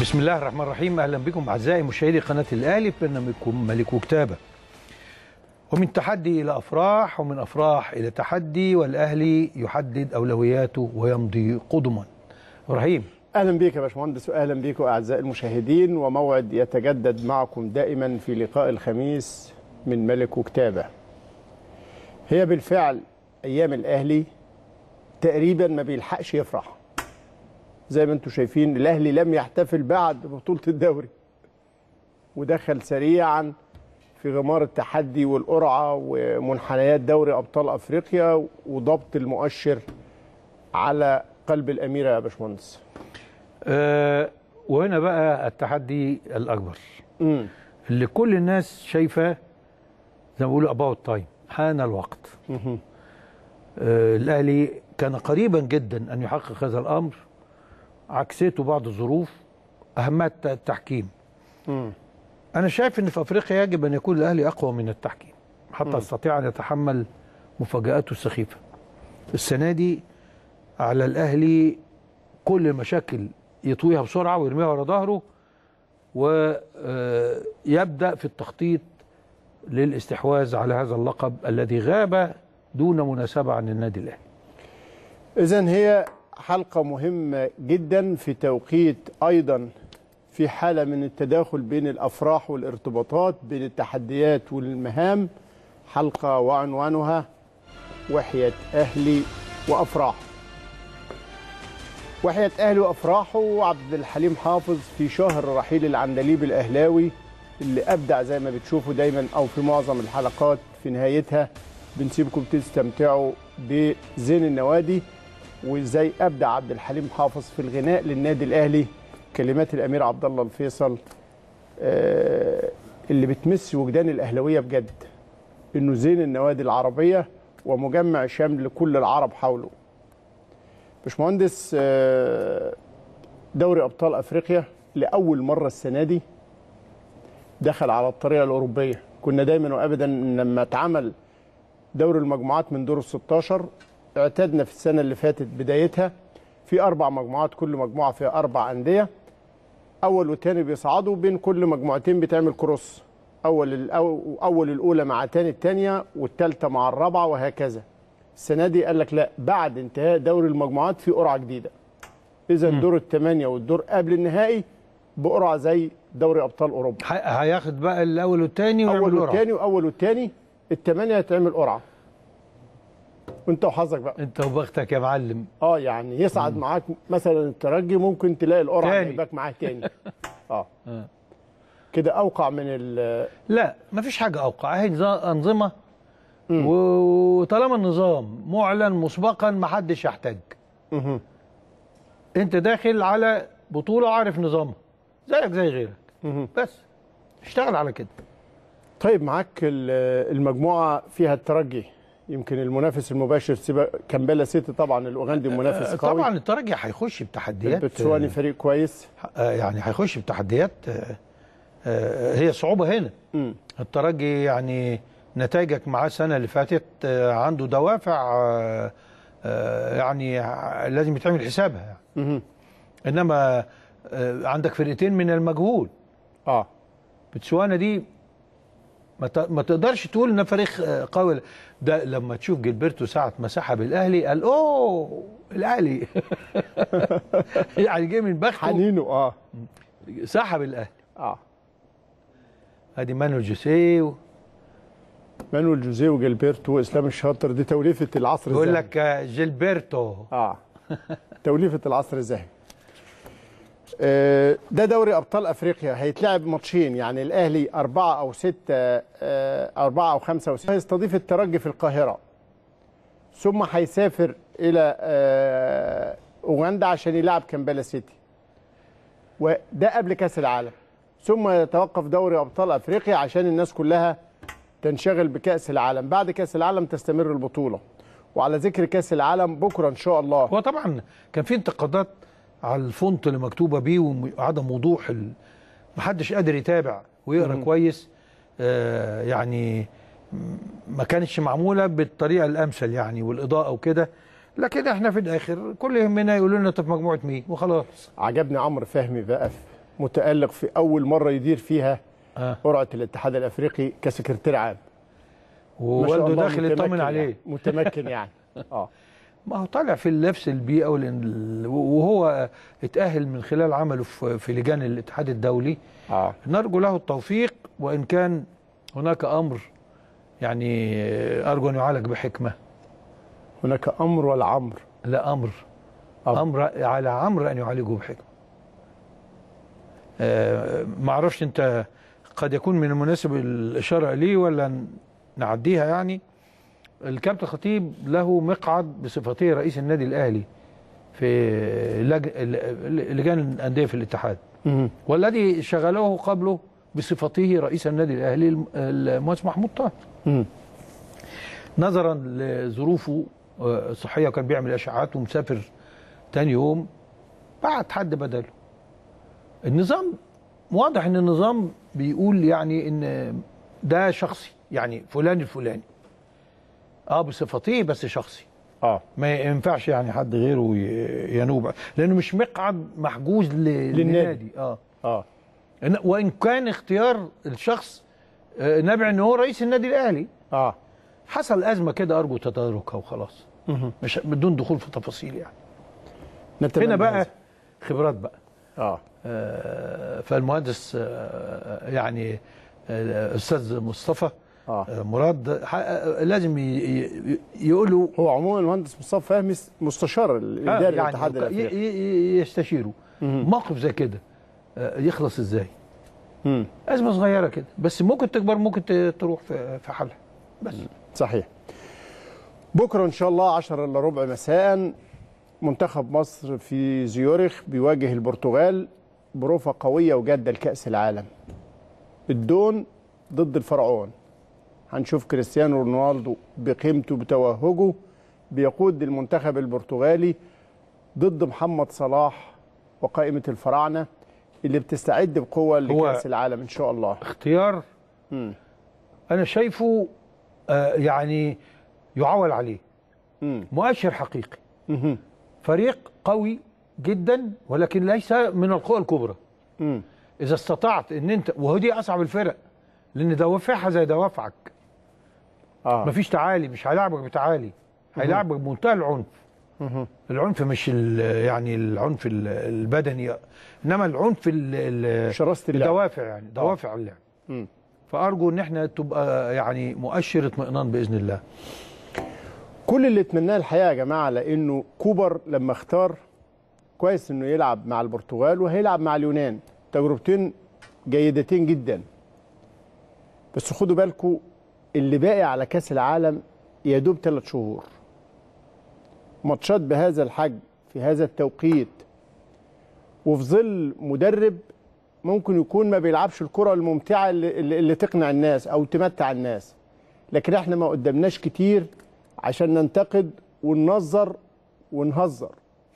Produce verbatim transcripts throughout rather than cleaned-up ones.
بسم الله الرحمن الرحيم. اهلا بكم اعزائي مشاهدي قناه الاهلي في برنامجكم ملك وكتابه. ومن تحدي الى افراح، ومن افراح الى تحدي، والاهلي يحدد اولوياته ويمضي قدما. ابراهيم، اهلا بك يا باشمهندس، واهلا بكم اعزائي المشاهدين، وموعد يتجدد معكم دائما في لقاء الخميس من ملك وكتابه. هي بالفعل ايام الاهلي تقريبا ما بيلحقش يفرح. زي ما انتم شايفين الاهلي لم يحتفل بعد ببطوله الدوري، ودخل سريعا في غمار التحدي والقرعه ومنحنيات دوري ابطال افريقيا وضبط المؤشر على قلب الاميره يا باشمهندس. أه وهنا بقى التحدي الاكبر امم اللي كل الناس شايفاه، زي ما بيقولوا اباوت تايم، حان الوقت. أه الاهلي كان قريبا جدا ان يحقق هذا الامر، عكسته بعض الظروف، اهمها التحكيم. امم انا شايف ان في افريقيا يجب ان يكون الاهلي اقوى من التحكيم حتى يستطيع ان يتحمل مفاجآته السخيفه. السنه دي على الاهلي كل المشاكل يطويها بسرعه ويرميها ورا ظهره، ويبدا في التخطيط للاستحواذ على هذا اللقب الذي غاب دون مناسبه عن النادي الاهلي. إذن هي حلقة مهمة جدا في توقيت أيضا في حالة من التداخل بين الأفراح والارتباطات، بين التحديات والمهام. حلقة وعنوانها وحية أهلي وأفراح. وحية أهلي وأفراحه. وعبد الحليم حافظ في شهر رحيل العندليب الأهلاوي اللي أبدع زي ما بتشوفوا دايما أو في معظم الحلقات في نهايتها بنسيبكم تستمتعوا بزين النوادي، وازاي ابدع عبد الحليم حافظ في الغناء للنادي الاهلي. كلمات الامير عبد الله الفيصل آه اللي بتمس وجدان الاهلاويه بجد، انه زين النوادي العربيه ومجمع شمل لكل العرب حوله. باشمهندس، آه دوري ابطال افريقيا لاول مره السنه دي دخل على الطريقه الاوروبيه. كنا دايما وابدا لما اتعمل دوري المجموعات من دور ال ستاشر اعتدنا في السنة اللي فاتت بدايتها في أربع مجموعات، كل مجموعة فيها أربع أندية، أول والتاني بيصعدوا، بين كل مجموعتين بتعمل كروس، أول الأو... أول الأولى مع تاني التانية، والتالتة مع الرابعة، وهكذا. السنة دي قال لك لا، بعد انتهاء دوري المجموعات في قرعة جديدة. إذا دور الثمانية والدور قبل النهائي بقرعة زي دوري أبطال أوروبا. هياخد بقى الأول والتاني ويعمل أول قرعة. والتاني وأول والتاني، الثمانية هتعمل قرعة. وانت وحظك بقى، انت وبختك يا معلم. اه يعني يصعد مم. معاك مثلا الترجي، ممكن تلاقي القرعه جايباك معاه تاني. اه, آه. كده اوقع من ال لا، مفيش حاجه اوقع، اهي انظمه، مم. وطالما النظام معلن مسبقا محدش يحتاج. مم. انت داخل على بطوله عارف نظامها زيك زي غيرك. مم. بس اشتغل على كده. طيب، معاك المجموعه فيها الترجي، يمكن المنافس المباشر سيبا كامبالا سيتي، طبعا الاوغندي منافس قوي. طبعا الترجي هيخش بتحديات، البتسواني فريق كويس، يعني هيخش بتحديات هي صعوبه هنا. م. الترجي يعني نتائجك معاه السنه اللي فاتت عنده دوافع يعني لازم يتعمل حسابها يعني. م. انما عندك فرقتين من المجهول. اه بتسوانا دي ما تقدرش تقول ان فريق قوي. ده لما تشوف جilberto ساعه ما سحب الاهلي قال اوه الاهلي يعني جه من بخته حنينه. اه سحب الاهلي. اه ادي مانويل جوزيه و... مانويل جوزيه وجilberto واسلام الشاطر، دي توليفه العصر الذهبي. بيقول لك جilberto. اه توليفه العصر الذهبي. ده دوري ابطال افريقيا، هيتلعب ماتشين، يعني الاهلي اربعه او سته، اربعه او خمسه وسته، هيستضيف الترجي في القاهره، ثم هيسافر الى اوغندا عشان يلعب كامبالا سيتي، وده قبل كاس العالم. ثم يتوقف دوري ابطال افريقيا عشان الناس كلها تنشغل بكاس العالم. بعد كاس العالم تستمر البطوله. وعلى ذكر كاس العالم، بكره ان شاء الله. هو طبعا كان في انتقادات على الفونت اللي مكتوبه بيه وعدم وضوح ال... محدش قادر يتابع ويقرا مم. كويس. آه يعني ما كانتش معموله بالطريقه الامثل يعني، والاضاءه وكده. لكن احنا في الاخر كل يهمنا يقولوا لنا انت في مجموعه مين وخلاص. عجبني عمرو فهمي بقى متألق في اول مره يدير فيها آه. قرعه الاتحاد الافريقي كسكرتير عام. ووالده داخل يطمن عليه يعني. متمكن يعني. اه ما هو طالع في نفس البيئه والإن- وهو اتاهل من خلال عمله في في لجان الاتحاد الدولي. اه نرجو له التوفيق، وان كان هناك امر يعني ارجو ان يعالج بحكمه. هناك امر والعمر. لا امر أمر. امر على عمرو ان يعالجه بحكمه. آه ما اعرفش انت، قد يكون من المناسب الاشاره اليه ولا نعديها يعني. الكابتن خطيب له مقعد بصفته رئيس النادي الاهلي في لج... لجان الانديه في الاتحاد، مم. والذي شغله قبله بصفته رئيس النادي الاهلي المهندس محمود طاهر. مم. نظرا لظروفه الصحيه وكان بيعمل اشعاعات ومسافر تاني يوم، بعت حد بداله. النظام واضح ان النظام بيقول يعني ان ده شخصي، يعني فلان الفلاني اه بصفته بس شخصي، اه ما ينفعش يعني حد غيره ي- ينوب، لانه مش مقعد محجوز ل- للنادي. للنادي. اه اه إن- وان كان اختيار الشخص آه، نابع ان هو رئيس النادي الاهلي. اه حصل ازمه كده، ارجو تداركها وخلاص، مم. مش بدون دخول في تفاصيل يعني. نتمنى هنا بقى هذا. خبرات بقى. اه آه، فالمهندس آه، يعني آه، استاذ مصطفى اه آه، مراد ح- آه، لازم ي- ي- يقولوا هو عموما المهندس مصطفى فهمي مستشار الاداري يعني للاتحاد ي- الافريقي. ي- يستشيروا مم. موقف زي كده آه، يخلص ازاي. مم. ازمه صغيره كده بس ممكن تكبر، ممكن ت- تروح في في حلها بس. صحيح. بكره ان شاء الله عشرة الا ربع مساء منتخب مصر في زيورخ بيواجه البرتغال، بروفة قوية وجادة لكأس العالم. الدون ضد الفرعون. هنشوف كريستيانو رونالدو بقيمته بتوهجه بيقود المنتخب البرتغالي ضد محمد صلاح وقائمة الفراعنة اللي بتستعد بقوة لكأس العالم إن شاء الله. اختيار مم. انا شايفه آه، يعني يعول عليه، مم. مؤشر حقيقي. مم. فريق قوي جدا ولكن ليس من القوى الكبرى. مم. اذا استطعت ان انت، وهو دي اصعب الفرق لان دوافعها زي دوافعك، آه. مفيش تعالي، مش هيلاعبك بتعالي، هيلاعبك بمنتهى العنف. مم. العنف مش ال- يعني العنف ال- البدني، انما العنف ال- ال- شراسة اللعب. الدوافع، يعني دوافع اللعب. مم. فارجو ان احنا تبقى يعني مؤشر اطمئنان باذن الله. كل اللي اتمناه الحقيقه يا جماعه، لانه كوبر لما اختار كويس انه يلعب مع البرتغال وهيلعب مع اليونان، تجربتين جيدتين جدا. بس خدوا بالكم اللي باقي على كاس العالم يا دوب ثلاث شهور. ماتشات بهذا الحجم في هذا التوقيت وفي ظل مدرب ممكن يكون ما بيلعبش الكره الممتعه اللي, اللي اللي تقنع الناس او تمتع الناس. لكن احنا ما قدامناش كتير عشان ننتقد وننظر ونهزر.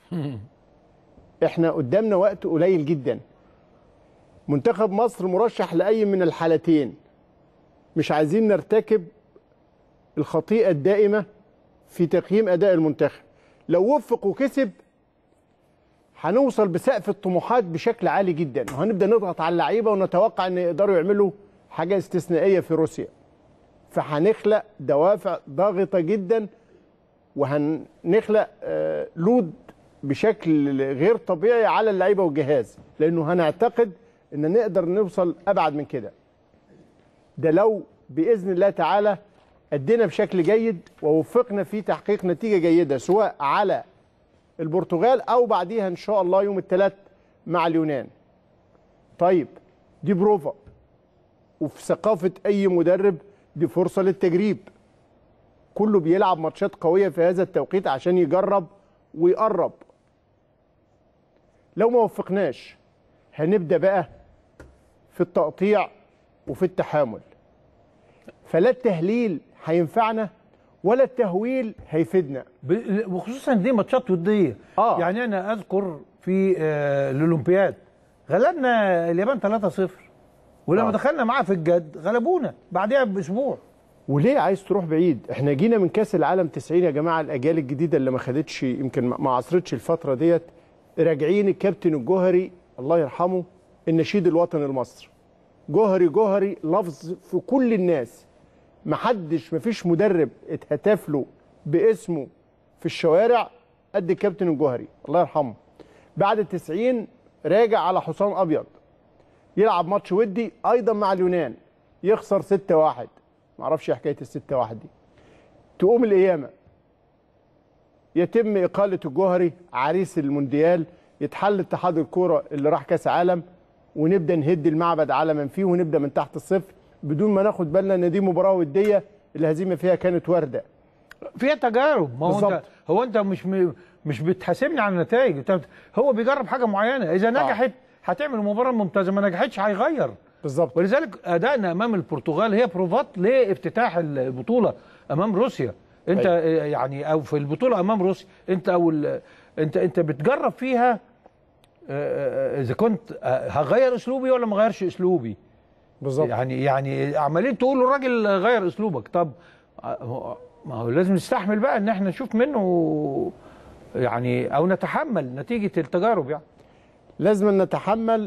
احنا قدامنا وقت قليل جدا. منتخب مصر مرشح لأي من الحالتين. مش عايزين نرتكب الخطيئة الدائمة في تقييم أداء المنتخب. لو وفق وكسب هنوصل بسقف الطموحات بشكل عالي جدا، وهنبدأ نضغط على اللعيبة ونتوقع ان يقدروا يعملوا حاجة استثنائية في روسيا. فهنخلق دوافع ضاغطة جدا، وهنخلق آه لود بشكل غير طبيعي على اللعيبة والجهاز، لأنه هنعتقد ان نقدر نوصل أبعد من كده. ده لو بإذن الله تعالى أدينا بشكل جيد ووفقنا في تحقيق نتيجة جيدة سواء على البرتغال أو بعديها إن شاء الله يوم الثلاث مع اليونان. طيب دي بروفا، وفي ثقافة أي مدرب دي فرصة للتجريب. كله بيلعب ماتشات قوية في هذا التوقيت عشان يجرب ويقرب. لو ما وفقناش هنبدأ بقى في التقطيع وفي التحامل. فلا التهليل هينفعنا ولا التهويل هيفيدنا، وخصوصا دي ماتشات وديه. آه. يعني انا اذكر في آه الاولمبياد غلبنا اليابان ثلاثة صفر، ولما آه. دخلنا معاها في الجد غلبونا بعدها باسبوع. وليه عايز تروح بعيد؟ احنا جينا من كاس العالم تسعين يا جماعه. الاجيال الجديده اللي ما خدتش يمكن ما عصرتش الفتره ديت راجعين. الكابتن الجوهري الله يرحمه النشيد الوطني المصري. جوهري جوهري لفظ في كل الناس، محدش مفيش مدرب اتهتف له باسمه في الشوارع قد الكابتن الجوهري الله يرحمه. بعد التسعين راجع على حصان ابيض، يلعب ماتش ودي ايضا مع اليونان، يخسر ستة واحد، معرفش ايه حكايه الستة واحد دي. تقوم القيامه، يتم اقاله الجوهري عريس المونديال، يتحل اتحاد الكوره اللي راح كاس عالم، ونبدا نهد المعبد على من فيه، ونبدا من تحت الصفر بدون ما ناخد بالنا ان دي مباراه وديه الهزيمه فيها كانت وارده. فيها تجارب. ما هو بالزبط. انت هو انت مش م... مش بتحاسبني على النتائج، هو بيجرب حاجه معينه، اذا نجحت هتعمل مباراه ممتازه، ما نجحتش هيغير. بالظبط. ولذلك ادائنا امام البرتغال هي بروفات لافتتاح البطوله امام روسيا. انت أي. يعني او في البطوله امام روسيا انت او انت انت بتجرب فيها اذا كنت هغير اسلوبي ولا ما غيرش اسلوبي. بالظبط. يعني يعني عمالين تقولوا الراجل غير اسلوبك، طب ما هو لازم نستحمل بقى ان احنا نشوف منه يعني او نتحمل نتيجه التجارب. يعني لازم نتحمل،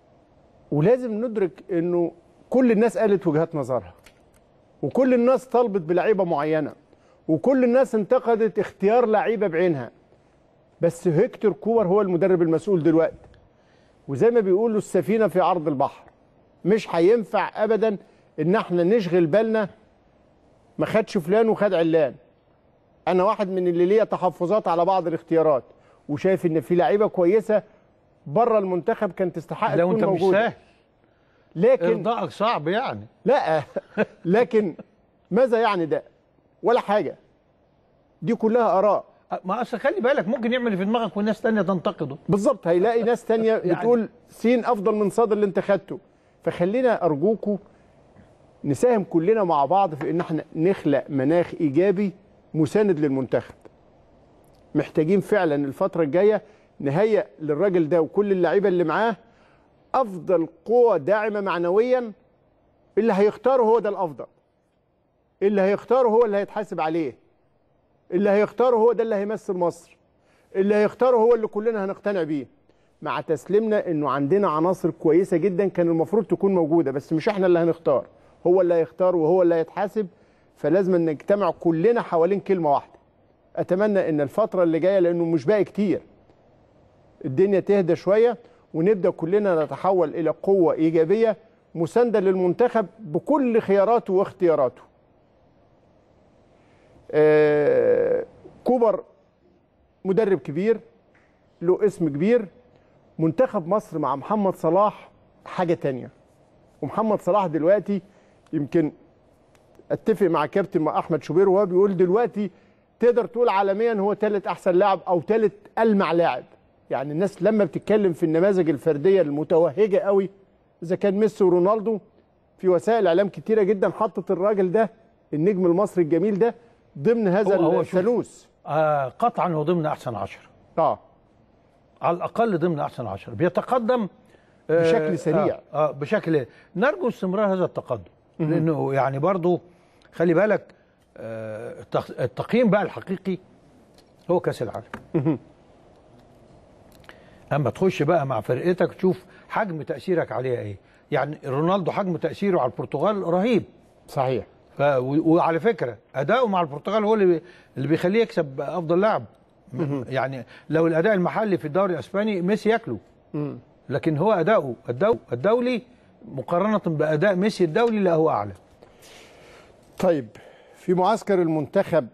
ولازم ندرك انه كل الناس قالت وجهات نظرها، وكل الناس طلبت بلعيبه معينه، وكل الناس انتقدت اختيار لعيبه بعينها، بس هيكتور كوبر هو المدرب المسؤول دلوقتي. وزي ما بيقولوا السفينه في عرض البحر، مش هينفع ابدا ان احنا نشغل بالنا ما خدش فلان وخد علان. انا واحد من اللي ليا تحفظات على بعض الاختيارات، وشايف ان في لعيبه كويسه بره المنتخب كان تستحق لو تكون انت موجوده. مش سهل، لكن ارضائك صعب يعني. لا لكن ماذا يعني ده؟ ولا حاجه، دي كلها اراء. ما اصل خلي بالك ممكن يعمل اللي في دماغك والناس تانية تنتقده. بالظبط، هيلاقي ناس تانية يعني بتقول سين افضل من صاد اللي انت خدته. فخلينا ارجوكوا نساهم كلنا مع بعض في ان احنا نخلق مناخ ايجابي مساند للمنتخب. محتاجين فعلا الفتره الجايه نهيئ للراجل ده وكل اللعيبه اللي معاه افضل قوه داعمه معنويا. اللي هيختاره هو ده الافضل، اللي هيختاره هو اللي هيتحاسب عليه، اللي هيختاره هو ده اللي هيمثل مصر، اللي هيختاره هو اللي كلنا هنقتنع بيه، مع تسليمنا انه عندنا عناصر كويسه جدا كان المفروض تكون موجوده، بس مش احنا اللي هنختار، هو اللي هيختار وهو اللي هيتحاسب. فلازم نجتمع كلنا حوالين كلمه واحده. اتمنى ان الفتره اللي جايه، لانه مش باقي كتير، الدنيا تهدى شويه ونبدا كلنا نتحول الى قوه ايجابيه مسانده للمنتخب بكل خياراته واختياراته. آه كوبر مدرب كبير له اسم كبير. منتخب مصر مع محمد صلاح حاجه تانية. ومحمد صلاح دلوقتي يمكن اتفق مع كابتن مع احمد شوبير، وهو بيقول دلوقتي تقدر تقول عالميا هو ثالث احسن لاعب او ثالث المع لاعب. يعني الناس لما بتتكلم في النماذج الفرديه المتوهجه قوي اذا كان ميسي ورونالدو، في وسائل اعلام كتيره جدا حطت الراجل ده النجم المصري الجميل ده ضمن هذا الثالوث. آه قطعا هو ضمن احسن عشرة. اه على الاقل ضمن احسن عشرة، بيتقدم آه بشكل سريع. آه, آه بشكل نرجو استمرار هذا التقدم. لانه يعني برضو خلي بالك آه التقييم بقى الحقيقي هو كاس العالم. اما تخش بقى مع فرقتك تشوف حجم تاثيرك عليها ايه. يعني رونالدو حجم تاثيره على البرتغال رهيب. صحيح. ف... وعلى فكره اداؤه مع البرتغال هو اللي اللي بيخليه يكسب افضل لاعب. يعني لو الاداء المحلي في الدوري الاسباني ميسي ياكله، لكن هو اداؤه الدو... الدولي مقارنه باداء ميسي الدولي لا هو اعلى. طيب في معسكر المنتخب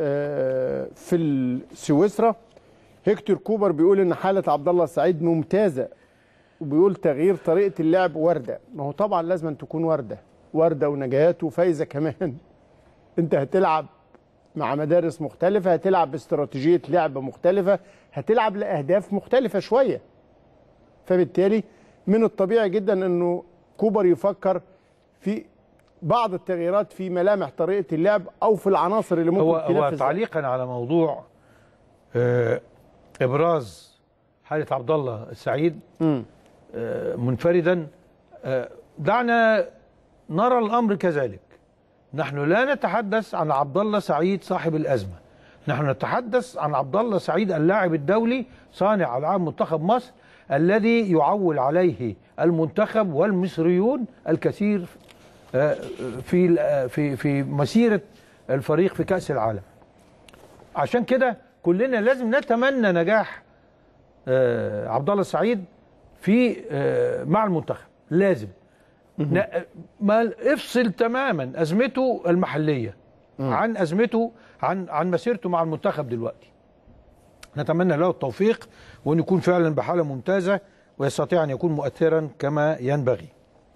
في سويسرا هيكتور كوبر بيقول ان حاله عبد الله السعيد ممتازه، وبيقول تغيير طريقه اللعب ورده. ما هو طبعا لازم أن تكون ورده ورده ونجاهات وفايزه كمان. انت هتلعب مع مدارس مختلفه، هتلعب باستراتيجيه لعب مختلفه، هتلعب لاهداف مختلفه شويه. فبالتالي من الطبيعي جدا انه كوبر يفكر في بعض التغييرات في ملامح طريقه اللعب او في العناصر اللي ممكن هو تنفذ. هو تعليقا على موضوع آه ابراز حاله عبد الله السعيد آه منفردا، آه دعنا نرى الامر كذلك. نحن لا نتحدث عن عبد الله سعيد صاحب الازمه، نحن نتحدث عن عبد الله سعيد اللاعب الدولي صانع العاب منتخب مصر الذي يعول عليه المنتخب والمصريون الكثير في في في مسيره الفريق في كأس العالم. عشان كده كلنا لازم نتمنى نجاح عبد الله السعيد في مع المنتخب. لازم ما افصل تماما ازمته المحليه عن ازمته عن عن مسيرته مع المنتخب دلوقتي. نتمنى له التوفيق وان يكون فعلا بحاله ممتازه ويستطيع ان يكون مؤثرا كما ينبغي.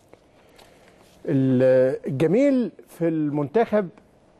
الجميل في المنتخب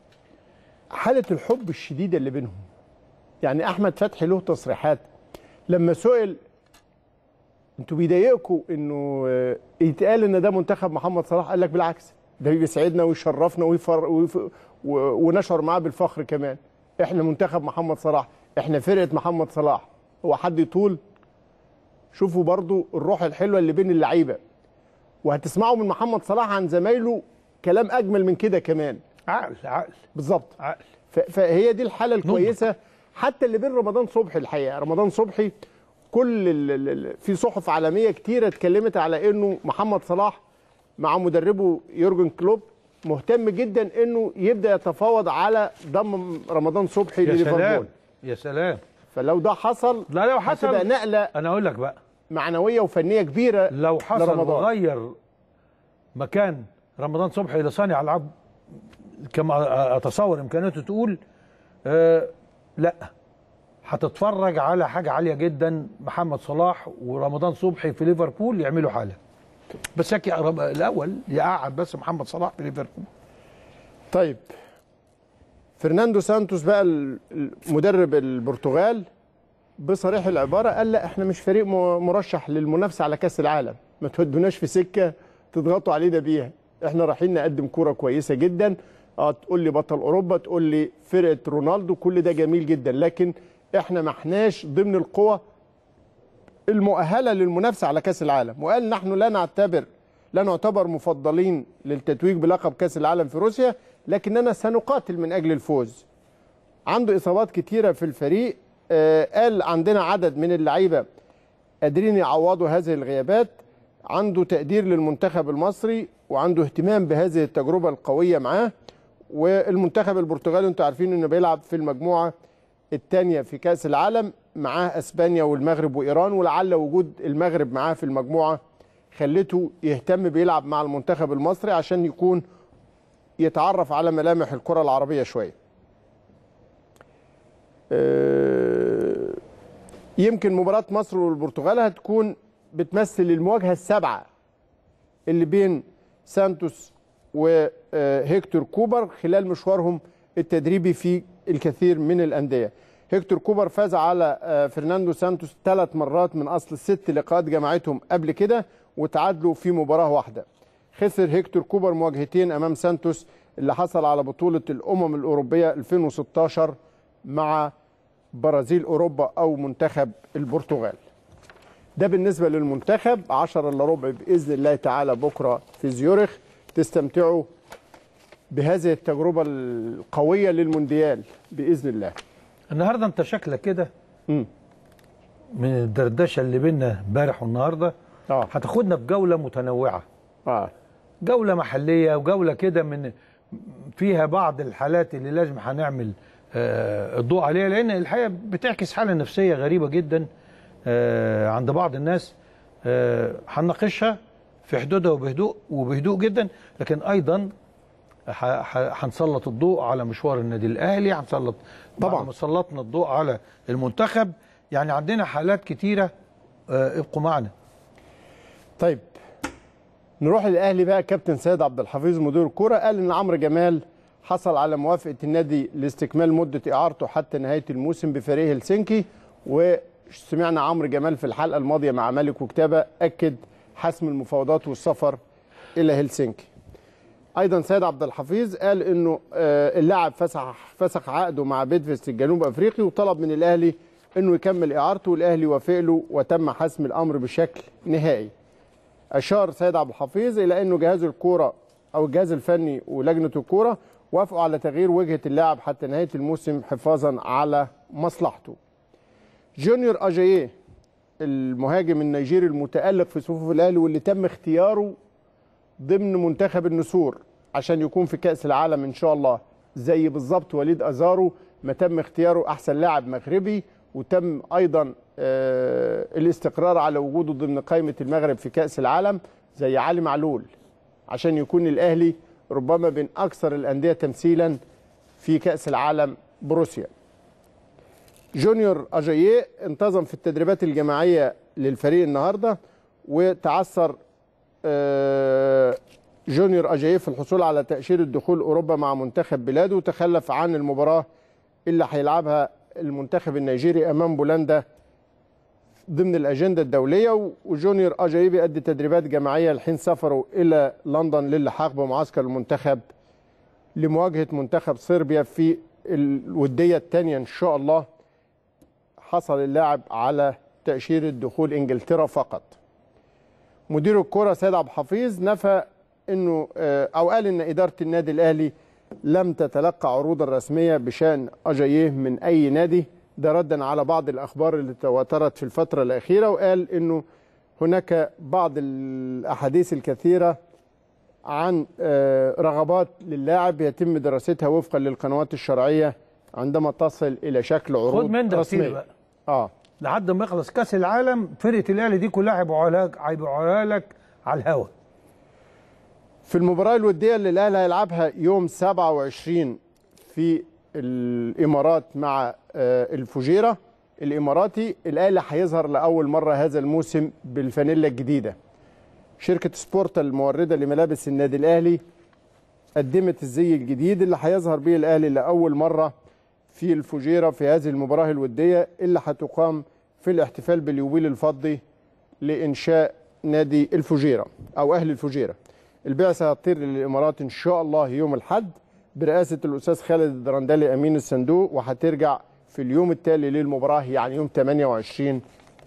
حاله الحب الشديده اللي بينهم. يعني احمد فتحي له تصريحات لما سئل انتوا بيضايقكم انه يتقال ان ده منتخب محمد صلاح، قال لك بالعكس ده بيسعدنا ويشرفنا ويفر ويفر ونشعر معاه بالفخر كمان. احنا منتخب محمد صلاح، احنا فرقه محمد صلاح. هو حد يطول؟ شوفوا برضو الروح الحلوه اللي بين اللعيبه، وهتسمعوا من محمد صلاح عن زمايله كلام اجمل من كده كمان. عقل عقل بالظبط، عقل. فهي دي الحاله الكويسه حتى اللي بين رمضان صبحي. الحقيقه رمضان صبحي كل ال ال في صحف عالميه كتيره اتكلمت على انه محمد صلاح مع مدربه يورجن كلوب مهتم جدا انه يبدا يتفاوض على ضم رمضان صبحي لليفربول. يا سلام يا سلام. فلو ده حصل لا لو حصل هتبقى نقله انا اقول لك بقى معنويه وفنيه كبيره. لو حصل لرمضان. وغير مكان رمضان صبحي لصانع العاب كما اتصور امكانيته تقول آه لا هتتفرج على حاجه عاليه جدا. محمد صلاح ورمضان صبحي في ليفربول يعملوا حاله. بس يكي الاول يقعد بس محمد صلاح في ليفربول. طيب فرناندو سانتوس بقى مدرب البرتغال بصريح العباره قال لا احنا مش فريق مرشح للمنافسه على كاس العالم، ما تودوناش في سكه تضغطوا علينا بيها. احنا رايحين نقدم كوره كويسه جدا. اه تقول لي بطل اوروبا، تقول لي فرقه رونالدو، كل ده جميل جدا، لكن احنا ما احناش ضمن القوى المؤهله للمنافسه على كاس العالم. وقال نحن لا نعتبر لا نعتبر مفضلين للتتويج بلقب كاس العالم في روسيا، لكننا سنقاتل من اجل الفوز. عنده اصابات كتيره في الفريق. آه قال عندنا عدد من اللعيبه قادرين يعوضوا هذه الغيابات. عنده تقدير للمنتخب المصري وعنده اهتمام بهذه التجربه القويه معاه. والمنتخب البرتغالي انتوا عارفين انه بيلعب في المجموعه الثانيه في كاس العالم، معاه اسبانيا والمغرب وايران، ولعل وجود المغرب معاه في المجموعه خلته يهتم بيلعب مع المنتخب المصري عشان يكون يتعرف على ملامح الكره العربيه شويه. يمكن مباراه مصر والبرتغال هتكون بتمثل المواجهه السابعه اللي بين سانتوس وهيكتور كوبر خلال مشوارهم التدريبي في الكثير من الأندية. هيكتور كوبر فاز على فرناندو سانتوس ثلاث مرات من أصل ست لقاءات جمعتهم قبل كده، وتعادلوا في مباراة واحدة. خسر هيكتور كوبر مواجهتين أمام سانتوس اللي حصل على بطولة الأمم الأوروبية ألفين وستاشر مع برازيل أوروبا أو منتخب البرتغال. ده بالنسبة للمنتخب. عشرة إلا ربع بإذن الله تعالى بكرة في زيورخ. تستمتعوا بهذه التجربة القوية للمونديال بإذن الله. النهارده انت شكلك كده من الدردشه اللي بينا امبارح والنهارده اه هتاخدنا في جوله متنوعه. اه جوله محليه وجوله كده من فيها بعض الحالات اللي لازم هنعمل آه الضوء عليها، لان الحقيقه بتعكس حاله نفسيه غريبه جدا آه عند بعض الناس. هنناقشها آه في حدودها وبهدوء وبهدوء جدا، لكن ايضا هنسلط الضوء على مشوار النادي الاهلي، هنسلط طبعا سلطنا الضوء على المنتخب. يعني عندنا حالات كتيره. آه ابقوا معنا. طيب نروح للاهلي بقى. كابتن سيد عبد الحفيظ مدير الكوره قال ان عمرو جمال حصل على موافقه النادي لاستكمال مده اعارته حتى نهايه الموسم بفريق هلسنكي. وسمعنا عمرو جمال في الحلقه الماضيه مع مالك وكتابه اكد حسم المفاوضات والسفر الى هلسنكي. ايضا سيد عبد الحفيظ قال انه اللاعب فسخ فسخ عقده مع بيدفست الجنوب افريقي وطلب من الاهلي انه يكمل اعارته، والاهلي وافق له وتم حسم الامر بشكل نهائي. اشار سيد عبد الحفيظ الى انه جهاز الكوره او الجهاز الفني ولجنه الكوره وافقوا على تغيير وجهه اللاعب حتى نهايه الموسم حفاظا على مصلحته. جونيور اجاييه المهاجم النيجيري المتألق في صفوف الاهلي واللي تم اختياره ضمن منتخب النسور عشان يكون في كأس العالم ان شاء الله، زي بالظبط وليد ازارو ما تم اختياره احسن لاعب مغربي، وتم ايضا آه الاستقرار على وجوده ضمن قائمة المغرب في كأس العالم، زي علي معلول عشان يكون الاهلي ربما بين اكثر الاندية تمثيلا في كأس العالم بروسيا. جونيور أجاييه انتظم في التدريبات الجماعية للفريق النهاردة، وتعثر جونيور أجاييه في الحصول على تأشيرة دخول أوروبا مع منتخب بلاده، وتخلف عن المباراة اللي هيلعبها المنتخب النيجيري أمام بولندا ضمن الأجندة الدولية. وجونيور أجاييه بيأدي تدريبات جماعية لحين سفره إلى لندن للحاق بمعسكر المنتخب لمواجهة منتخب صربيا في الودية الثانية إن شاء الله. حصل اللاعب على تأشيرة دخول إنجلترا فقط. مدير الكرة سيد عبد الحفيظ نفى إنه أو قال إن إدارة النادي الأهلي لم تتلقى عروضا رسمية بشأن أجاييه من أي نادي، ده ردا على بعض الأخبار اللي تواترت في الفترة الأخيرة، وقال إنه هناك بعض الأحاديث الكثيرة عن رغبات للاعب يتم دراستها وفقا للقنوات الشرعية عندما تصل إلى شكل عروض خد من ده رسمية. بقى. اه لحد ما يخلص كاس العالم فرقه الاهلي دي كلها هيبيعوها لك هيبيعوها لك على الهوا. في المباراه الوديه اللي الاهلي هيلعبها يوم سبعة وعشرين في الامارات مع الفجيره الاماراتي، الاهلي هيظهر لاول مره هذا الموسم بالفانيلا الجديده. شركه سبورتا المورده لملابس النادي الاهلي قدمت الزي الجديد اللي هيظهر به الاهلي لاول مره في الفجيرة في هذه المباراة الودية اللي هتقام في الاحتفال باليوبيل الفضي لإنشاء نادي الفجيرة أو أهل الفجيرة. البعثة هتطير للإمارات إن شاء الله يوم الأحد برئاسة الأستاذ خالد الدرندلي أمين الصندوق، وهترجع في اليوم التالي للمباراة يعني يوم ثمانية وعشرين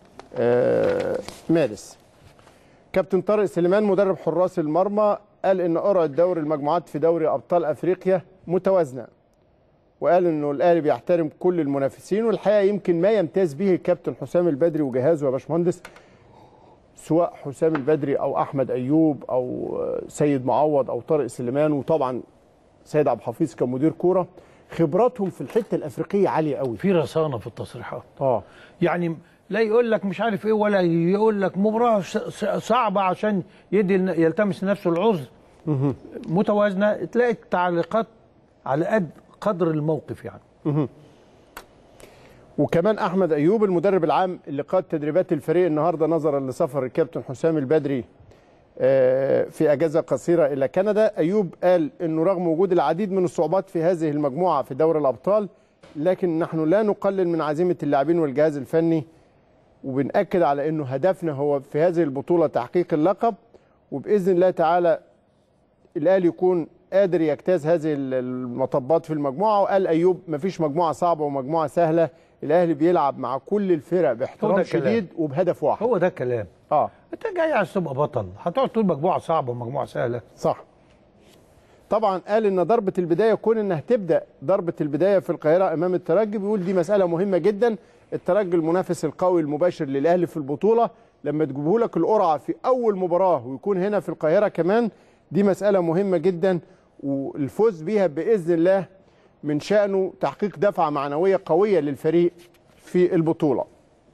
مارس. كابتن طارق سليمان مدرب حراس المرمى قال إن قرعة دوري المجموعات في دوري أبطال أفريقيا متوازنة، وقال انه الاهلي بيحترم كل المنافسين، والحقيقه يمكن ما يمتاز به الكابتن حسام البدري وجهازه يا باشمهندس، سواء حسام البدري او احمد ايوب او سيد معوض او طارق سليمان وطبعا سيد عبد الحفيظ كمدير كوره، خبراتهم في الحته الافريقيه عاليه قوي، في رصانه في التصريحات. اه يعني لا يقول لك مش عارف ايه ولا يقول لك مباراه صعبه عشان يدي يلتمس نفسه العذر. متوازنه، تلاقي التعليقات على قد قدر الموقف يعني. وكمان احمد ايوب المدرب العام اللي قاد تدريبات الفريق النهارده نظرا لسفر الكابتن حسام البدري في اجازه قصيره الى كندا. ايوب قال انه رغم وجود العديد من الصعوبات في هذه المجموعه في دوري الابطال، لكن نحن لا نقلل من عزيمه اللاعبين والجهاز الفني، وبنأكد على انه هدفنا هو في هذه البطوله تحقيق اللقب، وباذن الله تعالى الاهلي يكون قادر يجتاز هذه المطبات في المجموعه. وقال ايوب مفيش مجموعه صعبه ومجموعه سهله، الاهلي بيلعب مع كل الفرق باحترام شديد وبهدف واحد. هو ده الكلام. اه انت جاي عايز تبقى بطل، هتقعد تقول مجموعه صعبه ومجموعه سهله؟ صح. طبعا قال ان ضربه البدايه كون انها تبدا ضربه البدايه في القاهره امام الترجي، بيقول دي مساله مهمه جدا. الترجي المنافس القوي المباشر للاهلي في البطوله، لما تجيبه لك القرعه في اول مباراه ويكون هنا في القاهره كمان، دي مساله مهمه جدا، والفوز بيها باذن الله من شأنه تحقيق دفعه معنويه قويه للفريق في البطوله.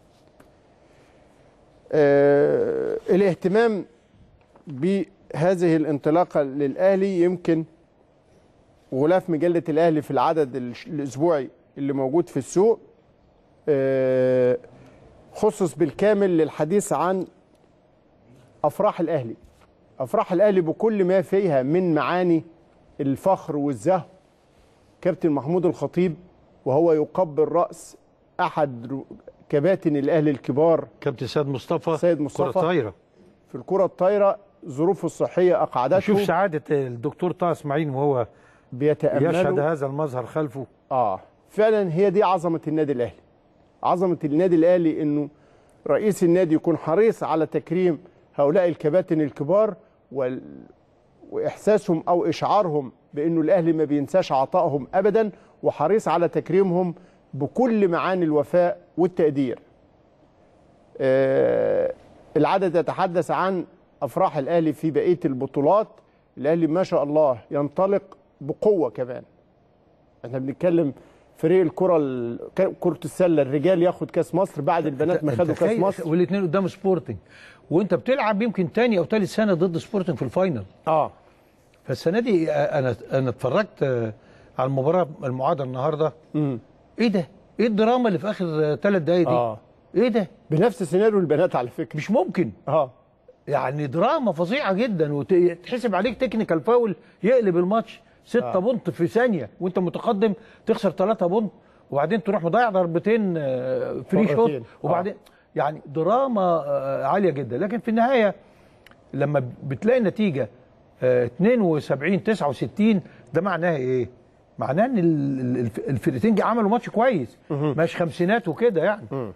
آه الاهتمام بهذه الانطلاقه للاهلي، يمكن غلاف مجله الاهلي في العدد الاسبوعي اللي موجود في السوق آه خصص بالكامل للحديث عن افراح الاهلي. افراح الاهلي بكل ما فيها من معاني الفخر والزهو. كابتن محمود الخطيب وهو يقبل راس احد كباتن الاهلي الكبار، كابتن سيد مصطفى سيد مصطفى كرة طايرة. في الكرة الطايرة ظروفه الصحية أقعدته. شوف سعادة الدكتور طه اسماعيل وهو بيتأمل يشهد هذا المظهر خلفه. اه فعلا هي دي عظمة النادي الأهلي. عظمة النادي الأهلي إنه رئيس النادي يكون حريص على تكريم هؤلاء الكباتن الكبار وال... وإحساسهم أو إشعارهم بأنه الأهلي ما بينساش عطائهم أبدا، وحريص على تكريمهم بكل معاني الوفاء والتقدير. آه العدد يتحدث عن افراح الاهلي في بقيه البطولات. الاهلي ما شاء الله ينطلق بقوه كمان. احنا بنتكلم فريق الكره كره السله الرجال ياخد كاس مصر بعد البنات ما خدوا كاس مصر، والاثنين قدام سبورتنج، وانت بتلعب يمكن تاني او ثالث سنه ضد سبورتنج في الفاينل. اه فالسنه دي انا انا اتفرجت على المباراه المعاده النهارده. امم ايه ده؟ ايه الدراما اللي في اخر ثلاث دقايق دي؟ اه ايه ده؟ بنفس سيناريو البنات على فكره. مش ممكن. اه يعني دراما فظيعه جدا، وتحسب عليك تكنيكال فاول يقلب الماتش ستة آه. بونت في ثانيه، وانت متقدم تخسر ثلاثة بونت، وبعدين تروح مضيع ضربتين فري شوت، وبعدين آه. يعني دراما عاليه جدا. لكن في النهايه لما بتلاقي نتيجه اثنين وسبعين تسعة وستين ده معناها ايه؟ معناه ان الفرقتين عملوا ماتش كويس، مش خمسينات وكده يعني. م.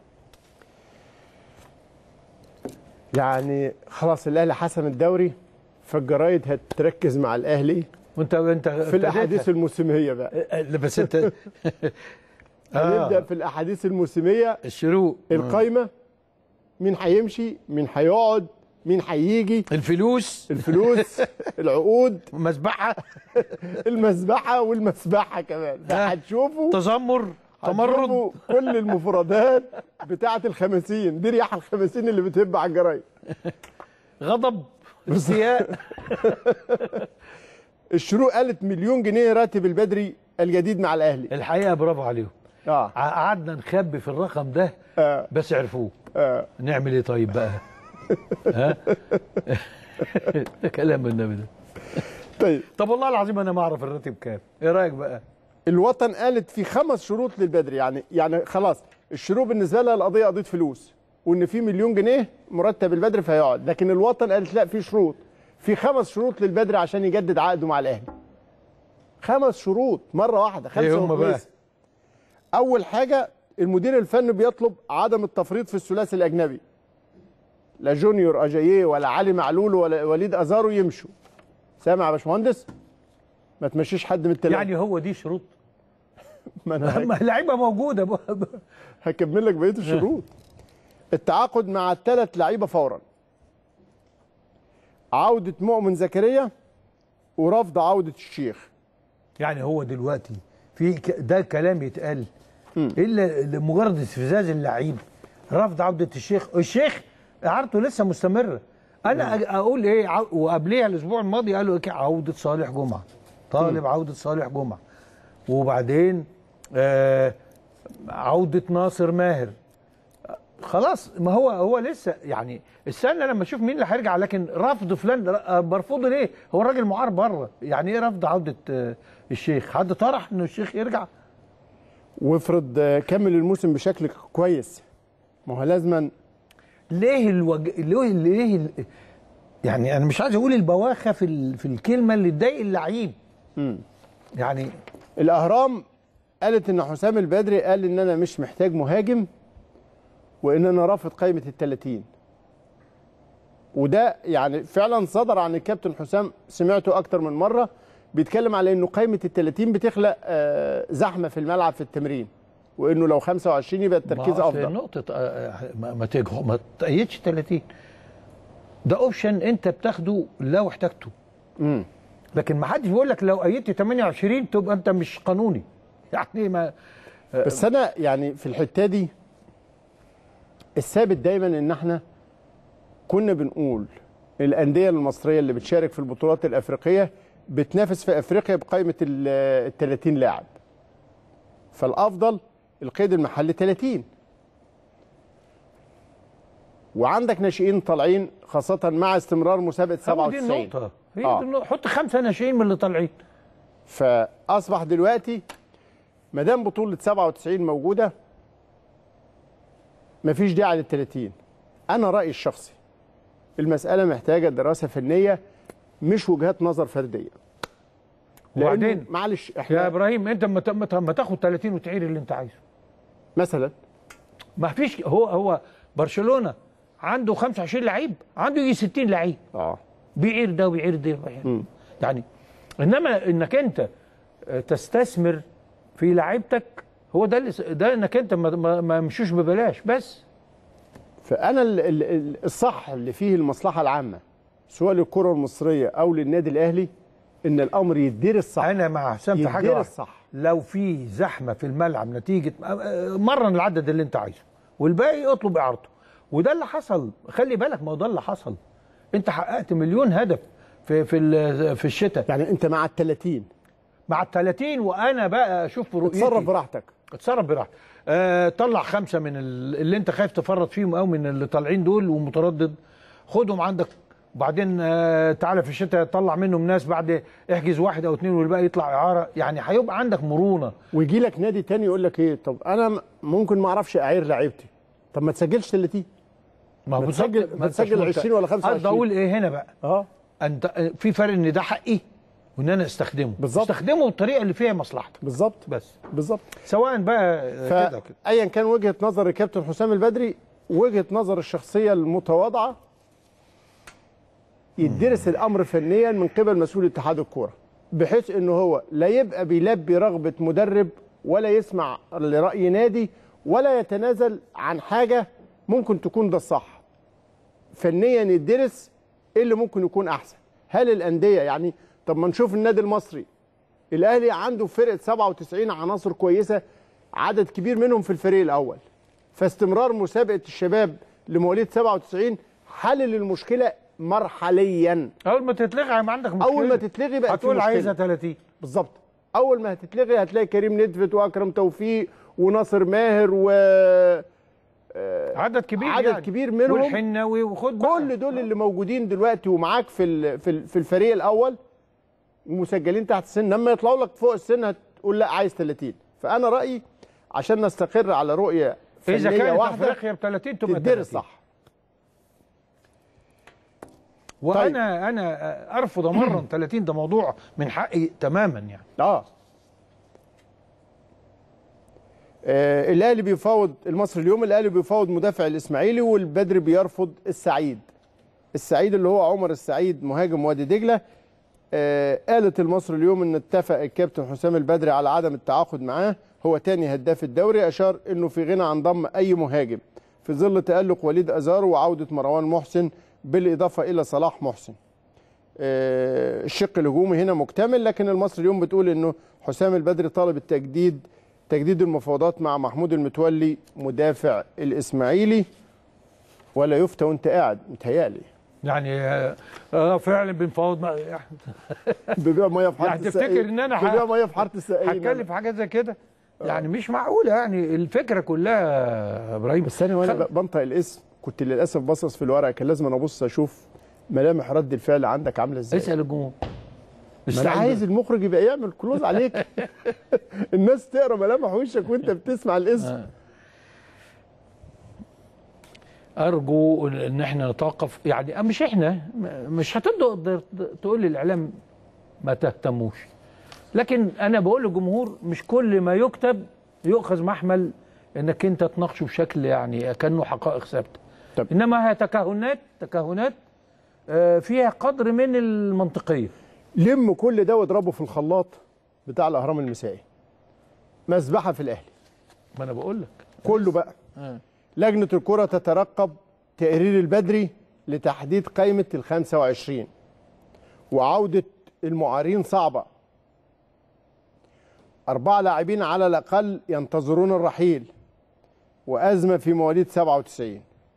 يعني خلاص الاهلي حسم الدوري، فالجرايد هتركز مع الاهلي وانت انت في الاحاديث الموسميه بقى. بس انت هنبدا في الاحاديث الموسميه. الشروق، القايمه، مين هيمشي، مين هيقعد، مين هيجي، الفلوس الفلوس العقود، المسبحه المسبحه والمسبحه كمان هتشوفوا تذمر تمرد، كل المفردات بتاعه الخمسين دي، رياح الخمسين اللي بتهب على الجرايد. غضب، استياء. الشروق قالت مليون جنيه راتب البدري الجديد مع الاهلي. الحقيقه برافو عليهم. اه قعدنا نخبي في الرقم ده آه. بس عرفوه. آه. نعمل ايه طيب بقى؟ ها؟ ده كلام النبي ده. طيب طب والله العظيم انا ما اعرف الراتب كام، ايه رايك بقى؟ الوطن قالت في خمس شروط للبدري، يعني يعني خلاص الشروق بالنسبه لها القضيه قضيه فلوس، وان في مليون جنيه مرتب البدري فهيقعد، لكن الوطن قالت لا، في شروط، في خمس شروط للبدري عشان يجدد عقده مع الاهلي. خمس شروط مره واحده، خمسه. ايه هم بقى؟ اول حاجه المدير الفني بيطلب عدم التفريط في الثلاثي الاجنبي. لا جونيور اجاييه ولا علي معلول ولا وليد ازارو يمشوا. سامع يا باشمهندس؟ ما تمشيش حد من الثلاثه. يعني هو دي شروط؟ ما انا لعيبه موجوده. هكمل لك بقيه الشروط. التعاقد مع الثلاث لعيبه فورا. عوده مؤمن زكريا ورفض عوده الشيخ. يعني هو دلوقتي في ده كلام يتقال الا لمجرد استفزاز اللعيب. رفض عوده الشيخ، الشيخ اعارته لسه مستمره. انا مم. اقول ايه؟ وقبليها الاسبوع الماضي قالوا ايه؟ عوده صالح جمعه، طالب مم. عوده صالح جمعه، وبعدين آه عوده ناصر ماهر. خلاص، ما هو هو لسه يعني استنى لما اشوف مين اللي هيرجع. لكن رفض فلان برفضه ليه؟ هو الراجل معار بره. يعني ايه رفض عوده آه الشيخ؟ حد طرح انه الشيخ يرجع؟ وافرض كمل الموسم بشكل كويس، ما هو لازما. ليه الوج... ليه ليه ال... يعني انا مش عايز اقول البواخه في ال... في الكلمه اللي تضايق اللعيب. امم يعني الاهرام قالت ان حسام البدري قال ان انا مش محتاج مهاجم، وان انا رافض قائمه الثلاثين. وده يعني فعلا صدر عن الكابتن حسام، سمعته اكتر من مره بيتكلم على انه قائمه الثلاثين بتخلق زحمه في الملعب في التمرين، وانه لو خمسة وعشرين يبقى التركيز افضل. نقطه ما ما ما تقيدش ثلاثين، ده اوبشن انت بتاخده لو احتاجته. امم لكن ما حدش بيقول لك لو قيدت ثمانية وعشرين تبقى انت مش قانوني. يعني ما بس انا يعني في الحته دي الثابت دايما ان احنا كنا بنقول الانديه المصريه اللي بتشارك في البطولات الافريقيه بتنافس في افريقيا بقائمه ال ثلاثين لاعب، فالافضل القيد المحلي ثلاثين، وعندك ناشئين طالعين خاصه مع استمرار مسابقه سبعة وتسعين. دي النقطه، هي آه. دي النقطه. حط خمسه ناشئين من اللي طالعين. فاصبح دلوقتي ما دام بطوله سبعة وتسعين موجوده مفيش داعي لل ثلاثين. انا رايي الشخصي المساله محتاجه دراسه فنيه مش وجهات نظر فرديه. وبعدين معلش احنا يا ابراهيم انت اما تاخد ثلاثين وتعير اللي انت عايزه مثلا. ما فيش، هو هو برشلونه عنده خمسة وعشرين لعيب، عنده يجي ستين لعيب. اه بيعير ده وبيعير ده وبيعير. يعني انما انك انت تستثمر في لعيبتك، هو ده اللي ده انك انت ما, ما مشوش ببلاش بس. فانا ال ال الصح اللي فيه المصلحه العامه سواء للكره المصريه او للنادي الاهلي ان الامر يدير صح. انا مع حسام في حاجه يدير واحدة. الصح. لو في زحمه في الملعب نتيجه مرن العدد اللي انت عايزه والباقي اطلب اعارته، وده اللي حصل. خلي بالك، ما هو ده اللي حصل. انت حققت مليون هدف في في في الشتاء. يعني انت مع ال ثلاثين مع ال ثلاثين، وانا بقى اشوف رؤيتي. اتصرف براحتك. اتصرف براحتك. آه طلع خمسه من اللي انت خايف تفرط فيهم او من اللي طالعين دول ومتردد، خدهم عندك. وبعدين آه تعالى في الشتاء طلع منهم ناس، بعد احجز واحد او اثنين والباقي يطلع اعاره. يعني هيبقى عندك مرونه. ويجي لك نادي تاني يقول لك ايه، طب انا ممكن ما اعرفش اعير لعيبتي، طب ما تسجلش ثلاثين. ما هو ما تسجل ما تسجل عشرين ولا خمسة وعشرين. قصدي اقول ايه هنا بقى؟ اه انت في فرق ان ده حقي وان انا استخدمه. بالظبط. استخدمه بالطريقه اللي فيها مصلحتك. بالظبط بس بالظبط. سواء بقى كده كده. ايا كان وجهه نظر الكابتن حسام البدري، وجهه نظر الشخصيه المتواضعه، يدرس الامر فنيا من قبل مسؤول اتحاد الكوره، بحيث انه هو لا يبقى بيلبي رغبه مدرب ولا يسمع لراي نادي ولا يتنازل عن حاجه ممكن تكون ده الصح. فنيا يدرس ايه اللي ممكن يكون احسن. هل الانديه يعني، طب ما نشوف النادي المصري، الاهلي عنده فرقه سبعة وتسعين عناصر كويسه، عدد كبير منهم في الفريق الاول، فاستمرار مسابقه الشباب لمواليد سبعة وتسعين حل للمشكله مرحليا. اول ما تتلغي هيبقى عندك مشكله. اول ما تتلغي بقى هتقول عايزها ثلاثين. بالظبط. اول ما هتتلغي هتلاقي كريم ندفت واكرم توفيق وناصر ماهر و عدد كبير عدد يعني. كبير منهم، والحناوي وخد كل دول اللي موجودين دلوقتي ومعاك في في الفريق الاول ومسجلين تحت السن، لما يطلعوا لك فوق السن هتقول لا عايز ثلاثين. فانا رايي عشان نستقر على رؤيه فنيه اذا كانت واحده افريقيا ب ثلاثين تبقى تدير صح. وانا طيب. انا ارفض امرا ثلاثين، ده موضوع من حقي تماما يعني. اه آه، الاهلي بيفاوض المصري اليوم، الاهلي بيفاوض مدافع الاسماعيلي، والبدري بيرفض السعيد. السعيد اللي هو عمر السعيد مهاجم وادي دجله. آه قالت المصري اليوم ان اتفق الكابتن حسام البدري على عدم التعاقد معاه، هو تاني هداف الدوري. اشار انه في غنى عن ضم اي مهاجم في ظل تألق وليد ازارو وعوده مروان محسن بالاضافه الى صلاح محسن. آه الشق الهجومي هنا مكتمل، لكن المصري اليوم بتقول انه حسام البدري طالب التجديد تجديد المفاوضات مع محمود المتولي مدافع الاسماعيلي. ولا يفتى وانت قاعد متهيألي يعني اه فعلا بنفاوض مع بيبيع ميه في حاره يعني تفتكر ان انا بيبيع ميه في حاره السقايين هتكلم في حاجات زي كده؟ يعني مش معقوله. يعني الفكره كلها يا ابراهيم. بس انا وانا بنطق الاسم كنت للاسف باصص في الورقه، كان لازم انا ابص اشوف ملامح رد الفعل عندك عامله ازاي. اسال الجمهور. ما انا عايز المخرج يبقى يعمل كلوز عليك الناس تقرا ملامح وشك وانت بتسمع الاسم. ارجو ان احنا نتوقف. يعني مش احنا مش هتقدر تقول للاعلام ما تهتموش، لكن انا بقول للجمهور مش كل ما يكتب يؤخذ محمل انك انت تناقشه بشكل يعني كانه حقائق ثابته. انما هي تكهنات تكهنات فيها قدر من المنطقيه. لم كل ده واضربه في الخلاط بتاع الاهرام المسائي، مذبحه في الاهلي. ما انا بقول لك كله بقى. آه. لجنه الكره تترقب تقرير البدري لتحديد قائمه ال خمسة وعشرين، وعوده المعارين صعبه. اربعه لاعبين على الاقل ينتظرون الرحيل، وازمه في مواليد سبعة وتسعين.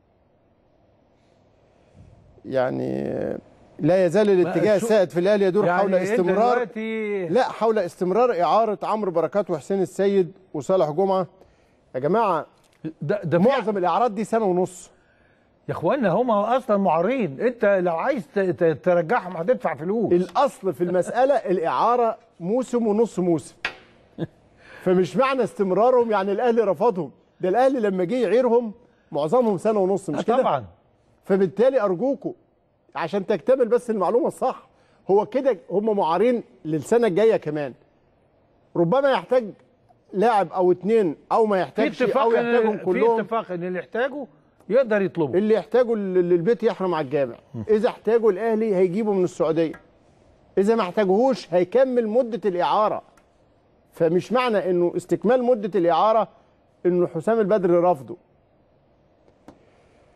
يعني لا يزال الاتجاه السائد في الاهلي يدور يعني حول استمرار لا حول استمرار اعاره عمرو بركات وحسين السيد وصالح جمعه. يا جماعه ده, ده معظم الاعارات دي سنه ونص يا اخوانا، هم اصلا معارين. انت لو عايز ترجعهم هتدفع فلوس. الاصل في المساله الاعاره موسم ونص موسم فمش معنى استمرارهم يعني الاهلي رفضهم. ده الاهلي لما جه يعيرهم معظمهم سنه ونص، مش كده؟ طبعا. فبالتالي ارجوكم عشان تكتمل بس المعلومه الصح، هو كده هم معارين للسنه الجايه كمان. ربما يحتاج لاعب او اتنين او ما يحتاجش او يحتاجهم كلهم. في اتفاق ان اللي يحتاجه يقدر يطلبه. اللي يحتاجه للبيت يحرم على الجامع. اذا احتاجه الاهلي هيجيبه من السعوديه، اذا ما احتاجهوش هيكمل مده الاعاره. فمش معنى انه استكمال مده الاعاره انه حسام البدري رفضه.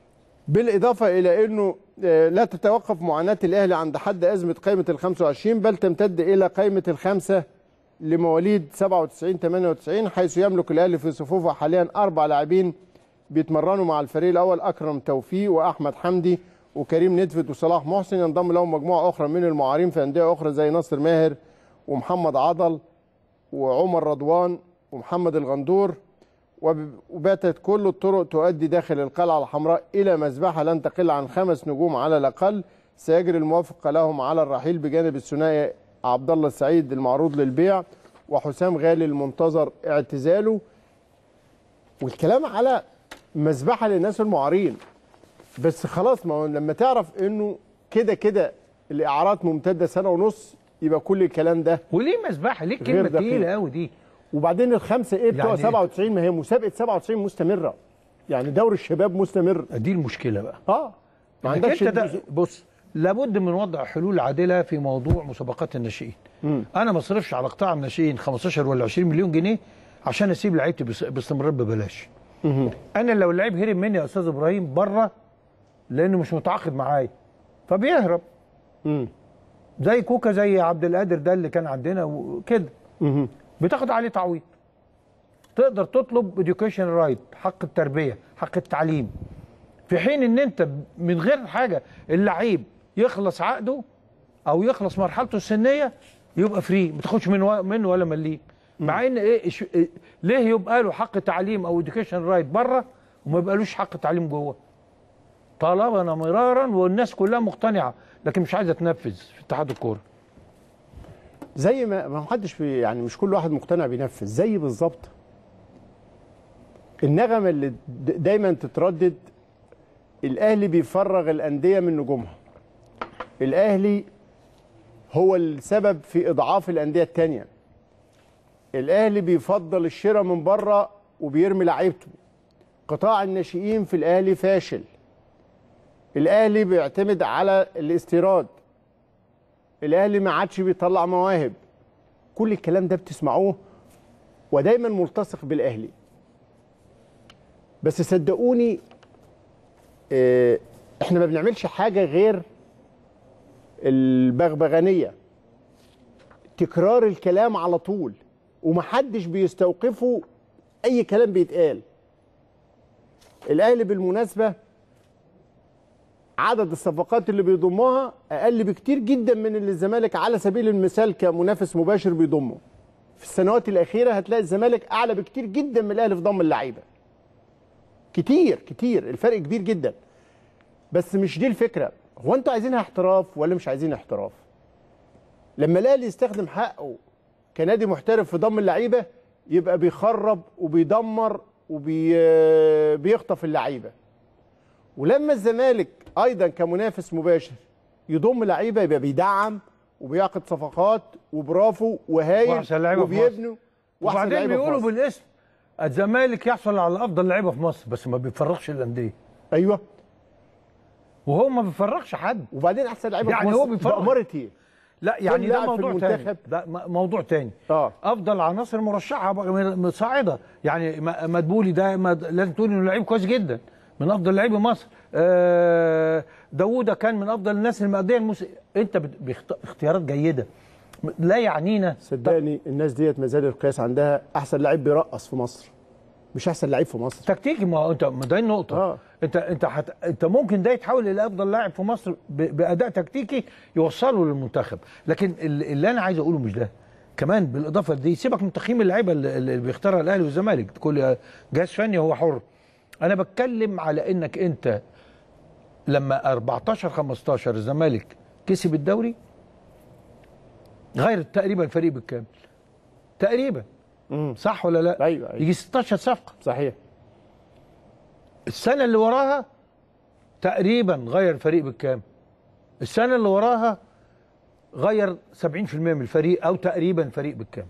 بالاضافه الى انه لا تتوقف معاناه الاهلي عند حد ازمه قائمه ال خمسة وعشرين، بل تمتد الى قائمه الخمسه لمواليد سبعة وتسعين ثمانية وتسعين، حيث يملك الاهلي في صفوفه حاليا اربع لاعبين بيتمرنوا مع الفريق الاول: اكرم توفيق واحمد حمدي وكريم ندفد وصلاح محسن. ينضم لهم مجموعه اخرى من المعارين في انديه اخرى زي ناصر ماهر ومحمد عضل وعمر رضوان ومحمد الغندور. وباتت كل الطرق تؤدي داخل القلعه الحمراء الى مذبحه لن تقل عن خمس نجوم على الاقل. سيجري الموافقه لهم على الرحيل بجانب الثنائي عبد الله السعيد المعروض للبيع وحسام غالي المنتظر اعتزاله. والكلام على مذبحه للناس المعارين، بس خلاص ما هو لما تعرف انه كده كده الاعارات ممتده سنه ونص يبقى كل الكلام ده وليه مذبحه؟ ليه كلمه تقيله قوي دي؟ وبعدين الخمسه ايه بتوع يعني سبعة وتسعين؟ ما هي مسابقه سبعة وتسعين مستمره، يعني دوري الشباب مستمر. دي المشكله بقى. اه ما عندكش ده. بص، لابد من وضع حلول عادله في موضوع مسابقات الناشئين. انا ما اصرفش على قطاع الناشئين خمستاشر ولا عشرين مليون جنيه عشان اسيب لعيبتي باستمرار ببلاش. مم. انا لو اللعيب هرب مني يا استاذ ابراهيم بره لانه مش متعاقد معايا فبيهرب. مم. زي كوكا، زي عبد القادر ده اللي كان عندنا وكده، بتاخد عليه تعويض. تقدر تطلب اديوكيشن رايت، حق التربيه، حق التعليم، في حين ان انت من غير حاجه اللعيب يخلص عقده او يخلص مرحلته السنيه يبقى فري، ما تاخدش منه منه ولا مليم. مع ان ايه ليه يبقى له حق تعليم او اديوكيشن رايت بره وما يبقالوش حق تعليم جوه؟ طلبنا مرارا والناس كلها مقتنعه لكن مش عايزه تنفذ في اتحاد الكوره. زي ما ما حدش يعني مش كل واحد مقتنع بينفذ، زي بالظبط النغمه اللي دايما تتردد: الاهلي بيفرغ الانديه من نجومها، الاهلي هو السبب في اضعاف الانديه الثانيه، الاهلي بيفضل الشراء من بره وبيرمي لعيبته، قطاع الناشئين في الاهلي فاشل، الاهلي بيعتمد على الاستيراد، الاهلي ما عادش بيطلع مواهب. كل الكلام ده بتسمعوه ودايما ملتصق بالاهلي. بس صدقوني اه احنا ما بنعملش حاجه غير البغبغانيه، تكرار الكلام على طول ومحدش بيستوقفه اي كلام بيتقال. الاهلي بالمناسبه عدد الصفقات اللي بيضمها اقل بكتير جدا من اللي الزمالك على سبيل المثال كمنافس مباشر بيضمه. في السنوات الاخيره هتلاقي الزمالك اعلى بكتير جدا من الاهلي في ضم اللعيبه. كتير كتير، الفرق كبير جدا. بس مش دي الفكره، هو انتوا عايزينها احتراف ولا مش عايزين احتراف؟ لما الاهلي يستخدم حقه كنادي محترف في ضم اللعيبه يبقى بيخرب وبيدمر وبيخطف اللعيبه. ولما الزمالك ايضا كمنافس مباشر يضم لعيبه يبقى بيدعم وبيعقد صفقات وبرافو وهايل وبيبنوا. وبعدين بيقولوا بالاسم الزمالك يحصل على افضل لعيبه في مصر بس ما بيفرغش الانديه. ايوه، وهو ما بيفرغش حد. وبعدين احسن لعيبه يعني في مصر هو بيفرغ ايه؟ لا يعني ده موضوع تاني، ده موضوع تاني. اه افضل عناصر مرشحه مصاعده، يعني مدبولي ده لازم تقول انه لعيب كويس جدا من افضل لعيبه مصر. آه داوودة كان من افضل الناس الماديه المس... انت باختيارات جيده لا يعنينا. صدقني الناس ديت ما زال القياس عندها احسن لعيب بيرقص في مصر، مش احسن لعيب في مصر تكتيكي. ما انت ما ده النقطه. آه. انت انت حت... انت ممكن ده يتحول الى افضل لاعب في مصر ب... باداء تكتيكي يوصله للمنتخب، لكن اللي انا عايز اقوله مش ده. كمان بالاضافه دي سيبك من تقييم اللعيبه اللي بيختارها الاهلي والزمالك، كل جهاز فني هو حر. انا بتكلم على انك انت لما أربعتاشر خمستاشر الزمالك كسب الدوري غير تقريبا الفريق بالكامل تقريبا. مم. صح ولا لا؟ ايوه ايوه، يجي ستاشر صفقه. صحيح. السنه اللي وراها تقريبا غير الفريق بالكامل، السنه اللي وراها غير سبعين في المية من الفريق او تقريبا الفريق بالكامل.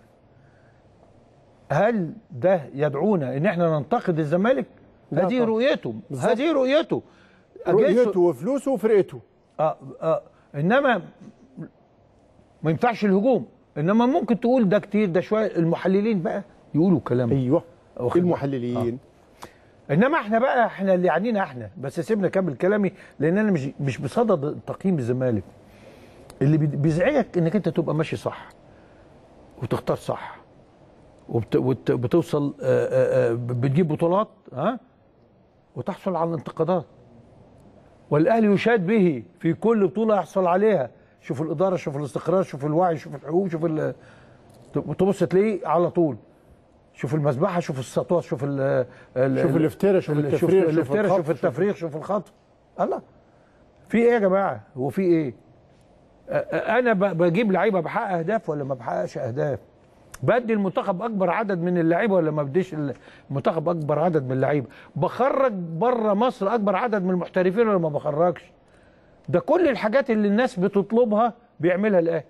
هل ده يدعونا ان احنا ننتقد الزمالك؟ هذه رؤيته، هذه رؤيته رؤيته وفلوسه وفرقته. اه اه انما ما ينفعش الهجوم، انما ممكن تقول ده كتير ده شويه. المحللين بقى يقولوا كلام. ايوه المحللين. انما احنا بقى احنا اللي يعنينا احنا، بس سيبنا اكمل كلامي لان انا مش مش بصدد تقييم الزمالك. اللي بيزعجك انك انت تبقى ماشي صح وتختار صح وبتوصل بتجيب بطولات ها وتحصل على الانتقادات، والاهلي يشاد به في كل بطوله يحصل عليها. شوف الاداره، شوف الاستقرار، شوف الوعي، شوف الحقوق، شوف ال... تبص تلاقيه على طول. شوف المذبحه، شوف السطوات، شوف ال شوف الافتراء، شوف التفريغ، شوف الافتراء، شوف التفريغ، شوف الخطف. الله، في ايه يا جماعه؟ هو في ايه؟ انا بجيب لعيبه بحقق اهداف ولا ما بحققش اهداف؟ بدي المنتخب اكبر عدد من اللعيبه ولا ما بديش المنتخب اكبر عدد من اللعيبه؟ بخرج بره مصر اكبر عدد من المحترفين ولا ما بخرجش؟ ده كل الحاجات اللي الناس بتطلبها بيعملها الاهلي.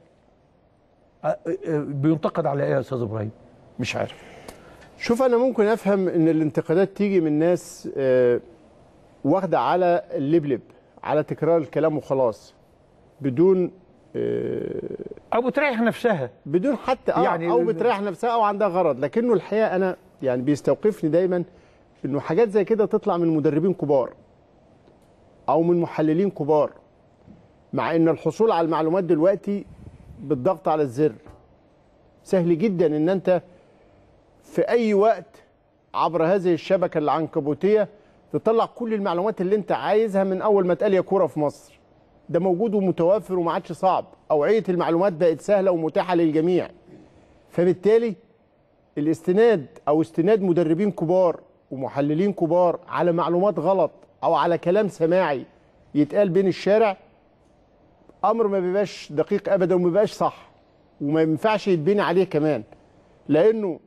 بينتقد على ايه يا استاذ ابراهيم؟ مش عارف. شوف، انا ممكن افهم ان الانتقادات تيجي من ناس واخده على اللبلب، على تكرار الكلام وخلاص، بدون او بتريح نفسها، بدون حتى اه يعني او بتريح نفسها او عندها غرض. لكنه الحقيقه انا يعني بيستوقفني دايما انه حاجات زي كده تطلع من مدربين كبار او من محللين كبار، مع ان الحصول على المعلومات دلوقتي بالضغط على الزر سهل جدا ان انت في اي وقت عبر هذه الشبكه العنكبوتيه تطلع كل المعلومات اللي انت عايزها من اول ما اتقال يا كوره في مصر. ده موجود ومتوفر وما عادش صعب، اوعيه المعلومات بقت سهله ومتاحه للجميع. فبالتالي الاستناد او استناد مدربين كبار ومحللين كبار على معلومات غلط او على كلام سماعي يتقال بين الشارع امر ما بيبقاش دقيق ابدا وما بيبقاش صح، وما ينفعش يتبني عليه كمان. لانه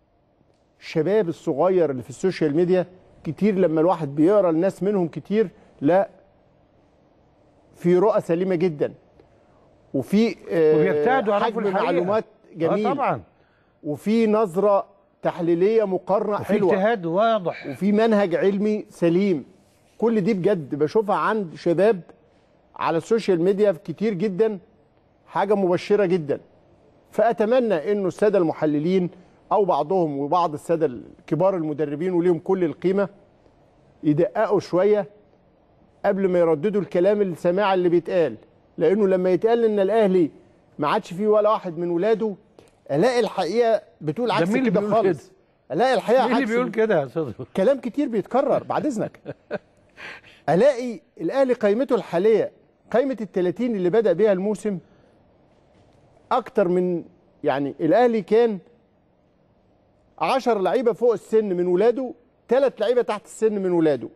الشباب الصغير اللي في السوشيال ميديا كتير لما الواحد بيقرا الناس منهم كتير، لا، في رؤى سليمه جدا وفي وبيجتهدوا حجم معلومات جميل آه طبعا، وفي نظره تحليليه مقارنه حلوه، وفي اجتهاد واضح، وفي منهج علمي سليم. كل دي بجد بشوفها عند شباب على السوشيال ميديا كتير جدا، حاجه مبشره جدا. فاتمنى انه الساده المحللين او بعضهم وبعض الساده كبار المدربين وليهم كل القيمه يدققوا شويه قبل ما يرددوا الكلام السماع اللي بيتقال. لانه لما يتقال ان الاهلي ما عادش فيه ولا واحد من ولاده، الاقي الحقيقه بتقول عكس كده خالص. الاقي الحقيقه عكس. مين اللي بيقول كده يا استاذ؟ كلام كتير بيتكرر بعد اذنك. الاقي الاهلي قيمته الحاليه، قيمه ال ثلاثين اللي بدا بيها الموسم، اكتر من يعني الاهلي كان عشر لعيبه فوق السن من ولاده، ثلاث لعيبه تحت السن من ولاده.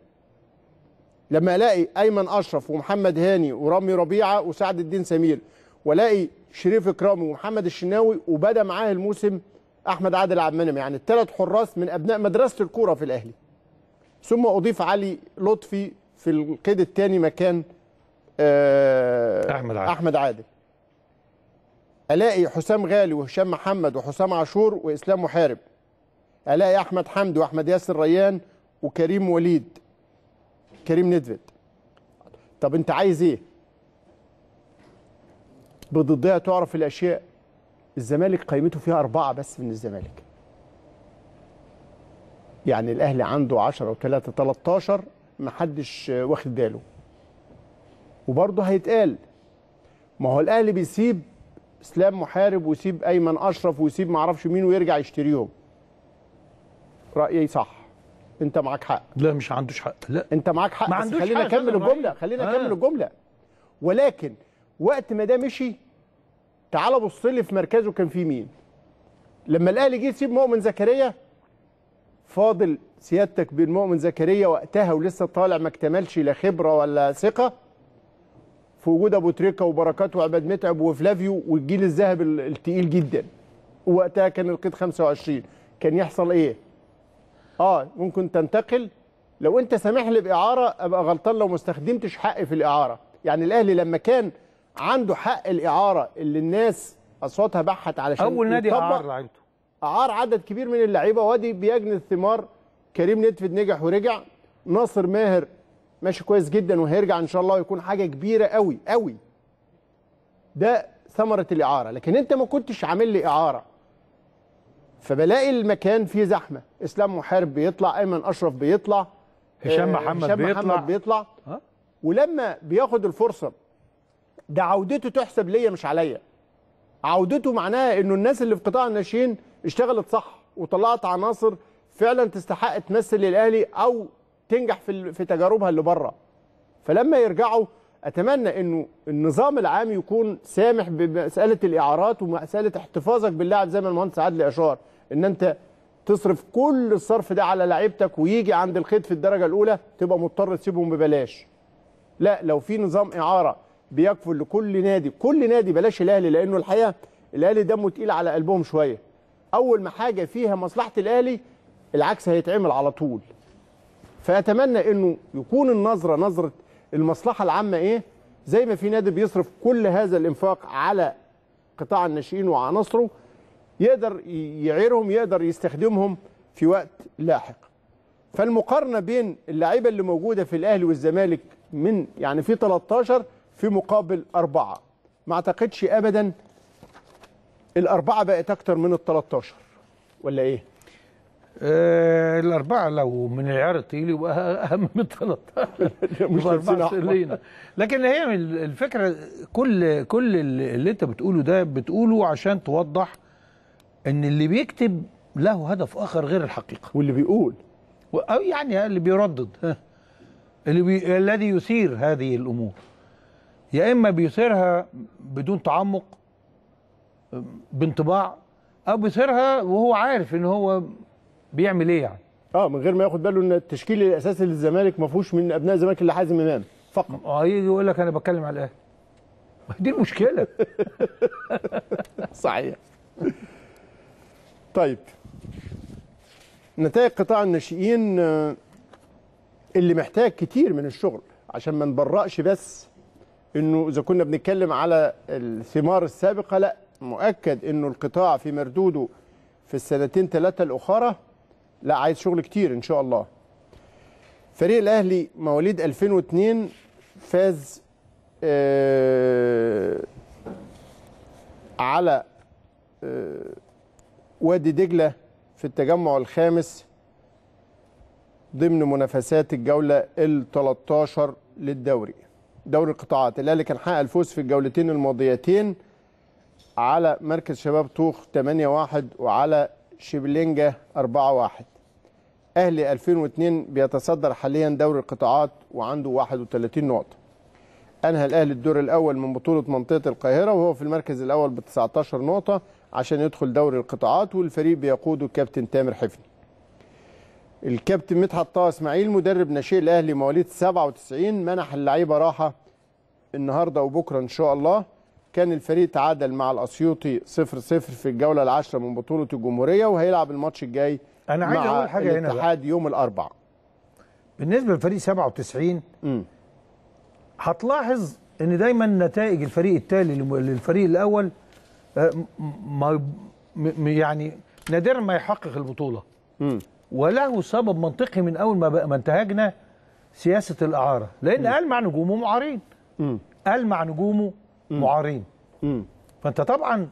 لما الاقي ايمن اشرف ومحمد هاني ورامي ربيعه وسعد الدين سمير، والاقي شريف اكرامي ومحمد الشناوي، وبدا معاه الموسم احمد عادل عبد المنعم، يعني الثلاث حراس من ابناء مدرسه الكوره في الاهلي. ثم اضيف علي لطفي في القيد الثاني مكان آه احمد عادل. احمد عادل. الاقي حسام غالي وهشام محمد وحسام عاشور واسلام محارب. الاقي احمد حمدي واحمد ياسر ريان وكريم وليد، كريم ندفد. طب انت عايز ايه؟ بضدها تعرف الاشياء. الزمالك قيمته فيها اربعه بس من الزمالك. يعني الاهلي عنده عشرة وثلاثة تلتاشر محدش واخد باله. وبرضه هيتقال ما هو الاهلي بيسيب اسلام محارب ويسيب ايمن اشرف ويسيب معرفش مين ويرجع يشتريهم. رايي صح، انت معاك حق. لا مش عندوش حق، لا انت معاك حق، ما بس عندوش خلينا حق. نكمل الجمله خلينا نكمل آه. الجمله. ولكن وقت ما ده مشي، تعال بص لي في مركزه كان فيه مين. لما الاهلي جه يسيب مؤمن زكريا، فاضل سيادتك بين مؤمن زكريا وقتها ولسه طالع ما اكتملش لا خبره ولا ثقه، في وجود ابو تريكه وبركات وعماد متعب وفلافيو والجيل الذهبي الثقيل جدا. ووقتها كان القيد خمسة وعشرين. كان يحصل ايه؟ اه ممكن تنتقل. لو انت سامح لي باعاره ابقى غلطان لو ما استخدمتش حقي في الاعاره. يعني الاهلي لما كان عنده حق الاعاره اللي الناس اصواتها بحت علشان اول نادي اعار لعيبته، اعار عدد كبير من اللعيبه، وادي بيجني الثمار. كريم ندفد نجح ورجع، ناصر ماهر ماشي كويس جدا وهيرجع ان شاء الله ويكون حاجه كبيره قوي قوي. ده ثمره الاعاره. لكن انت ما كنتش عامل لي اعاره فبلاقي المكان فيه زحمه، اسلام محارب بيطلع، ايمن اشرف بيطلع، هشام محمد هشام بيطلع محمد بيطلع ها؟ ولما بياخد الفرصه ده عودته تحسب ليا مش عليا. عودته معناها انه الناس اللي في قطاع الناشئين اشتغلت صح وطلعت عناصر فعلا تستحق تمثل الاهلي او تنجح في في تجاربها اللي بره. فلما يرجعوا اتمنى انه النظام العام يكون سامح بمساله الاعارات ومساله احتفاظك باللاعب زي ما المهندس عادل اشار، ان انت تصرف كل الصرف ده على لعيبتك ويجي عند الخيط في الدرجه الاولى تبقى مضطر تسيبهم ببلاش. لا، لو في نظام اعاره بيكفل لكل نادي، كل نادي بلاش الاهلي، لانه الحقيقه الاهلي دمه تقيل على قلبهم شويه. اول ما حاجه فيها مصلحه الاهلي العكس هيتعمل على طول. فاتمنى انه يكون النظره نظره المصلحه العامه ايه، زي ما في نادي بيصرف كل هذا الانفاق على قطاع الناشئين وعناصره يقدر يعيرهم، يقدر يستخدمهم في وقت لاحق. فالمقارنه بين اللعيبه اللي موجوده في الاهلي والزمالك من يعني في تلتاشر في مقابل أربعة، ما اعتقدش ابدا الأربعة بقت اكتر من ال تلتاشر ولا ايه؟ آه الأربعة لو من العيار التقيل يبقى أهم من تلتاشر مش أربعة سلينا. لكن هي الفكرة كل كل اللي أنت بتقوله ده بتقوله عشان توضح إن اللي بيكتب له هدف آخر غير الحقيقة، واللي بيقول أو يعني اللي بيردد اللي بي... الذي يثير هذه الأمور يا إما بيثيرها بدون تعمق بانطباع، أو بيثيرها وهو عارف إن هو بيعمل ايه يعني؟ اه من غير ما ياخد باله ان التشكيل الاساسي للزمالك ما فيهوش من ابناء الزمالك الا حازم امام فقط. اه يجي يقول لك انا بتكلم على الاهلي. دي المشكله. صحيح. طيب نتائج قطاع الناشئين اللي محتاج كتير من الشغل عشان ما نبرأش بس انه اذا كنا بنتكلم على الثمار السابقه، لا مؤكد انه القطاع في مردوده في السنتين ثلاثة الأخرى لا عايز شغل كتير إن شاء الله. فريق الأهلي مواليد ألفين واثنين فاز آه على آه وادي دجلة في التجمع الخامس ضمن منافسات الجولة ال تلتاشر للدوري دوري القطاعات. الأهلي كان حقق الفوز في الجولتين الماضيتين على مركز شباب طوخ ثمانية واحد وعلى شبلينجا أربعة واحد. أهلي ألفين واثنين بيتصدر حاليا دوري القطاعات وعنده واحد وثلاثين نقطة. أنهى الأهلي الدور الأول من بطولة منطقة القاهرة وهو في المركز الأول ب تسعتاشر نقطة عشان يدخل دوري القطاعات، والفريق بيقوده الكابتن تامر حفني. الكابتن مدحت طه اسماعيل مدرب ناشئ الأهلي مواليد سبعة وتسعين منح اللعيبة راحة النهارده وبكره إن شاء الله. كان الفريق تعادل مع الأسيوطي صفر صفر في الجولة العاشرة من بطولة الجمهورية، وهيلعب الماتش الجاي أنا عايز مع أقول حاجة هنا الاتحاد يوم الأربعاء. بالنسبة للفريق سبعة وتسعين امم هتلاحظ إن دايما نتائج الفريق التالي للفريق الأول ما يعني نادرا ما يحقق البطولة. امم وله سبب منطقي من أول ما ما انتهجنا سياسة الإعارة، لأن قال مع نجومه معارين. امم قال مع نجومه معارين. امم فانت طبعا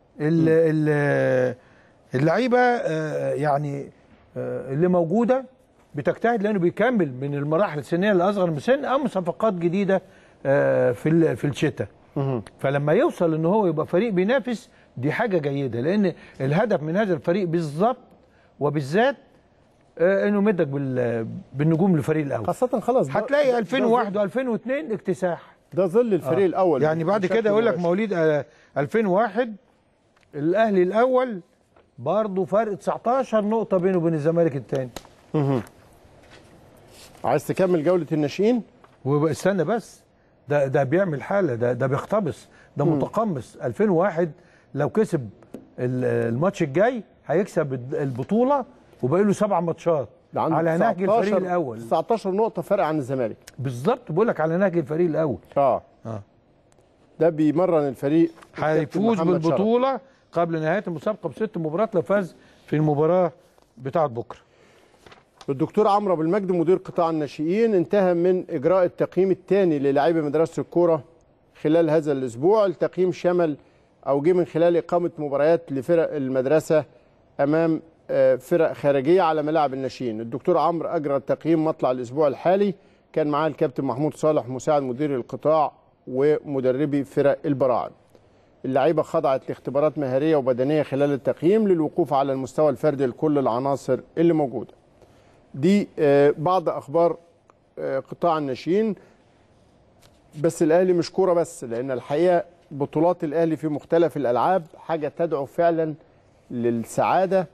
اللعيبه يعني اللي موجوده بتجتهد لانه بيكمل من المراحل السنيه الاصغر من سن او صفقات جديده في في الشتاء. فلما يوصل ان هو يبقى فريق بينافس دي حاجه جيده، لان الهدف من هذا الفريق بالظبط وبالذات انه مدك بالنجوم للفريق الاول. خاصه خلاص هتلاقي ألفين وواحد وألفين واثنين اكتساح. ده ظل الفريق آه. الاول يعني بعد كده يقول لك مواليد ألفين وواحد الاهلي الاول برضه فرق تسعتاشر نقطه بينه وبين الزمالك الثاني. اها عايز تكمل جوله الناشئين؟ واستنى بس، ده ده بيعمل حاله، ده ده بيقتبس، ده مم. متقمص. ألفين وواحد لو كسب الماتش الجاي هيكسب البطوله وباقي له سبع ماتشات على نهج الفريق الاول. تسعتاشر نقطه فرق عن الزمالك بالظبط، بقول لك على نهج الفريق الاول. اه اه ده بيمرن الفريق، هيفوز بالبطوله شرف. قبل نهايه المسابقه بست مباريات لو فاز في المباراه بتاعه بكره. الدكتور عمرو ابو المجد مدير قطاع الناشئين انتهى من اجراء التقييم الثاني للاعيبه مدرسه الكوره خلال هذا الاسبوع. التقييم شمل او جه من خلال اقامه مباريات لفرق المدرسه امام فرق خارجيه على ملاعب الناشئين. الدكتور عمرو اجرى تقييم مطلع الاسبوع الحالي، كان معاه الكابتن محمود صالح مساعد مدير القطاع ومدربي فرق البراعم. اللعيبه خضعت لاختبارات مهاريه وبدنيه خلال التقييم للوقوف على المستوى الفردي لكل العناصر اللي موجوده. دي بعض اخبار قطاع الناشئين. بس الاهلي مش كوره بس، لان الحقيقه بطولات الاهلي في مختلف الالعاب حاجه تدعو فعلا للسعاده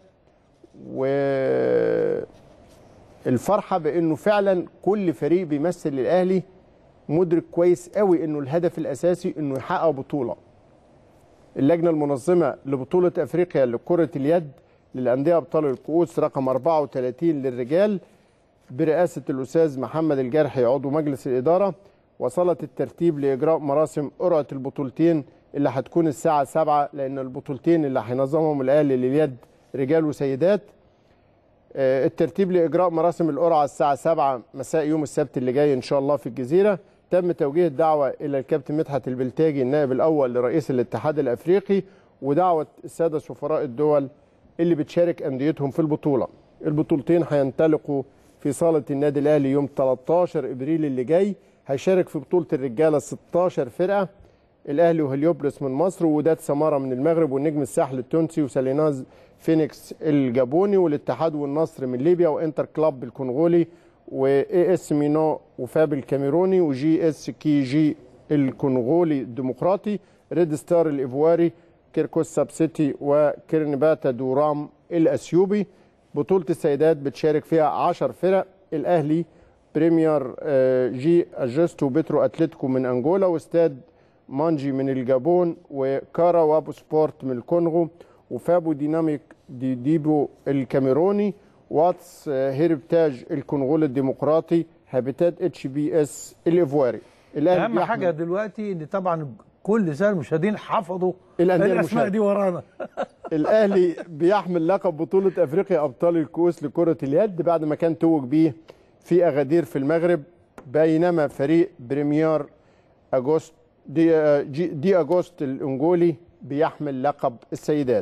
والفرحه بانه فعلا كل فريق بيمثل الاهلي مدرك كويس قوي انه الهدف الاساسي انه يحقق بطوله. اللجنه المنظمه لبطوله افريقيا لكره اليد للانديه ابطال الكؤوس رقم أربعة وثلاثين للرجال برئاسه الاستاذ محمد الجرحي عضو مجلس الاداره وصلت الترتيب لاجراء مراسم قرعه البطولتين اللي هتكون الساعه سبعة، لان البطولتين اللي هينظمهم الاهلي لليد رجال وسيدات. الترتيب لاجراء مراسم القرعه الساعه سبعة مساء يوم السبت اللي جاي ان شاء الله في الجزيره. تم توجيه الدعوه الى الكابتن مدحت البلتاجي النائب الاول لرئيس الاتحاد الافريقي ودعوه الساده سفراء الدول اللي بتشارك انديتهم في البطوله. البطولتين هينطلقوا في صاله النادي الاهلي يوم ثلاثة عشر ابريل اللي جاي. هيشارك في بطوله الرجاله ستاشر فرقه، الاهلي وهليوبلس من مصر ووداد سماره من المغرب والنجم الساحل التونسي وساليناز فينيكس الجابوني والاتحاد والنصر من ليبيا وانتر كلاب الكونغولي واي اس مينو وفاب الكاميروني وجي اس كي جي الكونغولي الديمقراطي، ريد ستار الايفواري، كيركوس ساب سيتي وكيرنباتا دورام الاثيوبي. بطوله السيدات بتشارك فيها عشر فرق، الاهلي بريمير جي اجستو بترو اتلتيكو من انجولا واستاد مانجي من الجابون وكارا وابو سبورت من الكونغو وفابو ديناميك دي ديبو الكاميروني واتس هيربتاج الكونغولي الديمقراطي هابيتات اتش بي اس الايفواري. اهم حاجه دلوقتي ان طبعا كل سنه المشاهدين حفظوا الاسماء دي ورانا. الاهلي بيحمل لقب بطوله افريقيا ابطال الكؤوس لكره اليد بعد ما كان توج بيه في اغادير في المغرب، بينما فريق بريمير اغوست دي, دي اغوست الانجولي بيحمل لقب السيدات.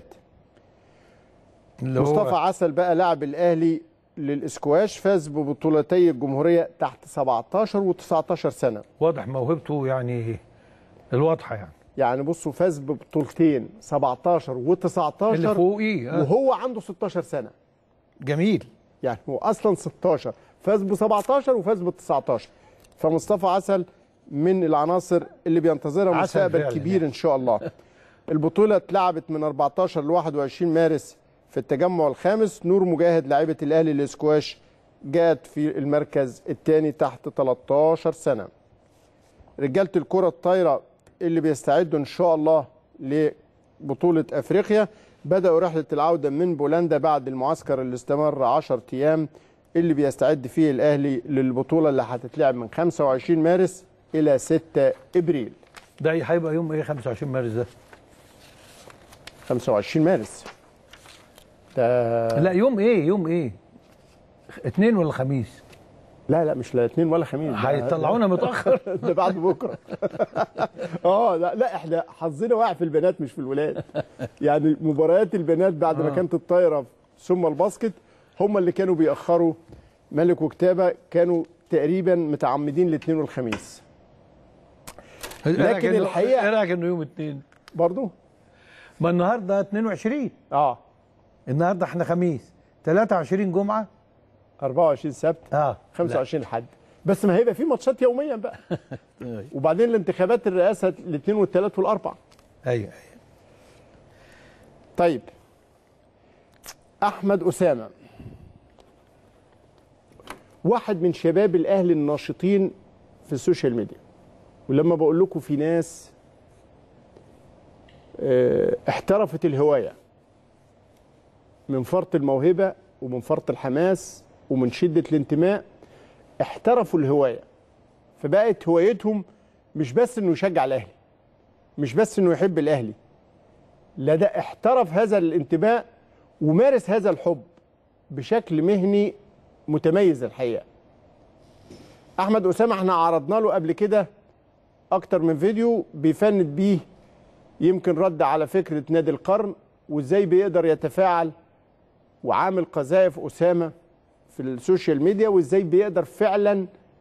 مصطفى عسل بقى لاعب الاهلي للاسكواش فاز ببطولتي الجمهوريه تحت سبعتاشر وتسعتاشر سنه. واضح موهبته يعني الواضحه يعني. يعني بصوا فاز ببطولتين سبعتاشر وتسعتاشر اللي فوقيه أه. وهو عنده ستاشر سنه. جميل. يعني هو اصلا ستاشر فاز ب سبعتاشر وفاز ب تسعتاشر. فمصطفى عسل من العناصر اللي بينتظرها مستقبل كبير يعني. ان شاء الله. البطوله اتلعبت من أربعتاشر ل واحد وعشرين مارس في التجمع الخامس. نور مجاهد لاعبه الاهلي للاسكواش جاءت في المركز الثاني تحت تلتاشر سنه. رجاله الكره الطايره اللي بيستعدوا ان شاء الله لبطوله افريقيا بداوا رحله العوده من بولندا بعد المعسكر اللي استمر عشرة ايام اللي بيستعد فيه الاهلي للبطوله اللي هتتلعب من خمسة وعشرين مارس الى ستة ابريل. ده هيبقى يوم ايه خمسة وعشرين مارس ده؟ خمسة وعشرين مارس ده لا يوم ايه يوم ايه؟ اثنين ولا خميس؟ لا لا مش لا اثنين ولا خميس، هيطلعونا متاخر. ده بعد بكره. اه لا لا احنا حظنا واقع في البنات مش في الولاد. يعني مباريات البنات بعد ما كانت الطايره ثم الباسكت هم اللي كانوا بيأخروا. ملك وكتابه كانوا تقريبا متعمدين الاثنين والخميس. لكن الحقيقه ايه رايك انه يوم اثنين؟ برضه؟ ما النهارده اتنين وعشرين. اه النهارده احنا خميس، ثلاثة وعشرين جمعه، أربعة وعشرين سبت، اه خمسة وعشرين حد. بس ما هيبقى في ماتشات يوميا بقى. وبعدين الانتخابات الرئاسه الاثنين والثلاث والاربع. ايوه ايوه. طيب احمد اسامه واحد من شباب الاهلي الناشطين في السوشيال ميديا، ولما بقول لكم في ناس اه احترفت الهوايه من فرط الموهبه ومن فرط الحماس ومن شده الانتماء، احترفوا الهوايه فبقت هوايتهم مش بس انه يشجع الاهلي، مش بس انه يحب الاهلي، لا ده احترف هذا الانتماء ومارس هذا الحب بشكل مهني متميز الحقيقه. احمد اسامه احنا عرضنا له قبل كده اكتر من فيديو بيفند بيه يمكن رد على فكره نادي القرن وازاي بيقدر يتفاعل وعامل قذائف اسامه في السوشيال ميديا، وازاي بيقدر فعلا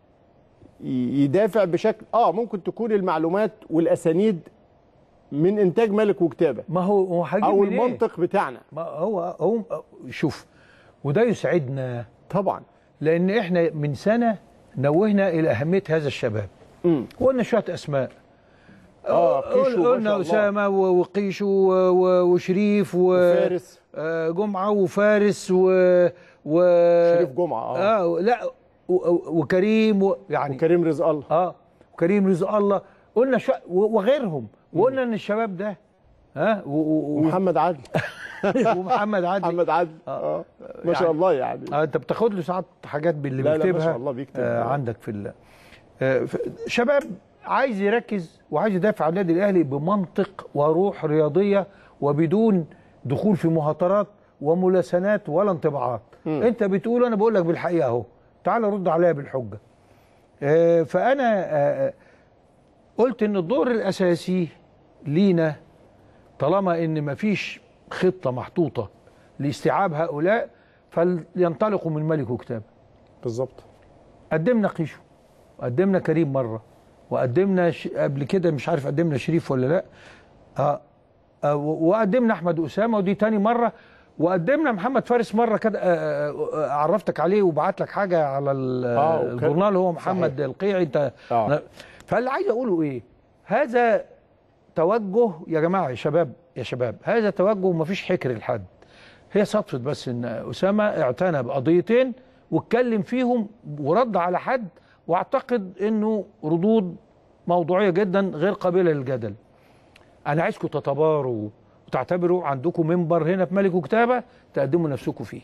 يدافع بشكل اه ممكن تكون المعلومات والاسانيد من انتاج ملك وكتابه، ما هو هو هجيب او منين؟ المنطق بتاعنا. ما هو هو شوف، وده يسعدنا طبعا، لان احنا من سنه نوهنا الى اهميه هذا الشباب. امم وقلنا شويه اسماء، اه قيشو قلنا اسامه وقيشو وشريف وفارس جمعه وفارس و و شريف جمعه اه, آه لا وكريم و... يعني وكريم رزق الله اه وكريم رزق الله قلنا شو... وغيرهم، وقلنا ان الشباب ده ها و... و... ومحمد عادل ومحمد عادل محمد عادل اه ما شاء يعني الله يعني آه انت بتاخد له ساعات حاجات باللي لا بيكتبها. لا ما شاء الله بيكتب آه عندك في ال... آه شباب عايز يركز وعايز يدافع عن النادي الاهلي بمنطق وروح رياضيه وبدون دخول في مهاترات وملاسنات ولا انطباعات. م. انت بتقول انا بقول لك بالحقيقه اهو، تعال رد عليا بالحجه. آه فانا آه قلت ان الدور الاساسي لينا طالما ان مفيش خطه محطوطه لاستيعاب هؤلاء فلينطلقوا من ملك وكتابه. بالظبط. قدمنا قيشو، قدمنا كريم مره، وقدمنا ش... قبل كده مش عارف قدمنا شريف ولا لا. اه, آه وقدمنا احمد اسامه ودي تاني مره، وقدمنا محمد فارس مره كده. آه آه عرفتك عليه وبعت لك حاجه على الجورنال، هو محمد صحيح. القيعي انت. آه. فاللي عايز اقوله ايه؟ هذا توجه يا جماعه، يا شباب يا شباب، هذا توجه مفيش حكر لحد. هي صدفه بس ان اسامه اعتنى بقضيتين واتكلم فيهم ورد على حد، واعتقد انه ردود موضوعيه جدا غير قابله للجدل. انا عايزكم تتباروا وتعتبروا عندكم منبر هنا في ملك وكتابه تقدموا نفسكم فيه.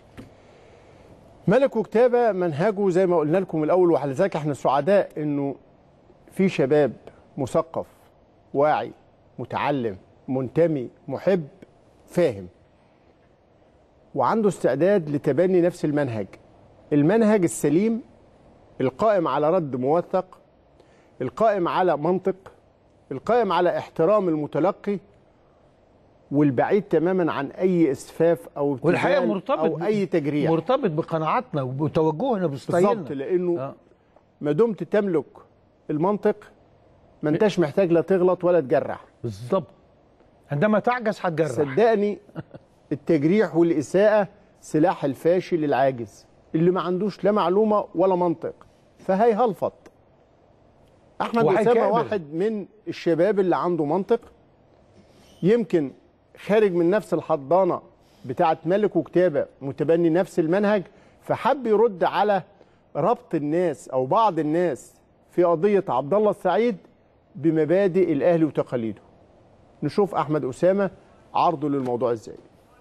ملك وكتابه منهجه زي ما قلنا لكم الاول، ولذلك احنا سعداء انه في شباب مثقف واعي متعلم منتمي محب فاهم وعنده استعداد لتبني نفس المنهج، المنهج السليم القائم على رد موثق، القائم على منطق، القائم على احترام المتلقي، والبعيد تماما عن اي اسفاف او ابتذال والحقيقه مرتبط او اي تجريح، مرتبط بقناعاتنا وتوجهنا بستايلنا. بالظبط، لانه آه. ما دمت تملك المنطق ما انتش محتاج لا تغلط ولا تجرح. بالظبط، عندما تعجز هتجرح. صدقني التجريح والاساءه سلاح الفاشل العاجز اللي ما عندوش لا معلومه ولا منطق، فهيهلفط. احمد اسامه واحد من الشباب اللي عنده منطق، يمكن خارج من نفس الحضانه بتاعه ملك وكتابه، متبني نفس المنهج، فحب يرد على ربط الناس او بعض الناس في قضيه عبد الله السعيد بمبادئ الاهلي وتقاليده. نشوف احمد اسامه عرضه للموضوع ازاي.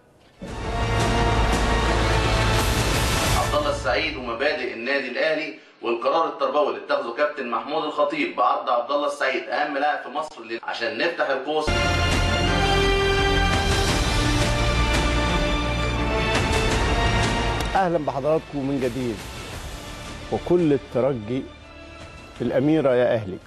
عبد الله السعيد ومبادئ النادي الاهلي والقرار التربوي اللي اتخذه كابتن محمود الخطيب بعرض عبد الله السعيد اهم لاعب في مصر عشان نفتح القوس. اهلا بحضراتكم من جديد، وكل الترجي الاميره يا اهلي.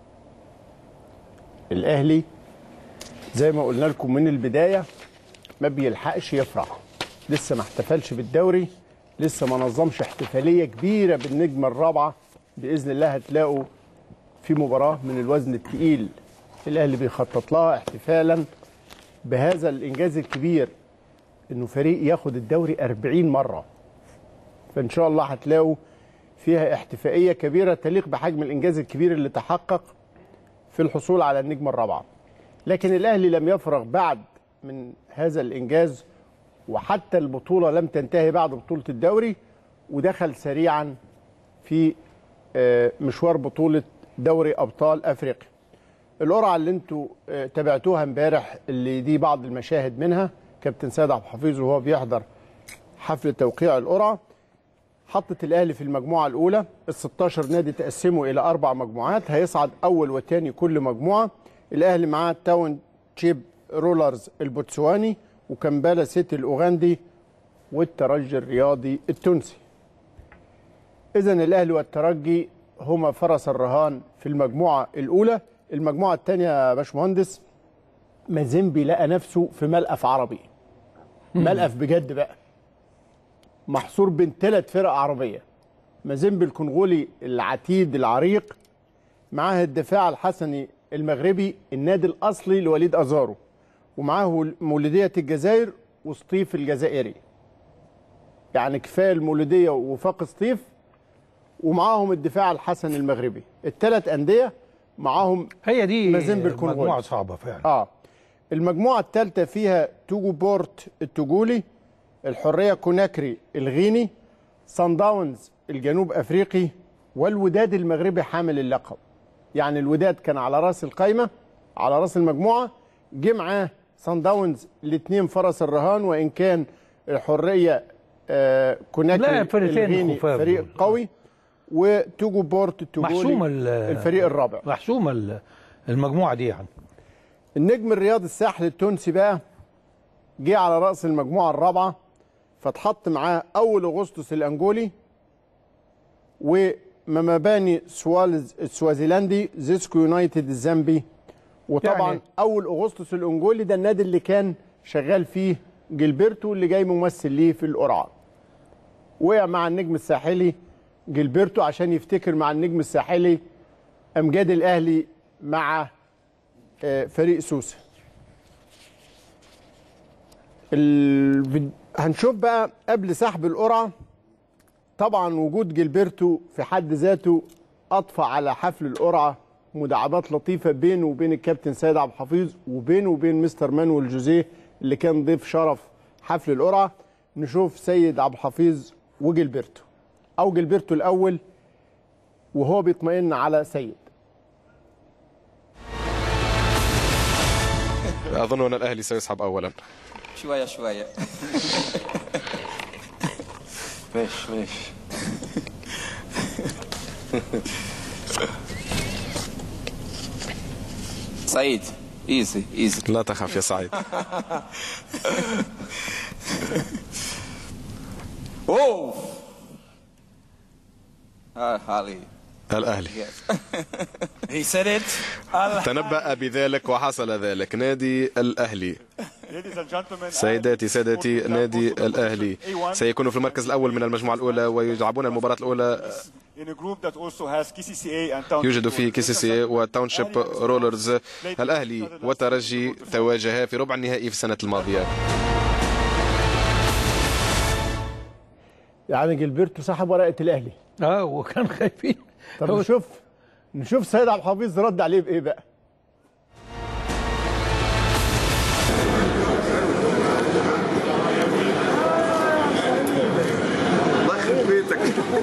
الاهلي زي ما قلنا لكم من البدايه ما بيلحقش يفرح، لسه ما احتفلش بالدوري، لسه ما نظمش احتفاليه كبيره بالنجمه الرابعه. باذن الله هتلاقوا في مباراه من الوزن الثقيل الاهلي بيخطط لها احتفالا بهذا الانجاز الكبير، انه فريق ياخد الدوري أربعين مره. فان شاء الله هتلاقوا فيها احتفائيه كبيره تليق بحجم الانجاز الكبير اللي تحقق في الحصول على النجمه الرابعه. لكن الاهلي لم يفرغ بعد من هذا الانجاز، وحتى البطوله لم تنتهي بعد بطوله الدوري، ودخل سريعا في مشوار بطوله دوري ابطال افريقيا. القرعه اللي انتوا تابعتوها امبارح اللي دي بعض المشاهد منها، كابتن سيد عبد الحفيظ وهو بيحضر حفل توقيع القرعه حطت الاهلي في المجموعه الاولى. ال ستاشر نادي تقسموا الى اربع مجموعات، هيصعد اول وثاني كل مجموعه. الاهلي معاه تاون شيب رولرز البوتسواني، وكمبالا سيتي الاوغندي، والترجي الرياضي التونسي. اذا الاهلي والترجي هما فرس الرهان في المجموعه الاولى. المجموعه الثانيه يا باشمهندس، مازيمبي لقى نفسه في ملقف عربي، ملقف بجد بقى، محصور بين ثلاث فرق عربيه. مازيمبي الكونغولي العتيد العريق، معاه الدفاع الحسني المغربي النادي الاصلي لوليد ازارو، ومعاه مولوديه الجزائر وسطيف الجزائري. يعني كفايه المولوديه ووفاق سطيف، ومعاهم الدفاع الحسني المغربي. الثلاث انديه معاهم هي دي مازيمبي الكونغولي. مجموعه صعبه فعلا. اه المجموعه الثالثه فيها توجو بورت التوجولي، الحريه كوناكري الغيني، صن داونز الجنوب افريقي، والوداد المغربي حامل اللقب. يعني الوداد كان على راس القايمه، على راس المجموعه، جه معاه صن داونز الاثنين فرس الرهان، وان كان الحريه آه كوناكري الغيني فريق قوي، وتوجو بورت التوجولي الفريق الرابع. محسومه المجموعه دي. يعني النجم الرياضي الساحل التونسي بقى جه على راس المجموعه الرابعه، فاتحط معاه اول اغسطس الانجولي، ومماباني سوالز السوازيلاندي، زيسكو يونايتد الزامبي، وطبعا يعني اول اغسطس الانجولي ده النادي اللي كان شغال فيه جilberto اللي جاي ممثل ليه في القرعه. وقع مع النجم الساحلي جilberto عشان يفتكر مع النجم الساحلي امجاد الاهلي مع فريق سوسه. ال... هنشوف بقى قبل سحب القرعه، طبعا وجود جilberto في حد ذاته اضفى على حفل القرعه مداعبات لطيفه بينه وبين الكابتن سيد عبد الحفيظ، وبينه وبين مستر مانويل جوزيه اللي كان ضيف شرف حفل القرعه. نشوف سيد عبد الحفيظ وجilberto، او جilberto الاول وهو بيطمئن على سيد. اظن ان الاهلي سيسحب اولا. شويه شويه. ماشي ماشي. سعيد ايزي ايزي. لا تخاف يا سعيد. اوه علي الاهلي. He said it. تنبأ بذلك وحصل ذلك. نادي الاهلي. سيداتي سادتي، نادي الاهلي سيكون في المركز الاول من المجموعه الاولى، ويلعبون المباراه الاولى. يوجد في كي سي سي وتاونشيب رولرز. الاهلي والترجي تواجها في ربع النهائي في السنه الماضيه. يعني جilberto سحب ورقه الاهلي. اه وكان خايفين. طب نشوف نشوف سيد عبد الحفيظ رد عليه بايه بقى. الله يخرب بيتك.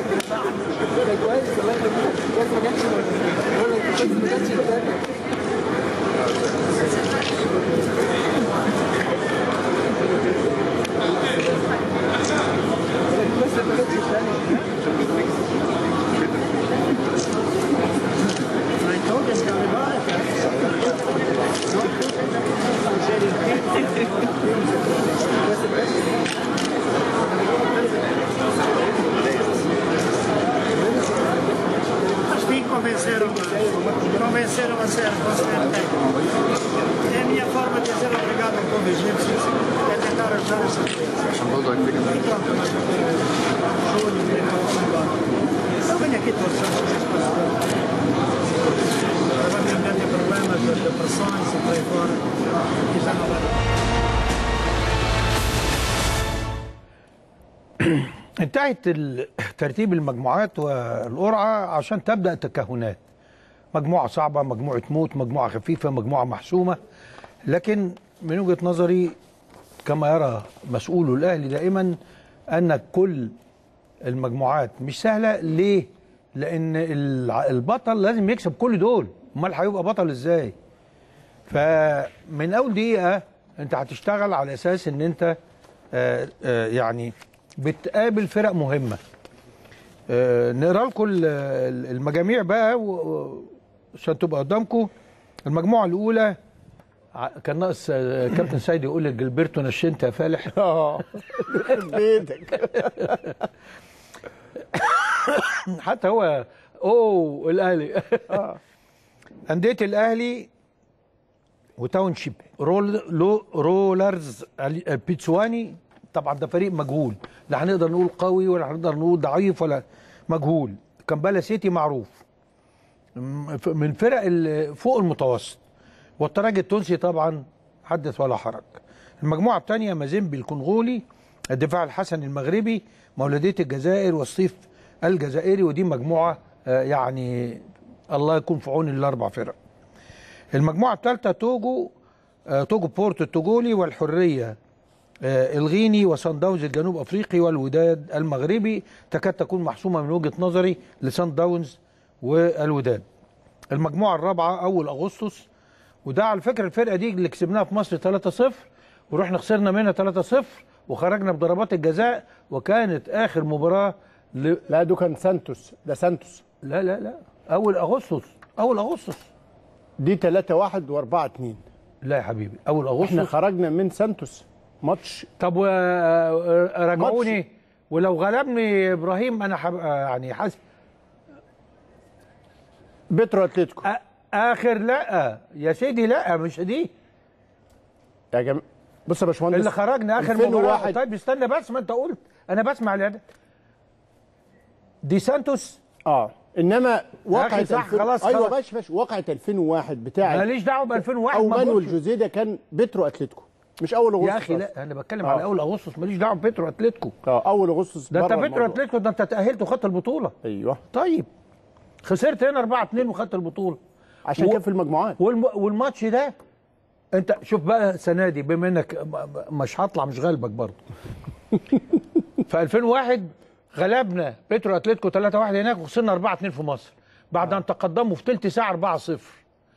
Convenceram, convenceram a ser constante. É a minha forma de dizer obrigado ao povo egípcio, é tentar ajudar essa coisa. Eu venho aqui todos os anos, provavelmente tem problemas de depressões e por aí fora, e já não vai. انتهت ترتيب المجموعات والقرعه عشان تبدا التكهنات. مجموعه صعبه، مجموعه موت، مجموعه خفيفه، مجموعه محسومه. لكن من وجهه نظري كما يرى مسؤول الاهلي دائما ان كل المجموعات مش سهله. ليه؟ لان البطل لازم يكسب كل دول، امال هيبقى بطل ازاي؟ فمن اول دقيقه انت هتشتغل على اساس ان انت آآ آآ يعني بتقابل فرق مهمه. نقرا لكم المجاميع بقى عشان تبقى قدامكم. المجموعه الاولى كان ناقص كابتن سيد يقول لجilberto نشنت يا فالح. اه بيتك. حتى هو اوه الاهلي. انديه الاهلي وتاونشيب رول رولرز بيتسواني طبعا ده فريق مجهول، لا هنقدر نقول قوي ولا هنقدر نقول ضعيف ولا مجهول. كامبالا سيتي معروف من فرق فوق المتوسط، والترجي التونسي طبعا حدث ولا حرج. المجموعه الثانيه مازيمبي الكونغولي، الدفاع الحسن المغربي، مولوديه الجزائر، والصيف الجزائري، ودي مجموعه يعني الله يكون في عون الاربع فرق. المجموعه الثالثه توجو توجو بورت التوجولي، والحريه الغيني، وصن داونز الجنوب افريقي، والوداد المغربي. تكاد تكون محسومه من وجهه نظري لصن داونز والوداد. المجموعه الرابعه اول اغسطس، وده على فكره الفرقه دي اللي كسبناها في مصر ثلاثة صفر ورحنا خسرنا منها ثلاثة صفر وخرجنا بضربات الجزاء، وكانت اخر مباراه ل... لا ده كان سانتوس، ده سانتوس. لا لا لا اول اغسطس، اول اغسطس دي ثلاثة واحد واربعة اتنين. لا يا حبيبي اول اغسطس احنا خرجنا من سانتوس ماتش. طب راجعوني ولو غلبني ابراهيم انا حب... يعني حاسس بترو اتلتيكو أ... اخر. لا يا سيدي لا مش دي يا جماعه. بص يا باشمهندس اللي خرجنا اخر ألفين وواحد. مباراه. طيب استنى بس، ما انت قلت انا بسمع العدد دي سانتوس. اه انما واقعة صح الفين... خلاص ايوه خلاص. باش باش واقعة ألفين وواحد بتاع ماليش دعوه ب ألفين وواحد او مانويل جوزيه ده كان بترو اتلتيكو مش اول اغسطس يا اخي. لا انا بتكلم آه. على اول اغسطس، ماليش دعوه ببترو اتلتيكو. اه اول اغسطس ده انت بره بترو الموضوع. اتلتيكو ده انت تاهلت وخدت البطوله. ايوه طيب خسرت هنا أربعة اتنين وخدت البطوله عشان و... كان في المجموعات. والم... والماتش ده انت شوف بقى السنه دي، بما انك مش هطلع مش غالبك برضه في ألفين وواحد غلبنا بترو اتلتيكو ثلاثة واحد هناك، وخسرنا أربعة اتنين في مصر بعد آه. ان تقدموا في ثلث ساعه أربعة صفر.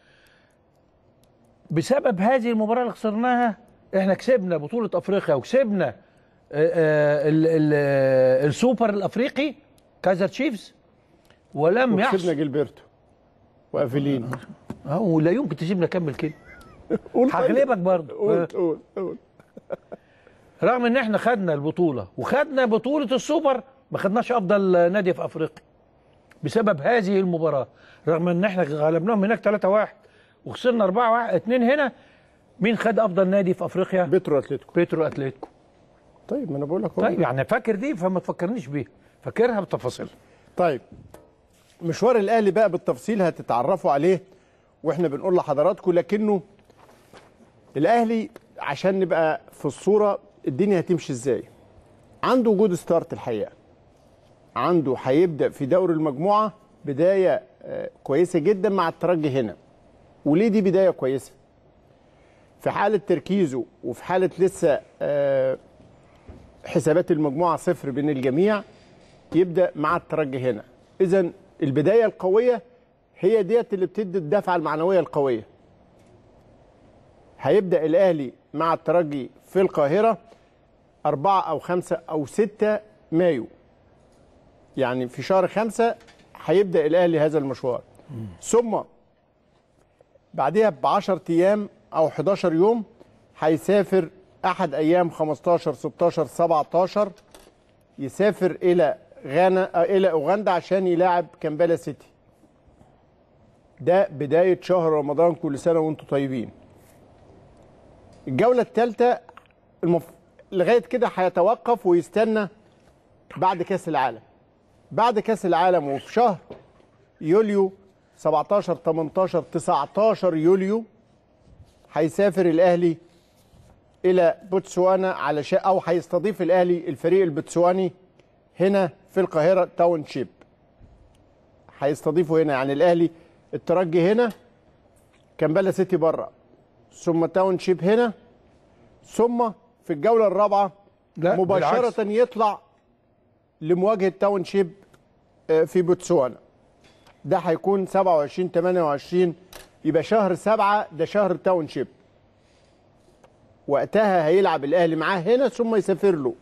بسبب هذه المباراه اللي خسرناها احنا كسبنا بطوله افريقيا، وكسبنا ال ال السوبر الافريقي كايزر تشيفز، ولم يحصل. وكسبنا جilberto وافيلين. اه ولا يمكن تسيبنا نكمل كده. قول هغلبك برضه. قول قول قول. رغم ان احنا خدنا البطوله وخدنا بطوله السوبر، ما خدناش افضل نادي في افريقيا بسبب هذه المباراه. رغم ان احنا غلبناهم هناك ثلاثة واحد وخسرنا أربعة اتنين هنا. مين خد افضل نادي في افريقيا؟ بترو اتلتيكو. بترو اتلتيكو. طيب ما انا بقول لك. طيب يعني فاكر دي، فما تفكرنيش بيها، فاكرها بتفاصيلها. طيب مشوار الاهلي بقى بالتفصيل هتتعرفوا عليه واحنا بنقول لحضراتكم، لكنه الاهلي عشان نبقى في الصوره الدنيا هتمشي ازاي. عنده وجود ستارت الحقيقه، عنده هيبدا في دور المجموعه بدايه كويسه جدا مع الترجي هنا. وليه دي بدايه كويسه؟ في حاله تركيزه وفي حاله لسه حسابات المجموعه صفر بين الجميع، يبدا مع الترجي هنا. اذا البدايه القويه هي ديت اللي بتدي الدفعه المعنويه القويه. هيبدا الاهلي مع الترجي في القاهره أربعة أو خمسة أو ستة مايو، يعني في شهر خمسة هيبدأ الأهلي هذا المشوار. ثم بعدها بعشر أيام أو حداشر يوم هيسافر أحد أيام خمستاشر ستاشر سبعتاشر، يسافر إلى غانا إلى أوغندا عشان يلاعب كامبالا سيتي. ده بداية شهر رمضان، كل سنة وأنتم طيبين. الجولة الثالثة المف... لغايه كده هيتوقف ويستنى بعد كاس العالم. بعد كاس العالم وفي شهر يوليو سبعتاشر تمنتاشر تسعتاشر يوليو هيسافر الاهلي الى بوتسوانا علشان او هيستضيف الاهلي الفريق البوتسواني هنا في القاهره تاون شيب. هيستضيفه هنا، يعني الاهلي الترجي هنا، كامبالا سيتي بره، ثم تاون شيب هنا، ثم في الجولة الرابعة مباشرة بالعكس. يطلع لمواجهة تاون شيب في بوتسوانا. ده هيكون سبعة وعشرين تمنية وعشرين، يبقى شهر سبعة ده شهر تاون شيب. وقتها هيلعب الأهلي معاه هنا ثم يسافر له.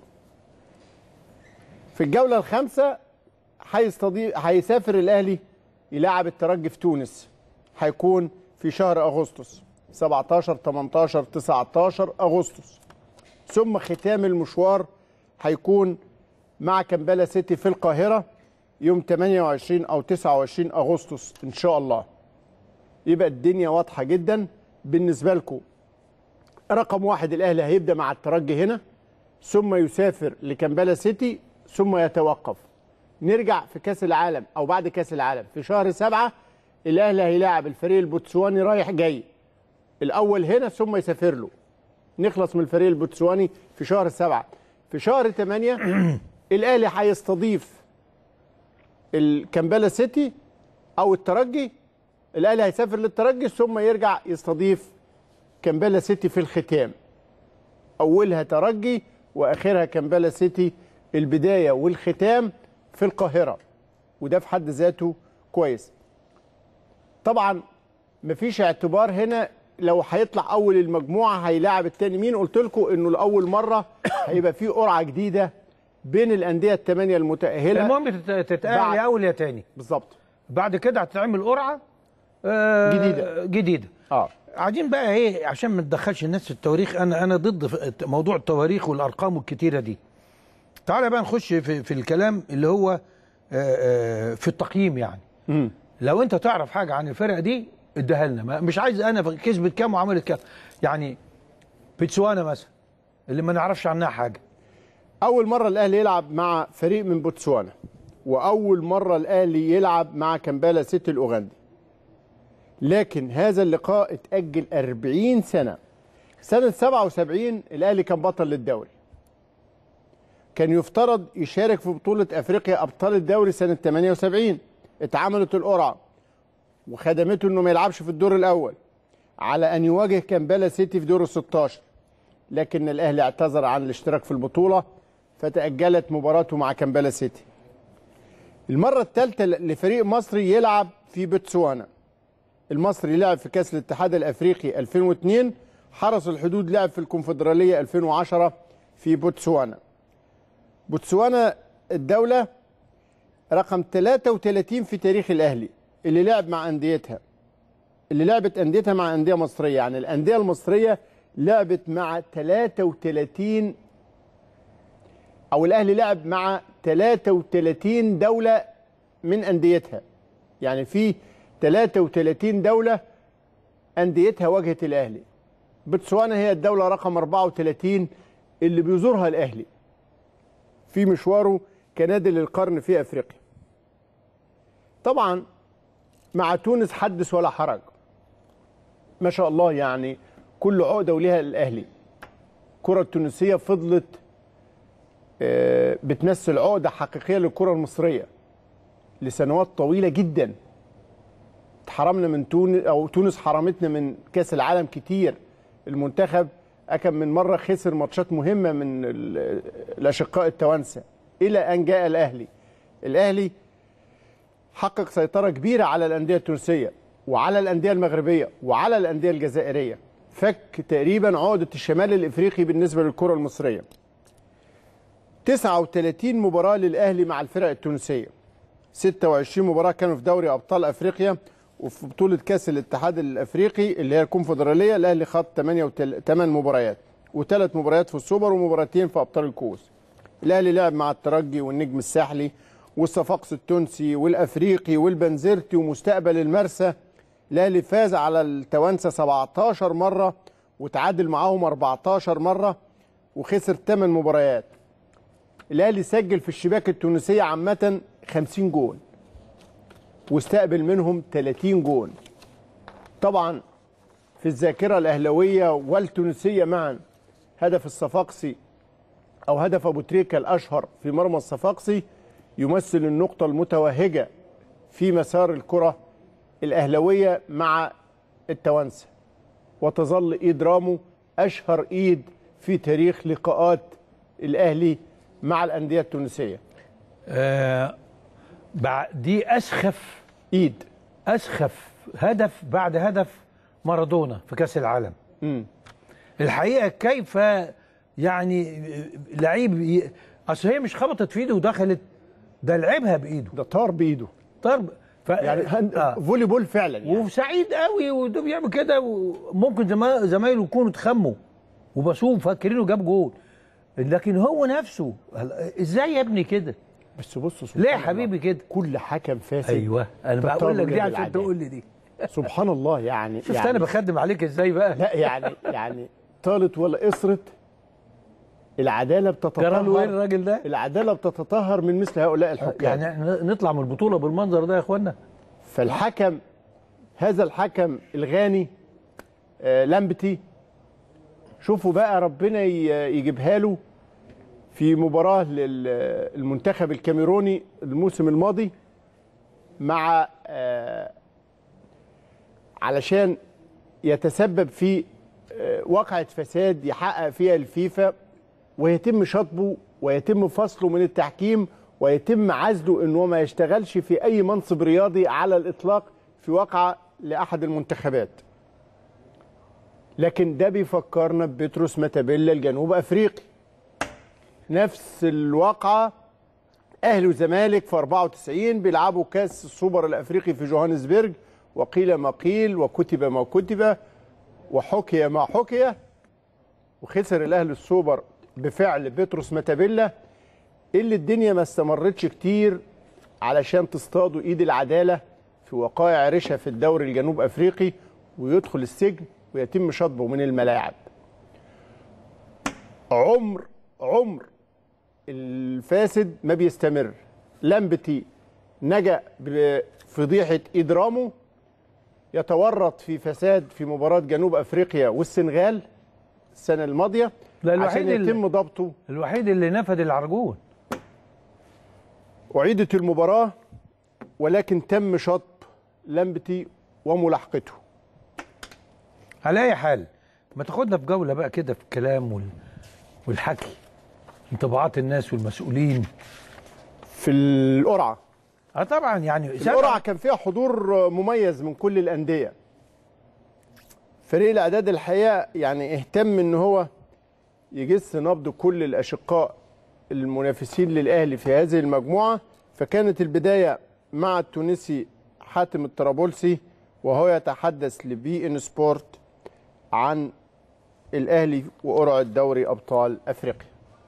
في الجولة الخامسة هيستضيف هيسافر الأهلي يلاعب الترجي في تونس، هيكون في شهر أغسطس سبعتاشر تمنتاشر تسعتاشر أغسطس. ثم ختام المشوار هيكون مع كامبالا سيتي في القاهرة يوم تمنية وعشرين أو تسعة وعشرين أغسطس إن شاء الله. يبقى الدنيا واضحة جدا بالنسبة لكم. رقم واحد الأهلي هيبدأ مع الترجي هنا، ثم يسافر لكامبالا سيتي ثم يتوقف. نرجع في كاس العالم او بعد كاس العالم في شهر سبعة الاهلي هيلاعب الفريق البوتسواني رايح جاي، الاول هنا ثم يسافر له. نخلص من الفريق البوتسواني في شهر سبعة. في شهر ثمانية الاهلي هيستضيف الكامبالا سيتي او الترجي. الاهلي هيسافر للترجي ثم يرجع يستضيف كامبالا سيتي في الختام. اولها ترجي واخرها كامبالا سيتي، البدايه والختام في القاهره، وده في حد ذاته كويس. طبعا مفيش اعتبار هنا لو هيطلع اول المجموعه هيلاعب الثاني مين. قلت لكم انه لاول مره هيبقى في قرعه جديده بين الانديه الثمانيه المتاهله. المهم تتاهل يا اول يا ثاني بالظبط. بعد كده هتتعمل قرعه آه جديده جديده اه قاعدين بقى ايه عشان ما تدخلش الناس في التواريخ. انا انا ضد موضوع التواريخ والارقام الكتيره دي. تعالى بقى نخش في, في الكلام اللي هو في التقييم. يعني م. لو انت تعرف حاجه عن الفرق دي اديها لنا. مش عايز انا كسبت كام وعملت كام. يعني بوتسوانا مثلا اللي ما نعرفش عنها حاجه. اول مره الاهلي يلعب مع فريق من بوتسوانا، واول مره الاهلي يلعب مع كامبالا سيتي الاوغندي. لكن هذا اللقاء اتاجل أربعين سنه. سنه سبعة وسبعين الاهلي كان بطل للدوري، كان يفترض يشارك في بطوله افريقيا ابطال الدوري سنه ثمانية وسبعين. اتعملت القرعه وخدمته انه ما يلعبش في الدور الاول على ان يواجه كامبالا سيتي في دور الستاشر، لكن الاهلي اعتذر عن الاشتراك في البطوله فتاجلت مباراته مع كامبالا سيتي. المره الثالثه لفريق مصري يلعب في بوتسوانا. المصري لعب في كاس الاتحاد الافريقي ألفين واثنين، حرس الحدود لعب في الكونفدراليه ألفين وعشرة في بوتسوانا. بوتسوانا الدوله رقم ثلاثة وثلاثين في تاريخ الاهلي اللي لعب مع انديتها، اللي لعبت انديتها مع انديه مصريه. يعني الانديه المصريه لعبت مع ثلاثة وثلاثين، او الاهلي لعب مع ثلاثة وثلاثين دوله من انديتها. يعني في ثلاثة وثلاثين دوله انديتها واجهت الاهلي. بوتسوانا هي الدوله رقم أربعة وثلاثين اللي بيزورها الاهلي في مشواره كنادي للقرن في افريقيا. طبعا مع تونس حدث ولا حرج، ما شاء الله. يعني كل عقده وليها الاهلي. الكره التونسيه فضلت بتمثل عقده حقيقيه للكره المصريه لسنوات طويله جدا. اتحرمنا من تونس، او تونس حرمتنا من كاس العالم كتير. المنتخب أكم من مره خسر ماتشات مهمه من الاشقاء التوانسه الى ان جاء الاهلي. الاهلي حقق سيطره كبيره على الانديه التونسيه وعلى الانديه المغربيه وعلى الانديه الجزائريه. فك تقريبا عقده الشمال الافريقي بالنسبه للكره المصريه. تسعة وثلاثين مباراه للاهلي مع الفرق التونسيه، ستة وعشرين مباراه كانوا في دوري ابطال افريقيا، وفي بطوله كاس الاتحاد الافريقي اللي هي الكونفدراليه الاهلي خاض ثمان مباريات، وثلاث مباريات في السوبر ومباراتين في ابطال الكؤوس. الاهلي لعب مع الترجي والنجم الساحلي والصفاقس التونسي والافريقي والبنزرتي ومستقبل المرسى. الاهلي فاز على التوانسه سبعتاشر مره وتعادل معاهم أربعتاشر مره وخسر ثمان مباريات. الاهلي سجل في الشباك التونسيه عامه خمسين جول واستقبل منهم ثلاثين جول. طبعا في الذاكره الاهلاويه والتونسيه معا هدف الصفاقسي او هدف ابو تريكه الاشهر في مرمى الصفاقسي يمثل النقطه المتوهجه في مسار الكره الاهلاويه مع التوانسه، وتظل ايد رامو اشهر ايد في تاريخ لقاءات الاهلي مع الانديه التونسيه. آه دي اسخف ايد، اسخف هدف بعد هدف مارادونا في كاس العالم. امم الحقيقه كيف يعني لعيب ي... اصل هي مش خبطت في ايده ودخلت، ده لعبها بايده، ده طار بايده، طار ف... يعني هند... آه. فولي بول فعلا يعني. وسعيد قوي وده بيعمل كده، وممكن زما... زمايله يكونوا اتخموا وبصوم فاكرينه جاب جول، لكن هو نفسه ازاي يا ابني كده؟ بس بص ليه يا حبيبي كده؟ كل حكم فاسد. ايوه انا بقول لك دي عشان تقول لي دي. سبحان الله. يعني شفت يعني انا بخدم عليك ازاي بقى؟ لا يعني يعني طالت ولا قصرت العداله جرى له ايه بتتطهر، الراجل ده؟ العداله بتتطهر من مثل هؤلاء الحكام. يعني احنا نطلع من البطوله بالمنظر ده يا اخوانا؟ فالحكم هذا الحكم الغاني آه لامبتي، شوفوا بقى ربنا يجيبها له في مباراه للمنتخب الكاميروني الموسم الماضي مع آه علشان يتسبب في آه واقعة فساد يحقق فيها الفيفا، ويتم شطبه ويتم فصله من التحكيم ويتم عزله انه ما يشتغلش في اي منصب رياضي على الاطلاق في واقعة لاحد المنتخبات. لكن ده بيفكرنا ببيتروس ماتابيلا الجنوب افريقي، نفس الواقعة، اهلي وزمالك في أربعة وتسعين بيلعبوا كاس السوبر الافريقي في جوهانسبرج، وقيل ما قيل وكتب ما كتب وحكي ما حكي، وخسر الاهلي السوبر بفعل بيتروس ماتابيلا، اللي الدنيا ما استمرتش كتير علشان تصطادوا ايد العداله في وقائع رشا في الدوري الجنوب افريقي ويدخل السجن ويتم شطبه من الملاعب. عمر عمر الفاسد ما بيستمر. لامبتي نجا بفضيحه اجرامه، يتورط في فساد في مباراه جنوب افريقيا والسنغال السنه الماضيه عشان يتم ضبطه. الوحيد اللي نفذ العرجون. أعيدت المباراة ولكن تم شطب لامبتي وملاحقته. على أي حال ما تاخدنا في جولة بقى كده في الكلام وال... والحكي، انطباعات الناس والمسؤولين في القرعة. اه طبعا يعني القرعة كان فيها حضور مميز من كل الأندية. فريق الإعداد الحقيقة يعني اهتم ان هو يجس نبض كل الأشقاء المنافسين للأهلي في هذه المجموعة. فكانت البداية مع التونسي حاتم الطرابلسي وهو يتحدث لبي ان سبورت عن الأهلي وقرعة دوري أبطال أفريقيا.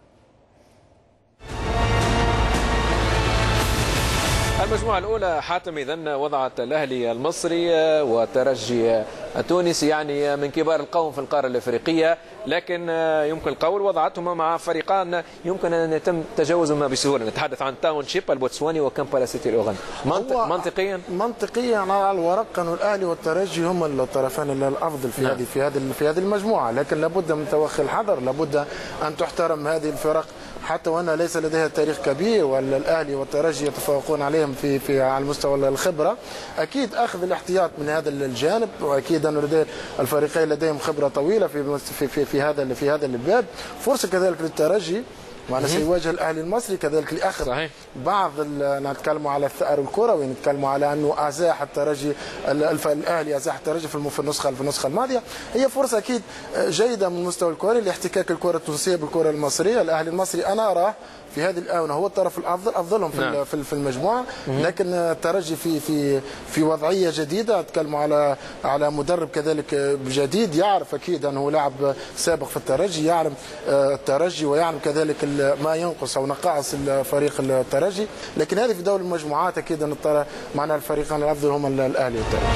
المجموعة الأولى حاتم إذن وضعت الأهلي المصري والترجي التونسي يعني من كبار القوم في القارة الأفريقية، لكن يمكن القول وضعتهما مع فريقان يمكن أن يتم تجاوزهما بسهولة. نتحدث عن تاون شيب البوتسواني وكامبالا سيتي الأوغندي. منطق منطقيا منطقيا على الورق كانوا الأهلي والترجي هم الطرفان الأفضل في هذه في هذه في هذه المجموعة، لكن لابد من توخي الحذر، لابد أن تحترم هذه الفرق حتى وأن ليس لديها تاريخ كبير، ولا الأهلي والترجي يتفوقون عليهم في في على المستوى الخبرة. أكيد أخذ الاحتياط من هذا الجانب، وأكيد أن لدي الفريقين لديهم خبرة طويلة في في في, في هذا في هذا الباب. فرصة كذلك للترجي وأنا سيواجه الأهلي المصري كذلك لأخذ صحيح. بعض نتكلموا على الثأر الكروي، نتكلموا على أنه أزاح الترجي الأهلي أزاح الترجي في النسخة في النسخة الماضية. هي فرصة أكيد جيدة من المستوى الكروي لاحتكاك الكرة التونسية بالكرة المصرية. الأهلي المصري أنا أراه في هذه الآونة هو الطرف الأفضل أفضلهم في نعم. في المجموعة، لكن الترجي في في في وضعية جديدة. أتكلم على على مدرب كذلك جديد يعرف أكيد أنه لاعب سابق في الترجي، يعلم الترجي ويعلم كذلك ما ينقص أو نقائص فريق الترجي. لكن هذه في دور المجموعات أكيد أن معنا الفريقان الأفضل هم الأهلي والترجي.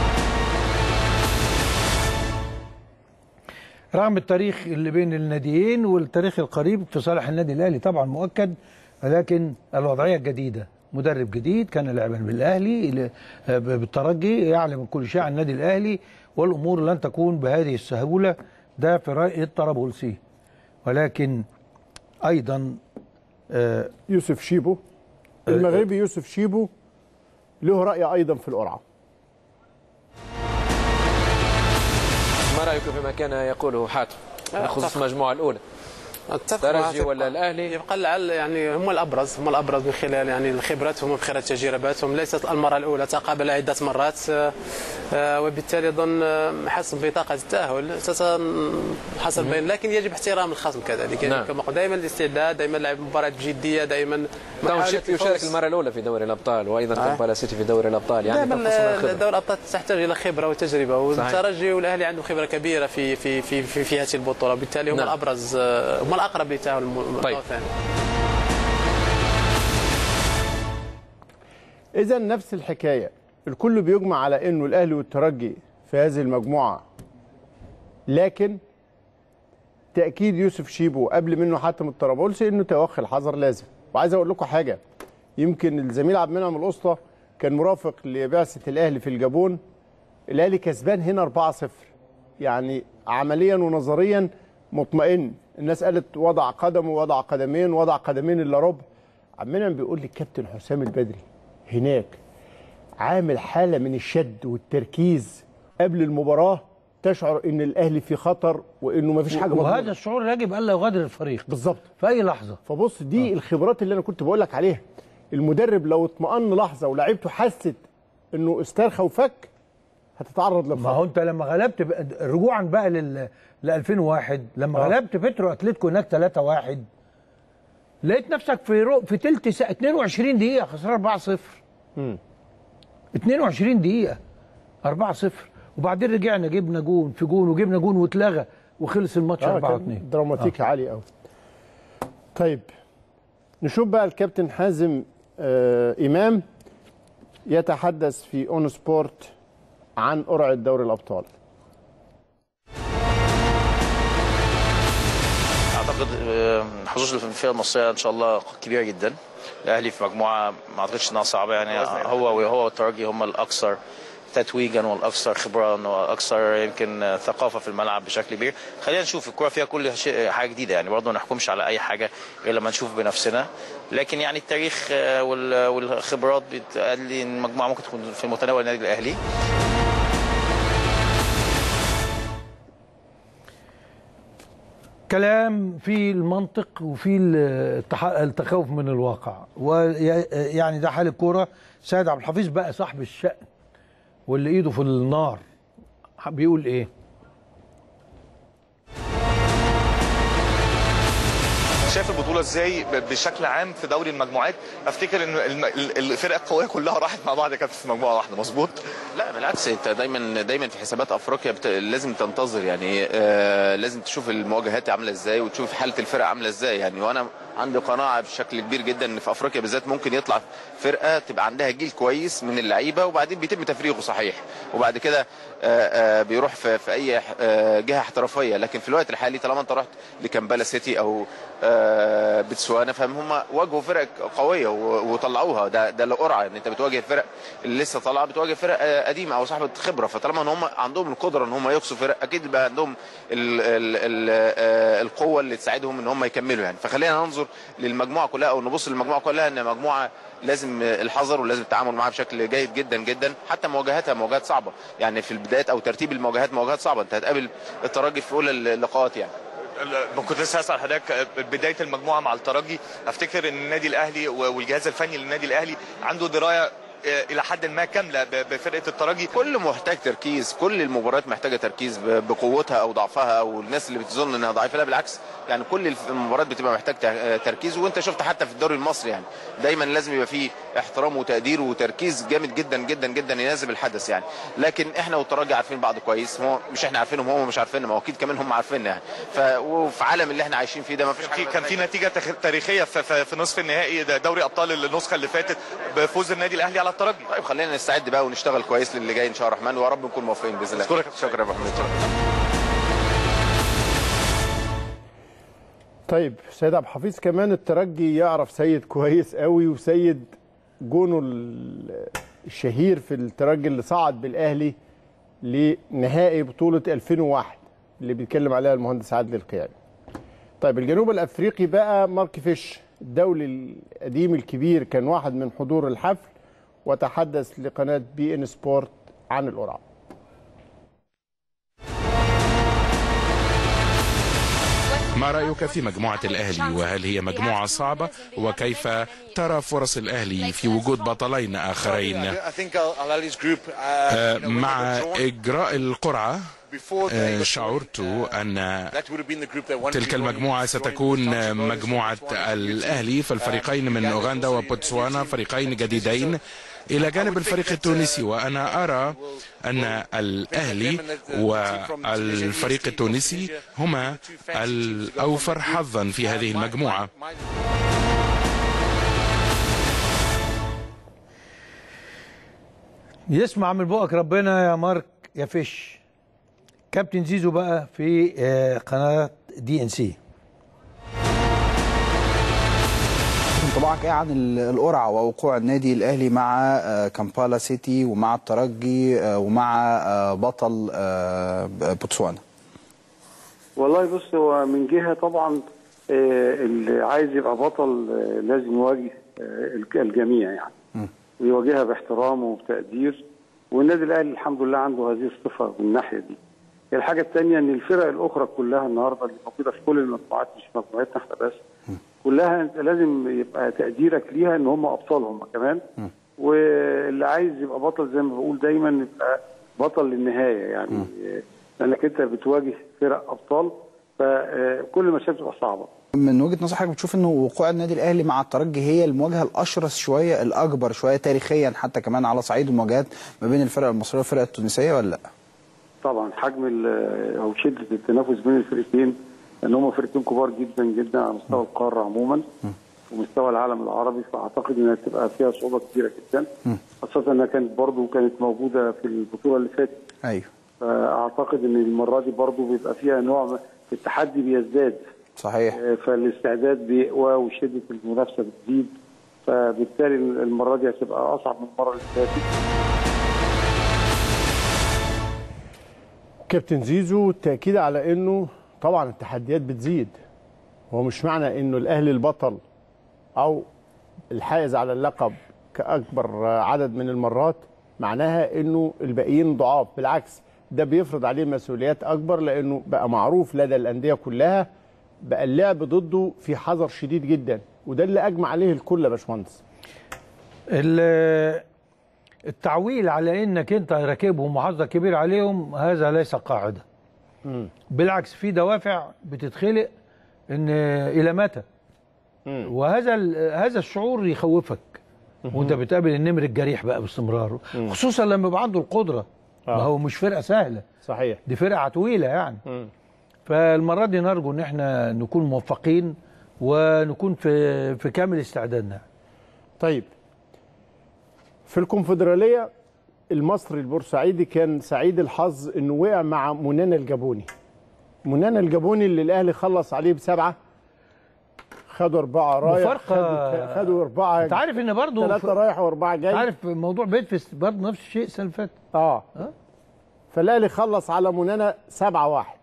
رغم التاريخ اللي بين الناديين والتاريخ القريب في صالح النادي الاهلي طبعا مؤكد، ولكن الوضعيه الجديده، مدرب جديد كان لاعبا بالاهلي بالترجي، يعلم كل شيء عن النادي الاهلي، والامور لن تكون بهذه السهوله. ده في راي الطرابلسي. ولكن ايضا آه يوسف شيبو المغربي يوسف شيبو له راي ايضا في القرعه. ما رايك فيما كان يقوله حاتم بخصوص المجموعه الاولى؟ الترجي ولا الاهلي؟ يبقى لعل يعني هم الابرز هم الابرز من خلال يعني خبراتهم ومن خلال تجرباتهم. ليست المره الاولى، تقابل عده مرات، وبالتالي اظن حسب بطاقه التاهل حصل بين، لكن يجب احترام الخصم كذلك. يعني كما قلت دائما الاستعداد، دائما لعب مباراه بجديه، دائما تاون شيب يشارك المره الاولى في دوري الابطال، وايضا كامبالا سيتي في دوري الابطال. يعني دائما دوري الابطال تحتاج الى خبره وتجربه، والترجي والاهلي عندهم خبره كبيره في في في في, في هذه البطوله، وبالتالي هم نعم. الابرز، هم الاقرب للتاهل المره طيب. الثانيه. اذا نفس الحكايه، الكل بيجمع على انه الاهلي والترجي في هذه المجموعه، لكن بالتاكيد يوسف شيبو قبل منه حاتم الطرابلسي انه توخي الحذر لازم. وعايز اقول لكم حاجه، يمكن الزميل عبد المنعم الاسطى كان مرافق لبعثه الاهلي في الجابون. الاهلي كسبان هنا أربعة صفر، يعني عمليا ونظريا مطمئن. الناس قالت وضع قدم ووضع قدمين ووضع قدمين الا ربع. عبد المنعم بيقول لي الكابتن حسام البدري هناك عامل حاله من الشد والتركيز قبل المباراه، تشعر ان الاهلي في خطر وانه ما فيش حاجه مضمونه. وهذا الشعور يجب الا يغادر الفريق بالظبط في اي لحظه. فبص دي آه. الخبرات اللي انا كنت بقول لك عليها. المدرب لو اطمأن لحظه ولاعيبته حست انه استرخى وفك هتتعرض للخطر. ما هو انت لما غلبت ب... رجوعا بقى لل ل ألفين وواحد لما آه. غلبت بيترو اتلتيكو هناك ثلاثة واحد، لقيت نفسك في رو... في ثلث ساعه اتنين وعشرين دقيقه خسران أربعة صفر. امم اتنين وعشرين دقيقه أربعة صفر، وبعدين رجعنا جبنا جون في جون وجبنا جون واتلغى وخلص الماتش آه أربعة اتنين. دراماتيكي آه. عالي قوي. طيب نشوف بقى الكابتن حازم آه امام يتحدث في اون سبورت عن قرعه دوري الابطال. اعتقد حظوظ الفرقه المصريه ان شاء الله كبيره جدا. الاهلي في مجموعه ما اعتقدش انها صعبه، يعني هو وهو والترجي هم الاكثر تتويجا والاكثر خبرا والاكثر يمكن ثقافه في الملعب بشكل كبير. خلينا نشوف الكوره فيها كل شيء حاجه جديده، يعني برضه ما نحكمش على اي حاجه غير لما نشوف بنفسنا، لكن يعني التاريخ والخبرات بتقول لي ان المجموعه ممكن تكون في متناول النادي الاهلي. كلام في المنطق وفي التخوف من الواقع، ويعني ده حال الكوره. سيد عبد الحفيظ بقى صاحب الشأن واللي ايده في النار بيقول ايه؟ شايف البطوله ازاي بشكل عام في دوري المجموعات؟ افتكر ان الفرق القويه كلها راحت مع بعض كانت في مجموعه واحده، مظبوط؟ لا بالعكس، انت دايما دايما في حسابات افريقيا بت... لازم تنتظر، يعني آه لازم تشوف المواجهات عامله ازاي وتشوف حاله الفرق عامله ازاي، يعني وانا عندي قناعه بشكل كبير جدا ان في افريقيا بالذات ممكن يطلع فرقه تبقى عندها جيل كويس من اللعيبه وبعدين بيتم تفريغه صحيح، وبعد كده آآ آآ بيروح في, في اي جهه احترافيه، لكن في الوقت الحالي طالما انت رحت لكامبالا سيتي او بتسوانا فهم واجهوا فرق قويه وطلعوها. ده ده القرعه ان انت بتواجه الفرق اللي لسه طالعه، بتواجه فرق قديمه او صاحبه خبره، فطالما ان هم عندهم القدره ان هم يقصوا فرق اكيد بقى عندهم ال ال ال القوه اللي تساعدهم ان هم يكملوا يعني. فخلينا ننظر للمجموعه كلها او نبص للمجموعه كلها ان مجموعه لازم الحذر ولازم التعامل معاها بشكل جيد جدا جدا، حتى مواجهاتها مواجهات صعبه يعني في البدايات او ترتيب المواجهات مواجهات صعبه، انت هتقابل الترجي في اولى اللقاءات يعني. كنت لسه هسأل حضرتك بدايه المجموعه مع الترجي، افتكر ان النادي الاهلي والجهاز الفني للنادي الاهلي عنده درايه الى حد ما كامله بفرقه الترجي. كل محتاج تركيز، كل المباريات محتاجه تركيز بقوتها او ضعفها او الناس اللي بتظن انها ضعيفه، لا بالعكس، يعني كل المباريات بتبقى محتاج تركيز، وانت شفت حتى في الدوري المصري يعني دايما لازم يبقى فيه احترام وتقدير وتركيز جامد جدا جدا جدا يناسب الحدث يعني. لكن احنا والترجي عارفين بعض كويس، هو مش احنا عارفينهم هم مش عارفيننا، ما هو اكيد كمان هم عارفيننا يعني. وفي عالم اللي احنا عايشين فيه ده ما فيش حاجه. كان في نتيجه تاريخيه في, في نصف النهائي دوري ابطال النسخه اللي فاتت بفوز النادي الاهلي على الترجي. طيب خلينا نستعد بقى ونشتغل كويس للي جاي ان شاء الله الرحمن، ويا رب نكون موفقين باذن الله. شكرا شكرا يا ابو حميد. طيب سيد عبد الحفيظ، كمان الترجي يعرف سيد كويس قوي، وسيد جونه الشهير في الترجي اللي صعد بالاهلي لنهائي بطوله ألفين وواحد اللي بيتكلم عليها المهندس عادل القيعي. طيب الجنوب الافريقي بقى، مارك فيش الدولي القديم الكبير كان واحد من حضور الحفل وتحدث لقناه بي ان سبورت عن القرعه. ما رأيك في مجموعة الأهلي، وهل هي مجموعة صعبة، وكيف ترى فرص الأهلي في وجود بطلين آخرين؟ مع إجراء القرعة شعرت أن تلك المجموعة ستكون مجموعة الأهلي، فالفريقين من أوغندا وبوتسوانا فريقين جديدين إلى جانب الفريق التونسي، وأنا أرى أن الأهلي والفريق التونسي هما الأوفر حظا في هذه المجموعة. يسمع من بقك ربنا يا مارك يا فيش. كابتن زيزو بقى في قناة دي ان سي. انطباعك ايه عن القرعه ووقوع النادي الاهلي مع كامبالا سيتي ومع الترجي ومع بطل بوتسوانا؟ والله بص، هو من جهه طبعا اللي عايز يبقى بطل لازم يواجه الجميع يعني، ويواجهها باحترام وبتقدير، والنادي الاهلي الحمد لله عنده هذه الصفه من الناحيه دي. الحاجه الثانيه ان الفرق الاخرى كلها النهارده اللي موجوده في كل المجموعات، مش مجموعتنا احنا بس، كلها انت لازم يبقى تقديرك ليها ان هم ابطال هم كمان، واللي عايز يبقى بطل زي ما بقول دايما يبقى بطل للنهايه يعني، لانك انت بتواجه فرق ابطال، فكل المشاكل بتبقى صعبه. من وجهه نظر حضرتك بتشوف انه وقوع النادي الاهلي مع الترجي هي المواجهه الاشرس شويه، الاكبر شويه تاريخيا حتى كمان على صعيد المواجهات ما بين الفرق المصريه والفرق التونسيه ولا لا؟ طبعا حجم او شده التنافس بين الفرقتين، ان هم فرقتين كبار جدا جدا على مستوى القاره عموما ومستوى العالم العربي، فاعتقد انها تبقى فيها صعوبه كبيره جدا، خاصه انها كانت برضو كانت موجوده في البطوله اللي فاتت. ايوه. فاعتقد ان المره دي برضو بيبقى فيها نوع التحدي بيزداد. صحيح. فالاستعداد بيقوى وشده المنافسه بتزيد، فبالتالي المره دي هتبقى اصعب من المره اللي فاتت. كابتن زيزو التاكيد على انه طبعا التحديات بتزيد، هو مش معنى انه الاهلي البطل او الحائز على اللقب كاكبر عدد من المرات معناها انه الباقيين ضعاف، بالعكس ده بيفرض عليه مسؤوليات اكبر، لانه بقى معروف لدى الانديه كلها بقى اللعب ضده في حذر شديد جدا، وده اللي اجمع عليه الكل يا باشمهندس. التعويل على انك انت راكبهم وحظك كبير عليهم هذا ليس قاعده. مم. بالعكس في دوافع بتتخلق ان الى متى؟ مم. وهذا هذا الشعور يخوفك وانت بتقابل النمر الجريح بقى باستمرار، مم. خصوصا لما يبقى عنده القدره. آه. ما هو مش فرقه سهله. صحيح. دي فرقه عتويله يعني. مم. فالمره دي نرجو ان احنا نكون موفقين ونكون في في كامل استعدادنا. طيب في الكونفدراليه المصري البورسعيدي كان سعيد الحظ انه وقع مع منانا الجابوني. منانا الجابوني اللي الاهلي خلص عليه بسبعه، خدوا اربعه رايح خدوا, خدوا اربعه. انت عارف ان برضه ثلاثه رايح واربعه جاي. عارف موضوع بيدفست برضه نفس الشيء السنه اللي فاتت. اه, آه؟ فالاهلي خلص على منانا سبعه واحد.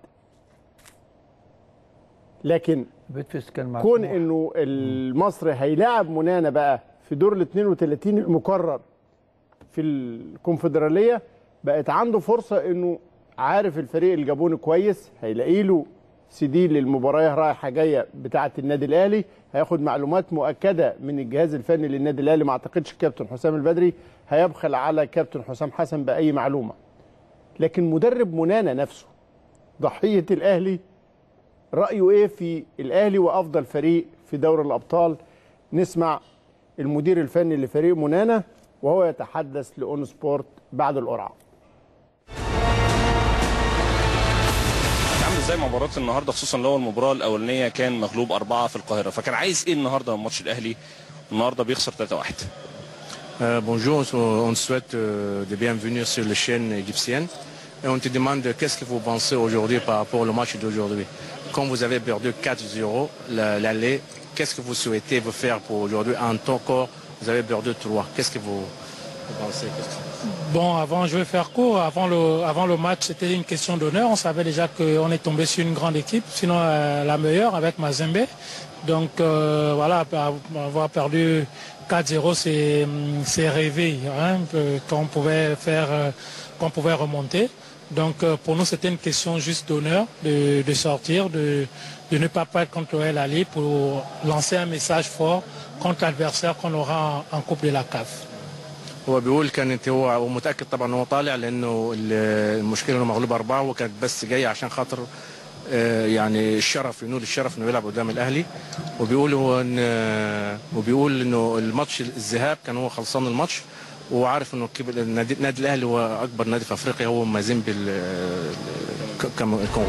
لكن بيدفست كان مع كون انه المصري هيلاعب منانا بقى في دور ال اثنين وثلاثين المكرر في الكونفدراليه، بقت عنده فرصه انه عارف الفريق الجابوني كويس، هيلاقي له سي دي للمباراه رايحه جايه بتاعه النادي الاهلي، هياخد معلومات مؤكده من الجهاز الفني للنادي الاهلي. ما اعتقدش الكابتن حسام البدري هيبخل على كابتن حسام حسن باي معلومه. لكن مدرب منانا نفسه ضحيه الاهلي رايه ايه في الاهلي وافضل فريق في دوري الابطال؟ نسمع المدير الفني لفريق منانا وهو يتحدث لأون سبورت بعد القرعه. عامل ازاي مباراه النهارده، خصوصا لو المباراه الاولانيه كان مغلوب اربعه في القاهره، فكان عايز ايه النهارده من ماتش الاهلي؟ النهارده بيخسر ثلاثة واحد. Euh, bonjour, on te souhaite euh, de bienvenue sur la chaîne égyptienne et on te demande qu'est-ce que vous pensez aujourd'hui par rapport au match d'aujourd'hui. Quand vous avez perdu quatre zéro l'aller, qu'est-ce que vous souhaitez vous faire pour aujourd'hui? En tant que vous avez perdu trois, qu'est-ce que vous, vous pensez? Bon, avant, je vais faire court. Avant le, avant le match, c'était une question d'honneur. On savait déjà qu'on est tombé sur une grande équipe, sinon euh, la meilleure avec Mazembe. Donc euh, voilà, avoir perdu quatre zéro, c'est rêvé, hein, qu'on pouvait faire, euh, qu'on pouvait remonter. Donc euh, pour nous, c'était une question juste d'honneur de, de sortir, de, de ne pas perdre contre l'O L Ali pour lancer un message fort contre l'adversaire qu'on aura en, en Coupe de la C A F. هو بيقول كانت هو متاكد طبعا هو طالع لانه المشكله انه مغلوب اربعه وكانت بس جايه عشان خاطر يعني الشرف، ينول الشرف انه يلعب قدام الاهلي. وبيقول هو ان وبيقول انه الماتش الذهاب كان هو خلصان الماتش وعارف انه النادي الاهلي هو اكبر نادي في افريقيا، هو مازيمبي الكونغولي.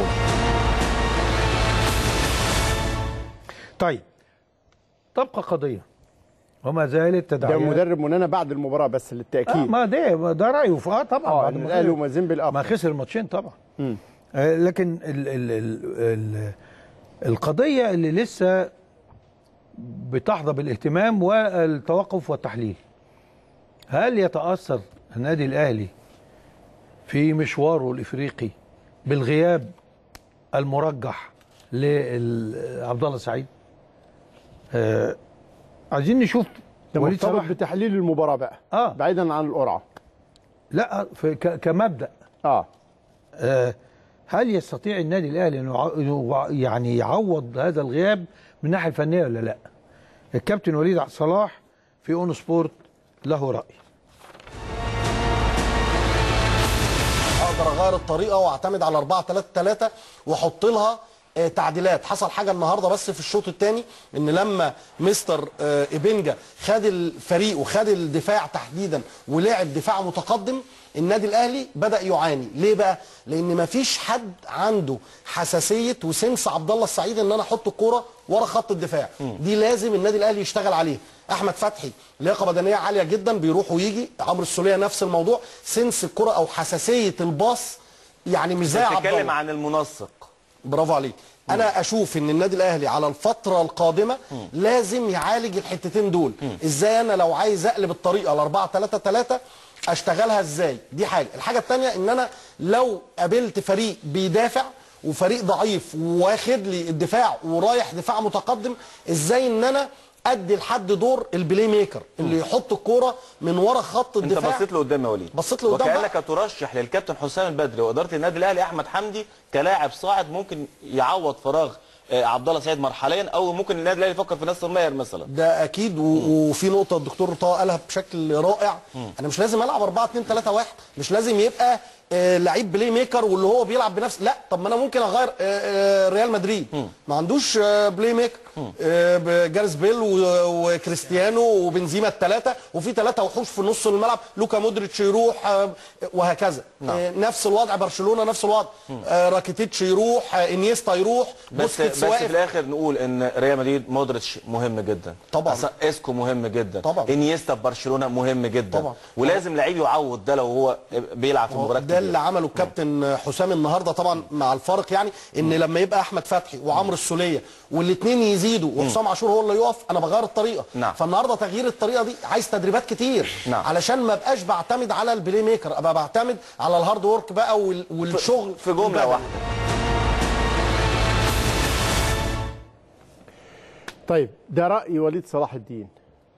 طيب تبقى قضيه وما زالت تداعيات. ده مدرب منانا بعد المباراه بس للتاكيد. آه ما ده ده رايه اه طبعا اه بعد الاهلي ومازيمبي الافضل. ما خسر الماتشين طبعا. آه لكن ال ال ال ال القضيه اللي لسه بتحظى بالاهتمام والتوقف والتحليل، هل يتاثر النادي الاهلي في مشواره الافريقي بالغياب المرجح لعبد الله السعيد؟ آه عايزين نشوف وليد صلاح بتحليل المباراه بقى اه بعيدا عن القرعه. لا في كمبدا اه, آه هل يستطيع النادي الاهلي انه يعني يعوض هذا الغياب من الناحيه الفنيه ولا لا؟ الكابتن وليد صلاح في اون سبورت له راي. اقدر اغير الطريقه واعتمد على أربعة ثلاثة ثلاثة واحط لها تعديلات. حصل حاجه النهارده بس في الشوط الثاني، ان لما مستر إيبنجا خد الفريق وخد الدفاع تحديدا ولعب دفاع متقدم، النادي الاهلي بدا يعاني. ليه بقى؟ لان مفيش حد عنده حساسيه وسنس عبد الله السعيد ان انا احط الكوره ورا خط الدفاع. دي لازم النادي الاهلي يشتغل عليها. احمد فتحي لياقه بدنيه عاليه جدا، بيروح ويجي. عمرو السوليه نفس الموضوع، سنس الكوره او حساسيه الباص يعني مش زي عبد الله. بتتكلم عن المنسق. برافو عليك. انا اشوف ان النادي الاهلي على الفتره القادمه مم. لازم يعالج الحتتين دول. مم. ازاي انا لو عايز اقلب الطريقه ل أربعة ثلاثة ثلاثة اشتغلها ازاي؟ دي حاجه. الحاجه الثانيه ان انا لو قابلت فريق بيدافع وفريق ضعيف واخد لي الدفاع ورايح دفاع متقدم، ازاي ان انا ادي لحد دور البلاي ميكر اللي يحط الكوره من ورا خط الدفاع. انت بصيت لقدام يا وليد، بصيت لقدام وكانك ترشح للكابتن حسام البدري واداره النادي الاهلي احمد حمدي كلاعب صاعد ممكن يعوض فراغ عبد الله سعيد مرحليا، او ممكن النادي الاهلي يفكر في ناصر ماهر مثلا. ده اكيد. وفي نقطه الدكتور طه قالها بشكل رائع. مم. انا مش لازم العب أربعة اثنين ثلاثة واحد، مش لازم يبقى آه لعيب بلاي ميكر واللي هو بيلعب بنفس. لا، طب ما انا ممكن اغير آه آه ريال مدريد مم. ما عندوش آه بلاي ميكر، آه جاريث بيل وكريستيانو وبنزيما الثلاثه، وفي ثلاثه وحوش في نص الملعب، لوكا مودريتش يروح آه وهكذا. آه نفس الوضع برشلونه، نفس الوضع. آه راكيتيتش يروح، آه انيستا يروح، بس بس في الاخر نقول ان ريال مدريد مودريتش مهم جدا طبعا، اسكو مهم جدا طبعا، انيستا في برشلونه مهم جدا طبعا، ولازم لعيب يعوض ده لو هو بيلعب في مباراه. ده اللي عمله الكابتن حسام النهارده طبعا، مع الفرق يعني ان لما يبقى احمد فتحي وعمرو السوليه والاثنين يزيدوا وحسام عاشور هو اللي يقف، انا بغير الطريقه. نعم. فالنهارده تغيير الطريقه دي عايز تدريبات كتير. نعم. علشان ما بقاش بعتمد على البلاي ميكر، ابقى بعتمد على الهارد وورك بقى والشغل في جمله واحده. طيب ده رأي وليد صلاح الدين.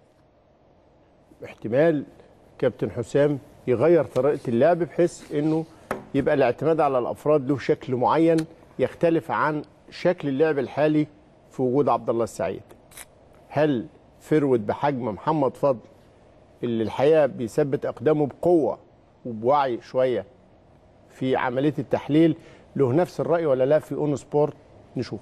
احتمال كابتن حسام يغير طريقة اللعب بحيث انه يبقى الاعتماد على الافراد له شكل معين يختلف عن شكل اللعب الحالي في وجود عبد الله السعيد. هل فرود بحجم محمد فضل اللي الحقيقة بيثبت اقدامه بقوة وبوعي شوية في عملية التحليل له نفس الرأي ولا لا؟ في اون سبورت نشوف.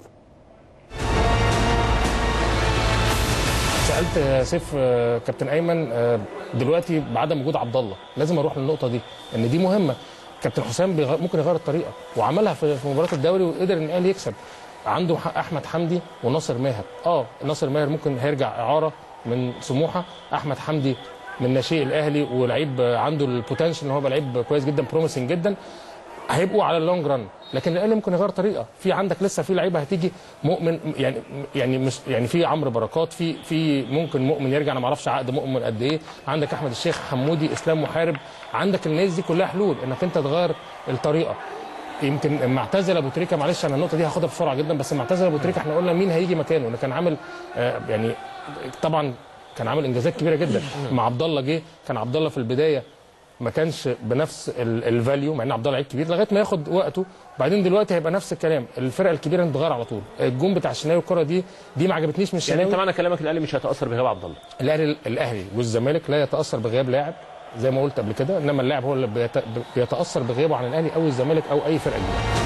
سالت سيف كابتن ايمن دلوقتي بعدم وجود عبد الله لازم اروح للنقطه دي ان دي مهمه. كابتن حسام ممكن يغير الطريقه وعملها في مباراه الدوري وقدر ان الاهلي يكسب. عنده احمد حمدي وناصر ماهر. اه ناصر ماهر ممكن هيرجع اعاره من سموحه. احمد حمدي من ناشئ الاهلي ولعيب عنده البوتنشال ان هو يبقى لعيب كويس جدا بروميسنج جدا. هيبقوا على اللونج ران، لكن الاهلي ممكن يغير طريقه. في عندك لسه في لعيبه هتيجي مؤمن يعني يعني مش يعني في عمرو بركات، في في ممكن مؤمن يرجع، انا ما اعرفش عقد مؤمن قد ايه. عندك احمد الشيخ حمودي، اسلام محارب، عندك الناس دي كلها حلول انك انت تغير الطريقه. يمكن معتزل ابو تريكه، معلش انا النقطه دي هاخدها بسرعه جدا، بس معتزل ابو تريكه احنا قلنا مين هيجي مكانه، انه كان عامل آه يعني طبعا كان عامل انجازات كبيره جدا مع عبد الله. جه كان عبد الله في البدايه ما كانش بنفس الفاليو مع ان عبد الله لعيب كبير لغايه ما ياخد وقته، وبعدين دلوقتي هيبقى نفس الكلام. الفرقه الكبيره بتتغير على طول. الجون بتاع الشناوي الكره دي دي ما عجبتنيش من الشناوي. يعني انت معنى كلامك الاهلي مش هيتاثر بغياب عبد الله؟ الاهلي الاهلي والزمالك لا يتاثر بغياب لاعب زي ما قلت قبل كده، انما اللاعب هو اللي بيتاثر بغيابه عن الاهلي او الزمالك او اي فرقه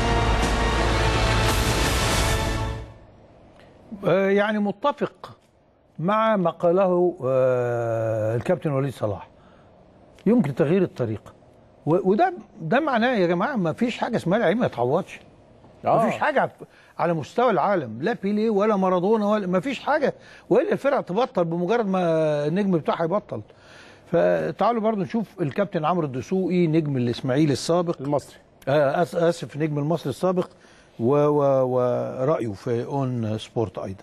كبيره. يعني متفق مع ما قاله الكابتن وليد صلاح، يمكن تغيير الطريقه، وده ده معناه يا جماعه ما فيش حاجه اسمها لعيب ما يتعوضش. ما فيش حاجه على مستوى العالم، لا بيليه ولا مارادونا ولا ما فيش حاجه، والا الفرقه تبطل بمجرد ما النجم بتاعها يبطل. فتعالوا برضو نشوف الكابتن عمرو الدسوقي نجم الاسماعيلي السابق المصري آه اسف نجم المصري السابق ورأيه في اون سبورت ايضا.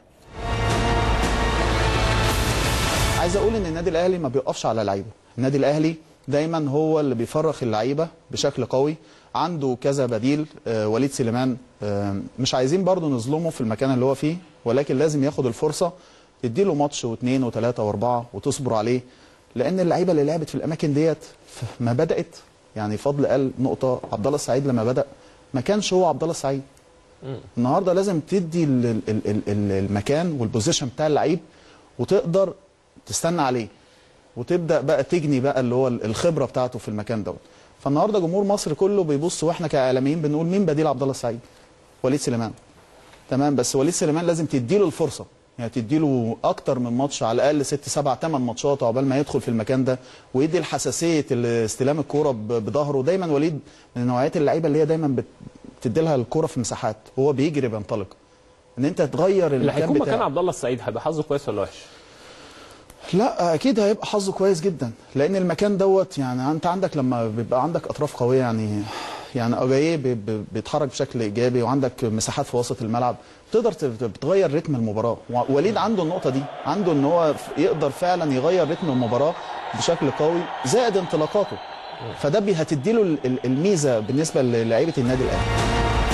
عايز اقول ان النادي الاهلي ما بيقفش على لعيبه، النادي الاهلي دايما هو اللي بيفرخ اللعيبه بشكل قوي، عنده كذا بديل. آه وليد سليمان آه مش عايزين برضو نظلمه في المكان اللي هو فيه، ولكن لازم ياخد الفرصه، تديله ماتش واثنين وثلاثه واربعه وتصبر عليه، لان اللعيبه اللي لعبت في الاماكن ديت ما بدات. يعني فضل قال نقطه، عبد الله السعيد لما بدا ما كانش هو عبد الله السعيد. النهارده لازم تدي المكان والبوزيشن بتاع اللعيب وتقدر تستنى عليه وتبدا بقى تجني بقى اللي هو الخبره بتاعته في المكان دوت. فالنهارده جمهور مصر كله بيبص، واحنا كاعلاميين بنقول مين بديل عبد الله السعيد؟ وليد سليمان. تمام، بس وليد سليمان لازم تديله الفرصه، يعني تديله اكتر من ماتش، على الاقل ست سبع ثمان ماتشات عقبال ما يدخل في المكان ده ويدي الحساسيه استلام الكوره بظهره. دايما وليد من نوعيات اللعيبه اللي هي دايما بتدي لها الكوره في مساحات، هو بيجري بينطلق. ان انت تغير اللي المكان هيكون بتاعه. مكان عبد الله السعيد هيبقى حظه كويس ولا وحش؟ لا اكيد هيبقى حظه كويس جدا، لان المكان دوت يعني انت عندك لما بيبقى عندك اطراف قويه، يعني يعني اجاييه بيتحرك بشكل ايجابي وعندك مساحات في وسط الملعب، تقدر تغير رتم المباراه. وليد عنده النقطه دي، عنده ان هو يقدر فعلا يغير رتم المباراه بشكل قوي، زائد انطلاقاته، فده هتدي له الميزه بالنسبه للاعيبه النادي الاهلي.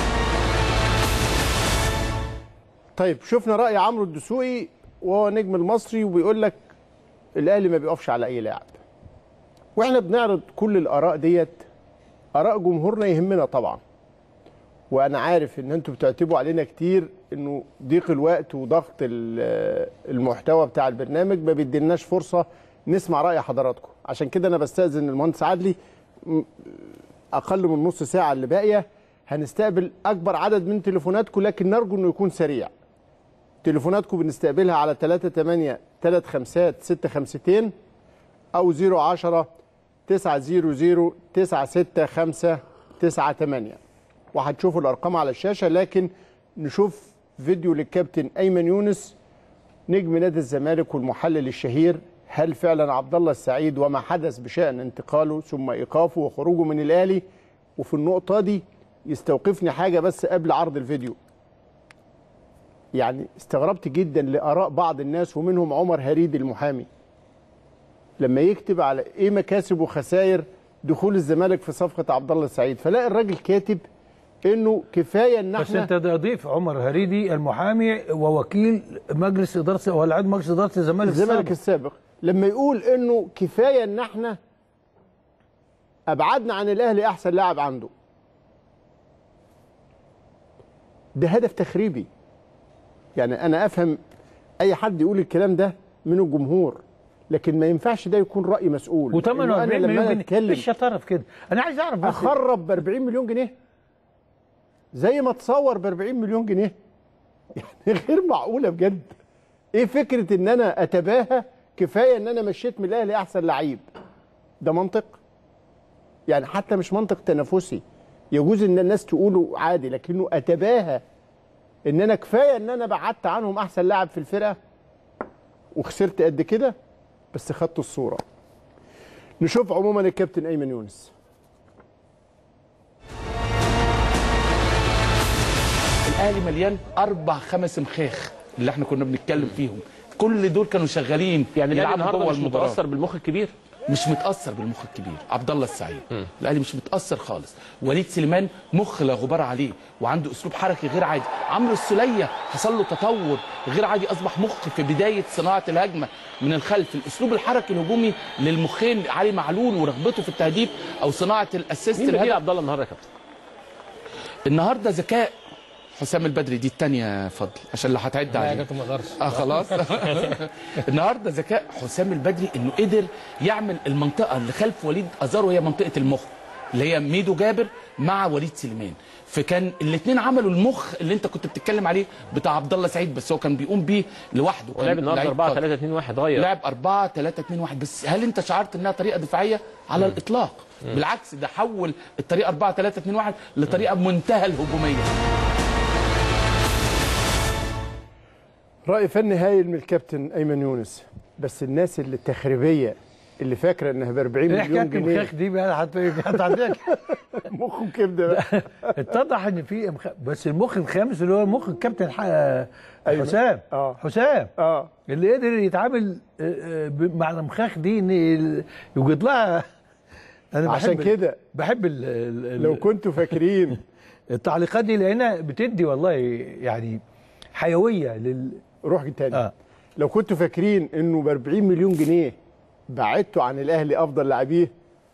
طيب شفنا راي عمرو الدسوقي وهو نجم المصري وبيقول لك الاهلي ما بيقفش على اي لاعب. واحنا بنعرض كل الاراء ديت، اراء جمهورنا يهمنا طبعا، وانا عارف ان انتوا بتعتبوا علينا كتير انه ضيق الوقت وضغط المحتوى بتاع البرنامج ما بيديلناش فرصه نسمع راي حضراتكم. عشان كده انا بستاذن المهندس عدلي اقل من نص ساعه اللي باقيه هنستقبل اكبر عدد من تليفوناتكم، لكن نرجو انه يكون سريع. تليفوناتكم بنستقبلها على ثلاثة ثمانية ثلاثة خمسة ستة خمسة او صفر عشرة تسعة صفر صفر تسعة ستة خمسة تسعة ثمانية، وهتشوفوا الارقام على الشاشه. لكن نشوف فيديو للكابتن ايمن يونس نجم نادي الزمالك والمحلل الشهير. هل فعلا عبد الله السعيد وما حدث بشان انتقاله ثم ايقافه وخروجه من الاهلي؟ وفي النقطه دي يستوقفني حاجه بس قبل عرض الفيديو. يعني استغربت جدا لاراء بعض الناس ومنهم عمر هريدي المحامي لما يكتب على ايه مكاسب وخسائر دخول الزمالك في صفقه عبد الله السعيد، فلاقي الراجل كاتب انه كفايه ان احنا. بس انت ضيف عمر هريدي المحامي ووكيل مجلس اداره ولا عضو مجلس اداره الزمالك الزمالك السابق، لما يقول انه كفايه ان احنا ابعدنا عن الاهلي احسن لاعب عنده، ده هدف تخريبي. يعني انا افهم اي حد يقول الكلام ده من الجمهور، لكن ما ينفعش ده يكون راي مسؤول. وثمانية وأربعين مليون جنيه ايش الشطاره في كده؟ انا عايز اعرف بس اخرب ب أربعين مليون جنيه زي ما تصور ب أربعين مليون جنيه، يعني غير معقوله بجد. ايه فكره ان انا اتباهى كفايه ان انا مشيت من الاهلي احسن لعيب؟ ده منطق؟ يعني حتى مش منطق تنافسي، يجوز ان الناس تقوله عادي، لكنه اتباهى ان انا كفايه ان انا بعدت عنهم احسن لاعب في الفرقه وخسرت قد كده، بس خدت الصوره. نشوف عموما الكابتن ايمن يونس. الاهلي مليان اربع خمس مخاخ اللي احنا كنا بنتكلم فيهم، كل دول كانوا شغالين يعني الاهلي النهارده مش متاثر بالمخ الكبير؟ مش متاثر بالمخ الكبير. عبد الله السعيد الاهلي مش متاثر خالص. وليد سليمان مخ لا غبار عليه وعنده اسلوب حركي غير عادي. عمرو السوليه حصل له تطور غير عادي، اصبح مخ في بدايه صناعه الهجمه من الخلف. الاسلوب الحركي الهجومي للمخين علي معلول ورغبته في التهديف او صناعه الاسيست. مين بديل عبد الله النهارده يا كابتن؟ النهارده ذكاء حسام البدري، دي الثانيه فضل عشان لو هتعد عليه. لا ما غيرش. اه خلاص. النهارده ذكاء حسام البدري انه قدر يعمل المنطقه اللي خلف وليد ازارو هي منطقه المخ اللي هي ميدو جابر مع وليد سليمان، فكان الاثنين عملوا المخ اللي انت كنت بتتكلم عليه بتاع عبد الله سعيد، بس هو كان بيقوم بيه لوحده. ولعب النهارده أربعة ثلاثة اثنين واحد غير. لعب أربعة ثلاثة اثنين واحد، بس هل انت شعرت انها طريقه دفاعيه؟ على الاطلاق. مم. بالعكس ده حول الطريقه أربعة ثلاثة اثنين واحد لطريقه بمنتهى الهجوميه. رأي فني هايل من الكابتن أيمن يونس، بس الناس اللي التخريبية اللي فاكره انها ب أربعين مليون جنيه. المخاخ دي بقى هتعديك مخ وكبده بقى. اتضح ان في مخ... بس المخ الخامس اللي هو مخ الكابتن ح... أيوة. حسام اه حسام اه اللي قدر يتعامل مع المخاخ دي ان يوجد لها. انا عشان كده بحب ال... ال... لو كنتوا فاكرين التعليقات دي لانها بتدي والله يعني حيويه لل روح تاني. آه. لو كنتوا فاكرين انه ب أربعين مليون جنيه بعدتوا عن الاهلي افضل لاعبيه،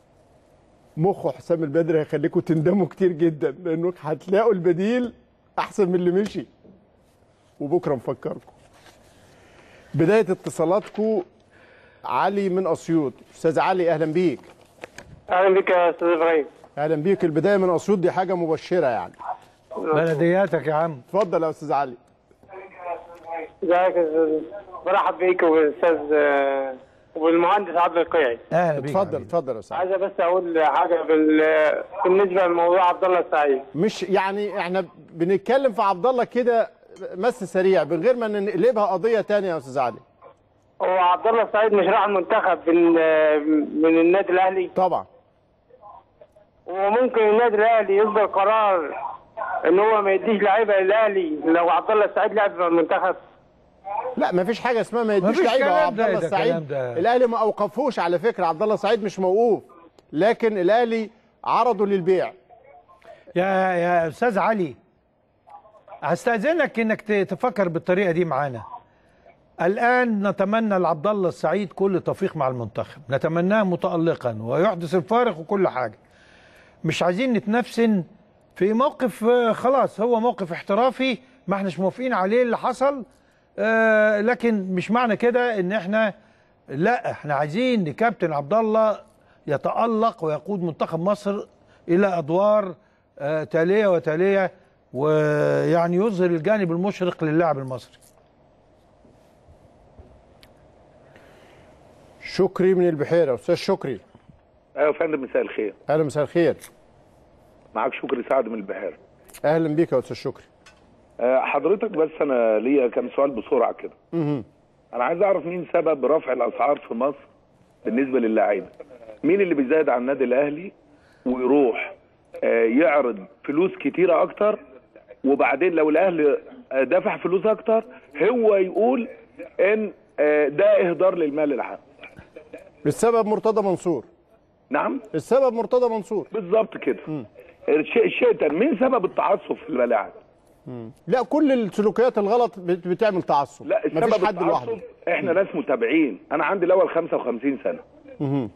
مخه حسام البدري هيخليكم تندموا كتير جدا، لانه هتلاقوا البديل احسن من اللي مشي. وبكره نفكركم. بدايه اتصالاتكم علي من اسيوط. استاذ علي اهلا بيك. اهلا بك يا استاذ ابراهيم. اهلا بيك. البدايه من اسيوط دي حاجه مبشره يعني. بلدياتك يا عم. اتفضل يا استاذ علي. ازيك يا استاذ؟ برحب بيك وبالاستاذ وبالمهندس عبد القيعي. اهلا بيك. اتفضل اتفضل يا استاذ. عايز بس اقول حاجه بال... بالنسبه لموضوع عبد الله السعيد. مش يعني احنا بنتكلم في عبد الله كده مس سريع من غير ما نقلبها قضيه ثانيه يا استاذ علي. هو عبد الله السعيد مش راح المنتخب من من النادي الاهلي؟ طبعا. وممكن النادي الاهلي يصدر قرار ان هو ما يديش لعيبه للاهلي لو عبد الله السعيد لعب في المنتخب. لا ما فيش حاجه اسمها ما يديش لعيبه. عبد الله السعيد الاهلي ما اوقفوش على فكره. عبد الله السعيد مش موقوف، لكن الاهلي عرضه للبيع. يا يا استاذ علي هستاذنك انك تفكر بالطريقه دي معانا. الان نتمنى لعبد الله السعيد كل توفيق مع المنتخب، نتمناه متالقا ويحدث الفارق وكل حاجه. مش عايزين نتنفسن في موقف خلاص هو موقف احترافي ما احناش موافقين عليه اللي حصل. آه لكن مش معنى كده ان احنا لا، احنا عايزين كابتن عبد الله يتألق ويقود منتخب مصر الى ادوار آه تاليه وتاليه، ويعني يظهر الجانب المشرق للاعب المصري. شكري من البحيره. استاذ شكري. ايوه يا فندم مساء الخير. اهلا مساء الخير. معاك شكري سعد من البحيره. اهلا بيك يا استاذ شكري. حضرتك بس انا ليا كام سؤال بسرعه كده. اها انا عايز اعرف مين سبب رفع الاسعار في مصر بالنسبه للاعيبه؟ مين اللي بيزايد على النادي الاهلي ويروح يعرض فلوس كتيره اكتر، وبعدين لو الاهلي دفع فلوس اكتر هو يقول ان ده اهدار للمال العام؟ السبب مرتضى منصور. نعم السبب مرتضى منصور بالظبط كده. الشيء الشيء الثاني، مين سبب التعصب في الملاعب؟ لا كل السلوكيات الغلط بتعمل تعصب. لا مفيش حد لوحده. احنا ناس متابعين. انا عندي الاول خمسة وخمسين سنه. امم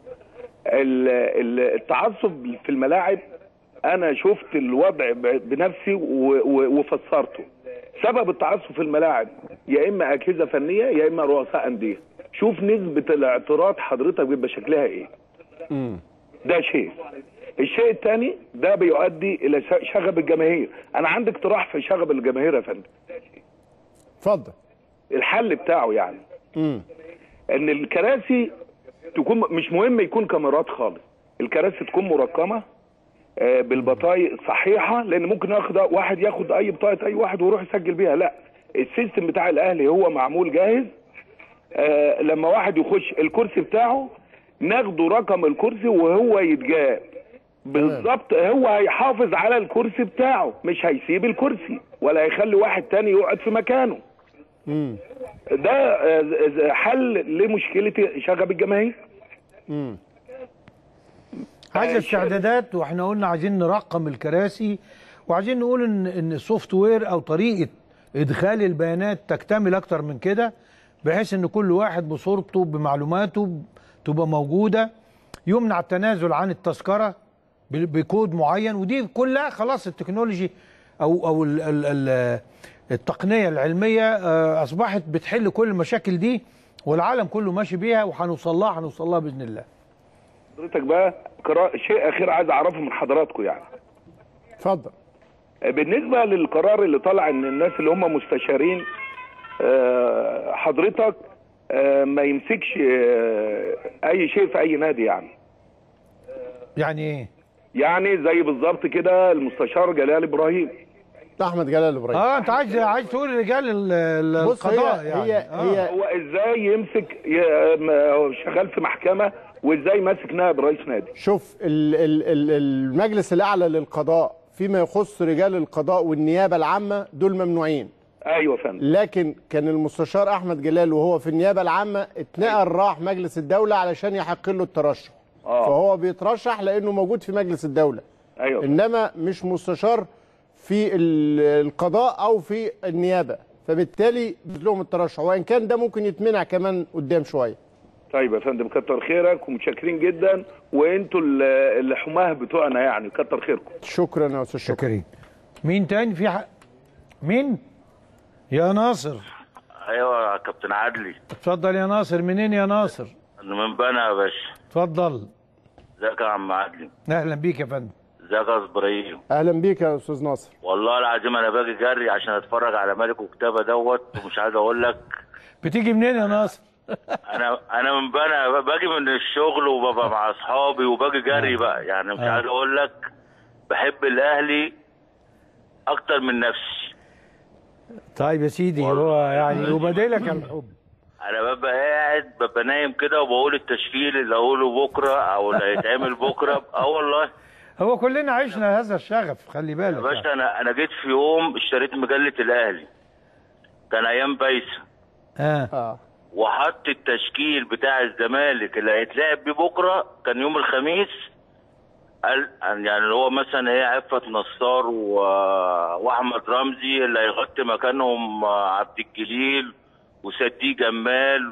التعصب في الملاعب انا شفت الوضع بنفسي وفسرته. سبب التعصب في الملاعب يا اما اجهزه فنيه يا اما رؤساء انديه. شوف نسبه الاعتراض حضرتك بيبقى شكلها ايه. امم ده شيء. الشيء الثاني ده بيؤدي الى شغب الجماهير. انا عندي اقتراح في شغب الجماهير يا فندم. اتفضل. الحل بتاعه يعني امم ان الكراسي تكون مش مهم يكون كاميرات خالص. الكراسي تكون مرقمه آه بالبطايق صحيحه، لان ممكن ياخد واحد ياخد اي بطاقه اي واحد ويروح يسجل بيها. لا، السيستم بتاع الاهلي هو معمول جاهز. آه لما واحد يخش الكرسي بتاعه ناخده رقم الكرسي وهو يتجاب بالظبط. هو هيحافظ على الكرسي بتاعه، مش هيسيب الكرسي ولا هيخلي واحد تاني يقعد في مكانه. امم ده حل لمشكله شغب الجماهير. امم عايز استعدادات، واحنا قلنا عايزين نرقم الكراسي، وعايزين نقول ان ان السوفت وير او طريقه ادخال البيانات تكتمل اكتر من كده، بحيث ان كل واحد بصورته بمعلوماته تبقى موجوده، يمنع التنازل عن التذكره بكود معين. ودي كلها خلاص التكنولوجي او او ال ال ال التقنيه العلميه اصبحت بتحل كل المشاكل دي، والعالم كله ماشي بيها، وهنوصل لها هنوصل لها باذن الله. حضرتك بقى شيء اخير عايز اعرفه من حضراتكم يعني. اتفضل. بالنسبه للقرار اللي طلع ان الناس اللي هم مستشارين حضرتك ما يمسكش اي شيء في اي نادي يعني. يعني ايه؟ يعني زي بالظبط كده المستشار جلال ابراهيم احمد جلال ابراهيم. اه انت عايز عايز تقول رجال القضاء هي يعني. هي, آه. هي هو ازاي يمسك هو شغال في محكمه وازاي ماسك نائب رئيس نادي؟ شوف ال ال ال المجلس الاعلى للقضاء فيما يخص رجال القضاء والنيابه العامه دول ممنوعين. ايوه فندم. لكن كان المستشار احمد جلال وهو في النيابه العامه اتنقل راح مجلس الدوله علشان يحق له الترشح. آه. فهو بيترشح لانه موجود في مجلس الدوله. ايوه. انما مش مستشار في القضاء او في النيابه، فبالتالي لهم الترشح، وان كان ده ممكن يتمنع كمان قدام شويه. طيب يا فندم كتر خيرك ومتشكرين جدا، وانتوا اللي حماه بتوعنا يعني، كتر خيركم. شكرا يا استاذ. شكرين. مين تاني في حق؟ مين؟ يا ناصر. ايوه يا كابتن عدلي. اتفضل يا ناصر. منين يا ناصر؟ من بنا يا باشا. اتفضل. ازيك يا عم عدلي؟ اهلا بيك يا فندم. ازيك يا ابراهيم؟ اهلا بيك يا استاذ ناصر. والله العظيم انا باجي جري عشان اتفرج على ملك وكتابه دوت، ومش عايز اقول لك. بتيجي منين يا ناصر؟ انا انا من بنا، باجي من الشغل وببقى مع اصحابي وباجي جري بقى، يعني مش آه. عايز اقول لك بحب الاهلي اكتر من نفسي. طيب يا سيدي، هو يعني يبادلك الحب. انا ببقى قاعد ببقى نايم كده وبقول التشكيل اللي هقوله بكره او اللي هيتعمل بكره. اه والله هو كلنا عشنا هذا الشغف، خلي بالك يا باشا. يعني. انا انا جيت في يوم اشتريت مجله الاهلي، كان ايام بايسه. اه اه وحط التشكيل بتاع الزمالك اللي هيتلعب بيه بكره، كان يوم الخميس. قال يعني اللي هو مثلا ايه عفت نصار و... واحمد رمزي اللي هيغطي مكانهم عبد الجليل وصديق جمال،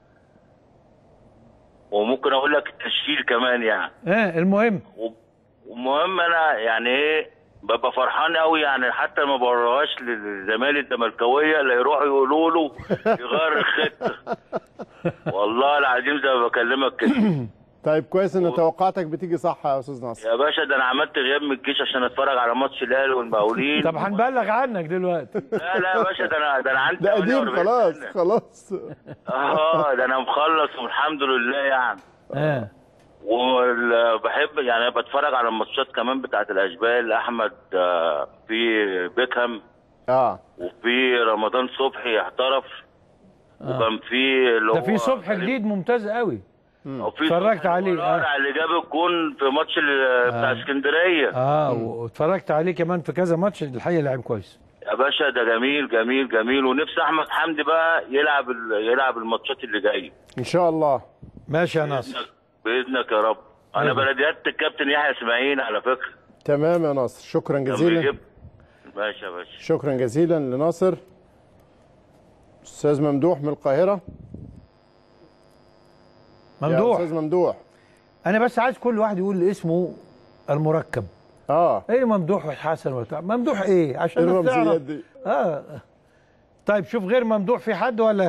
وممكن اقول لك التشكيل كمان يعني. اه المهم المهم انا يعني ايه ببقى فرحان قوي يعني، حتى ما بوريهاش للزمالك الزملكاويه اللي يروحوا يقولوا له يغير الخطه. والله العظيم زي ما بكلمك كده. طيب كويس ان توقعاتك بتيجي صح يا استاذ ناصر. يا باشا ده انا عملت غياب من الجيش عشان اتفرج على ماتش الاهلي والمقاولين. طب هنبلغ عنك دلوقتي. لا لا يا باشا، ده انا ده انا عندي ده قديم خلاص سنة. خلاص اه ده انا مخلص والحمد لله يعني. اه وبحب يعني بتفرج على الماتشات كمان بتاعت الاشبال. احمد في بيكهام اه وفي رمضان صبحي احترف. آه. وكان في اللي هو ده في صبح جديد ممتاز قوي. اتفرجت عليه. اه اللي جاب الجون في ماتش بتاع آه. اسكندريه. اه واتفرجت عليه كمان في كذا ماتش، الحقيقه لعب كويس يا باشا. ده جميل جميل جميل، ونفسي احمد حمدي بقى يلعب يلعب الماتشات اللي جايه ان شاء الله. ماشي يا ناصر باذنك يا رب. انا بلديات الكابتن يحيى اسماعيل على فكره. تمام يا ناصر، شكرا جزيلا. ماشي يا باشا. شكرا جزيلا لناصر. استاذ ممدوح من القاهره. ممدوح. يا استاذ ممدوح، انا بس عايز كل واحد يقول اسمه المركب. اه ايه ممدوح وحسن وبتاع؟ ممدوح ايه عشان الرمزيات دي. اه طيب شوف غير ممدوح في حد ولا؟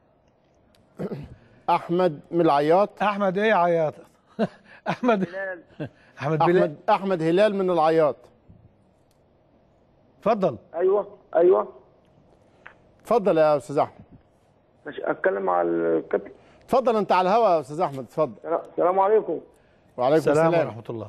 احمد من العياط. احمد ايه عياط؟ احمد بلال. احمد بلال. احمد احمد هلال من العياط. اتفضل. ايوه ايوه اتفضل يا استاذ احمد. مش اتكلم مع الكابتن؟ اتفضل انت على الهواء يا استاذ احمد، اتفضل. السلام عليكم. وعليكم السلام ورحمه الله.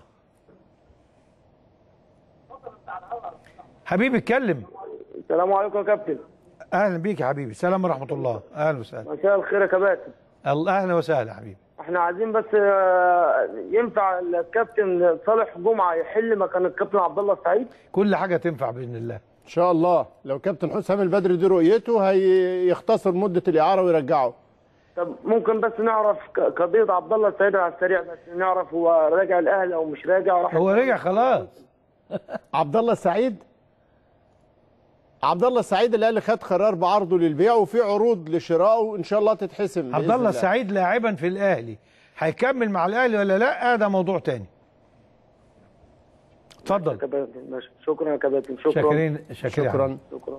حبيبي اتكلم. السلام عليكم يا كابتن. اهلا بيك يا حبيبي. السلام ورحمه الله. اهلا وسهلا. مساء الخير يا كباتن. الله اهلا وسهلا يا حبيبي. احنا عايزين بس ينفع الكابتن صالح جمعه يحل مكان الكابتن عبد الله السعيد؟ كل حاجه تنفع باذن الله ان شاء الله. لو كابتن حسام البدري دي رؤيته هيختصر مده الاعاره ويرجعه. طب ممكن بس نعرف قضيه عبد الله السعيد على السريع، بس نعرف هو راجع الاهلي او مش راجع؟ هو رجع خلاص. عبد الله السعيد عبد الله السعيد اللي قال خد قرار بعرضه للبيع وفي عروض لشرائه ان شاء الله تتحسم. عبد الله السعيد لاعبا في الاهلي، هيكمل مع الاهلي ولا لا ده موضوع تاني. اتفضل. شكرا يا كابتن. شكرا شاكرين. شكرا شكرا شكرا.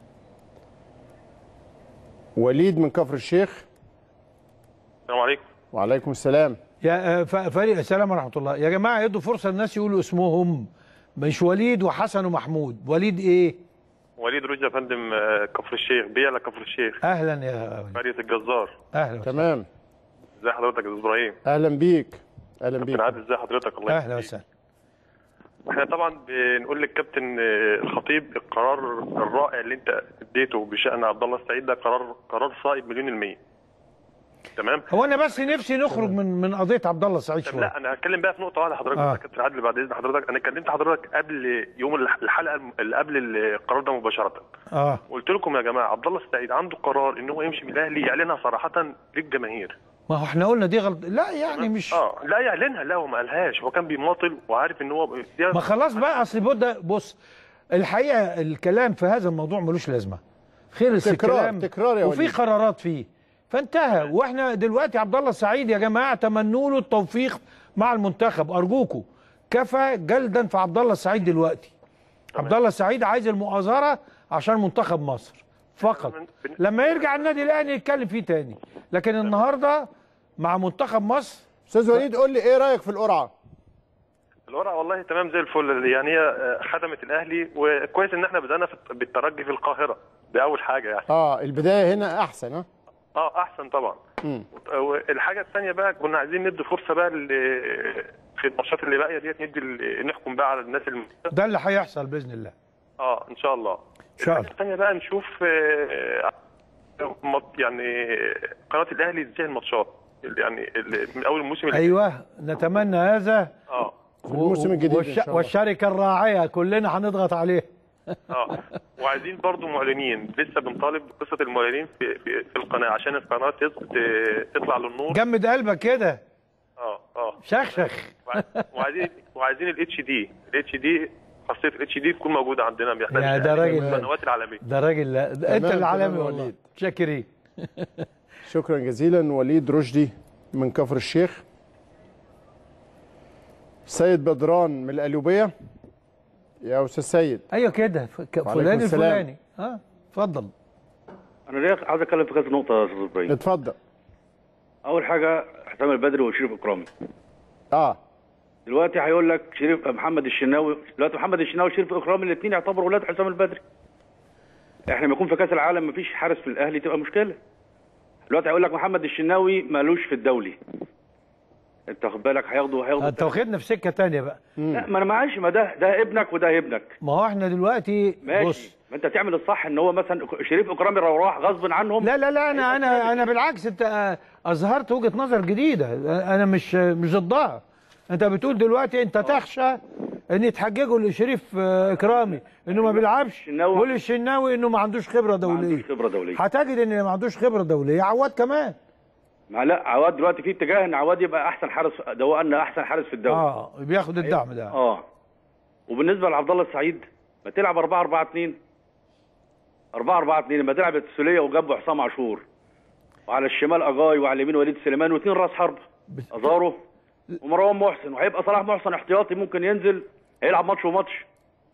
وليد من كفر الشيخ. السلام عليكم. وعليكم السلام. يا فريق السلام ورحمه الله. يا جماعه يدوا فرصه الناس يقولوا اسمهم، مش وليد وحسن ومحمود. وليد ايه؟ وليد رشدي يا فندم، كفر الشيخ، بيعلى كفر الشيخ. اهلا يا وليد. قريه الجزار. اهلا. تمام. ازي حضرتك يا استاذ ابراهيم؟ اهلا بيك. اهلا بيك. كابتن عادل ازي حضرتك؟ الله اهلا وسهلا. احنا طبعا بنقول للكابتن الخطيب القرار الرائع اللي انت اديته بشأن عبد الله السعيد ده قرار قرار صائب مليون المية. تمام. هو انا بس نفسي نخرج من من قضيه عبد الله السعيد شويه. لا انا هتكلم بقى في نقطه واحده حضرتك يا كابتن عادل بعد اذن حضرتك. انا كلمت حضرتك قبل يوم الحلقه اللي قبل القرار ده مباشره. اه قلت لكم يا جماعه عبد الله السعيد عنده قرار ان هو يمشي من الاهلي يعلنها صراحه للجماهير. ما هو احنا قلنا دي غلط. لا يعني مش اه لا يعلنها. لا هو ما قالهاش. هو كان بيماطل وعارف ان هو ما خلاص بقى. اصل بص بص الحقيقه الكلام في هذا الموضوع ملوش لازمه. خلص تكرار الكلام تكرار يا وفي وليد. قرارات فيه فانتهى. واحنا دلوقتي عبد الله السعيد يا جماعه تمنوا له التوفيق مع المنتخب ارجوكم. كفى جلدا في عبد الله السعيد دلوقتي. عبد الله السعيد عايز المؤازره عشان منتخب مصر فقط. لما يرجع النادي الاهلي يتكلم فيه تاني. لكن النهارده مع منتخب مصر. استاذ وليد قول لي ايه رايك في القرعه؟ القرعه والله تمام زي الفل. يعني هي خدمت الاهلي وكويس ان احنا بدانا بالترجي في القاهره. دي اول حاجه يعني. اه البدايه هنا احسن. ها اه احسن طبعا. امم الحاجه الثانيه بقى كنا عايزين ندي فرصه بقى في الماتشات اللي باقيه ديت ندي نحكم بقى على الناس اللي ده اللي هيحصل باذن الله. اه ان شاء الله. ان شاء الله. الحاجه الثانيه بقى نشوف يعني قناه الاهلي ازاي الماتشات يعني من اول الموسم. ايوه نتمنى هذا. اه في الموسم الجديد والش... ان شاء الله. والشركه الراعيه كلنا هنضغط عليه. اه وعايزين برضو معلنين. لسه بنطالب بقصه المعلنين في في, في القناه عشان القناه تطلع للنور. جمد قلبك كده. اه اه شخشخ. وعايزين وعايزين الاتش دي الاتش دي خاصيه الاتش دي تكون موجوده عندنا. احنا يا ده راجل القنوات العالميه. ده راجل لا ده انت العالمي والله. شاكرين. شكرا جزيلا. وليد رشدي من كفر الشيخ. سيد بدران من القليوبيه. يا استاذ سيد. ايوه كده فلان الفلاني. اه اتفضل. انا ليه عايز اتكلم في كذا نقطه يا استاذ ابراهيم. اتفضل. اول حاجه حسام البدري وشريف اكرامي. اه دلوقتي هيقول لك شريف محمد الشناوي. دلوقتي محمد الشناوي وشريف اكرامي الاثنين يعتبروا اولاد حسام البدري. احنا لما يكون في كاس العالم مفيش حارس في الاهلي تبقى مشكله. دلوقتي هيقول لك محمد الشناوي مالوش في الدولي. انت واخد بالك هياخدوا هياخدوا انت واخدنا في سكه ثانيه بقى. لا ما انا معاش. ما ده ده ابنك وده ابنك. ما هو احنا دلوقتي ماشي. بص ما انت تعمل الصح ان هو مثلا شريف اكرامي لو راح غصب عنهم. لا لا لا انا انا انا بالعكس انت اظهرت وجهه نظر جديده. انا مش مش ضدها. انت بتقول دلوقتي انت تخشى ان يتحججوا لشريف اكرامي انه ما بيلعبش وللشناوي انه ما عندوش خبره دوليه. ما عندوش خبره دوليه. هتجد ان ما عندوش خبره دوليه. عواد كمان. ما لا عواد دلوقتي في اتجاه ان عواد يبقى احسن حارس. ده هو ان احسن حارس في الدوري. اه بياخد الدعم ده. اه وبالنسبه لعبد الله السعيد ما تلعب أربعة أربعة اثنين أربعة أربعة اثنين لما تلعب السوليه وجنبه حسام عاشور وعلى الشمال اجاي وعلى اليمين وليد سليمان واثنين راس حرب ازارو ومروان محسن. وهيبقى صلاح محسن احتياطي ممكن ينزل هيلعب ماتش وماتش.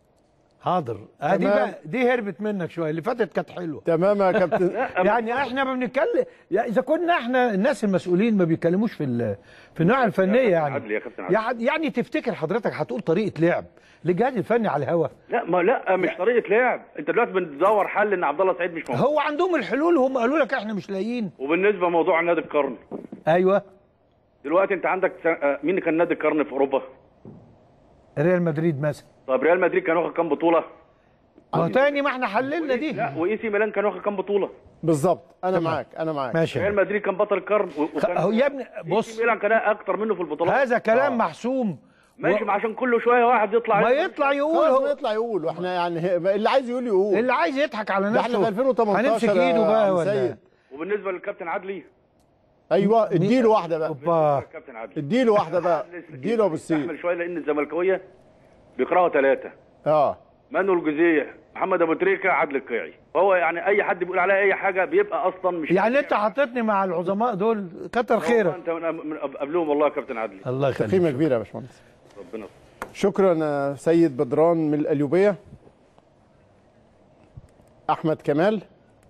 حاضر. ادي بقى دي هربت منك شويه. اللي فاتت كانت حلوه. تمام يا كابتن. يعني احنا ما بنتكلم يعني اذا كنا احنا الناس المسؤولين ما بيتكلموش في في النواحي الفنيه يعني. يعني يعني تفتكر حضرتك هتقول طريقه لعب للجهاز الفني على الهوا؟ لا ما لا مش طريقه لعب. انت دلوقتي بتدور حل ان عبد الله السعيد مش موجود. هو عندهم الحلول وهم قالوا لك احنا مش لاقيين. وبالنسبه لموضوع نادي القرن. ايوه. دلوقتي انت عندك مين كان نادي القرن في اوروبا؟ ريال مدريد مثلا. طب ريال مدريد كان واخد كام بطوله؟ ما تاني ما احنا حللنا دي. لا واي سي ميلان كان واخد كام بطوله؟ بالظبط. انا تمام. معاك انا معاك. ماشي. ريال مدريد كان بطل القرن وكان هو يا ابني بص اي سي ميلان كان اكتر منه في البطولات. هذا كلام آه. محسوم. ماشي. و... عشان كل شويه واحد يطلع ما يطلع يقول هو يطلع يقول. واحنا يعني اللي عايز يقول يقول. اللي عايز يضحك على نفسه. احنا في ألفين وتمنتاشر هنمسك ايده بقى ولا. وبالنسبه للكابتن عدلي. ايوه اديله واحده بقى. اوبا اديله واحده بقى. اديله ابو السيد. احمل شويه لان الزملكاويه بيقراوا ثلاثه. اه مانو الجزيه محمد ابو تريكه عادل القيعي. فهو يعني اي حد بيقول عليها اي حاجه بيبقى اصلا مش يعني انت حطيتني مع العظماء دول كتر خيرك. انت من قبلهم والله يا كابتن عدلي. الله يخليك. قيمه كبيره يا باشمهندس. ربنا. شكرا سيد بدران من القليوبيه. احمد كمال.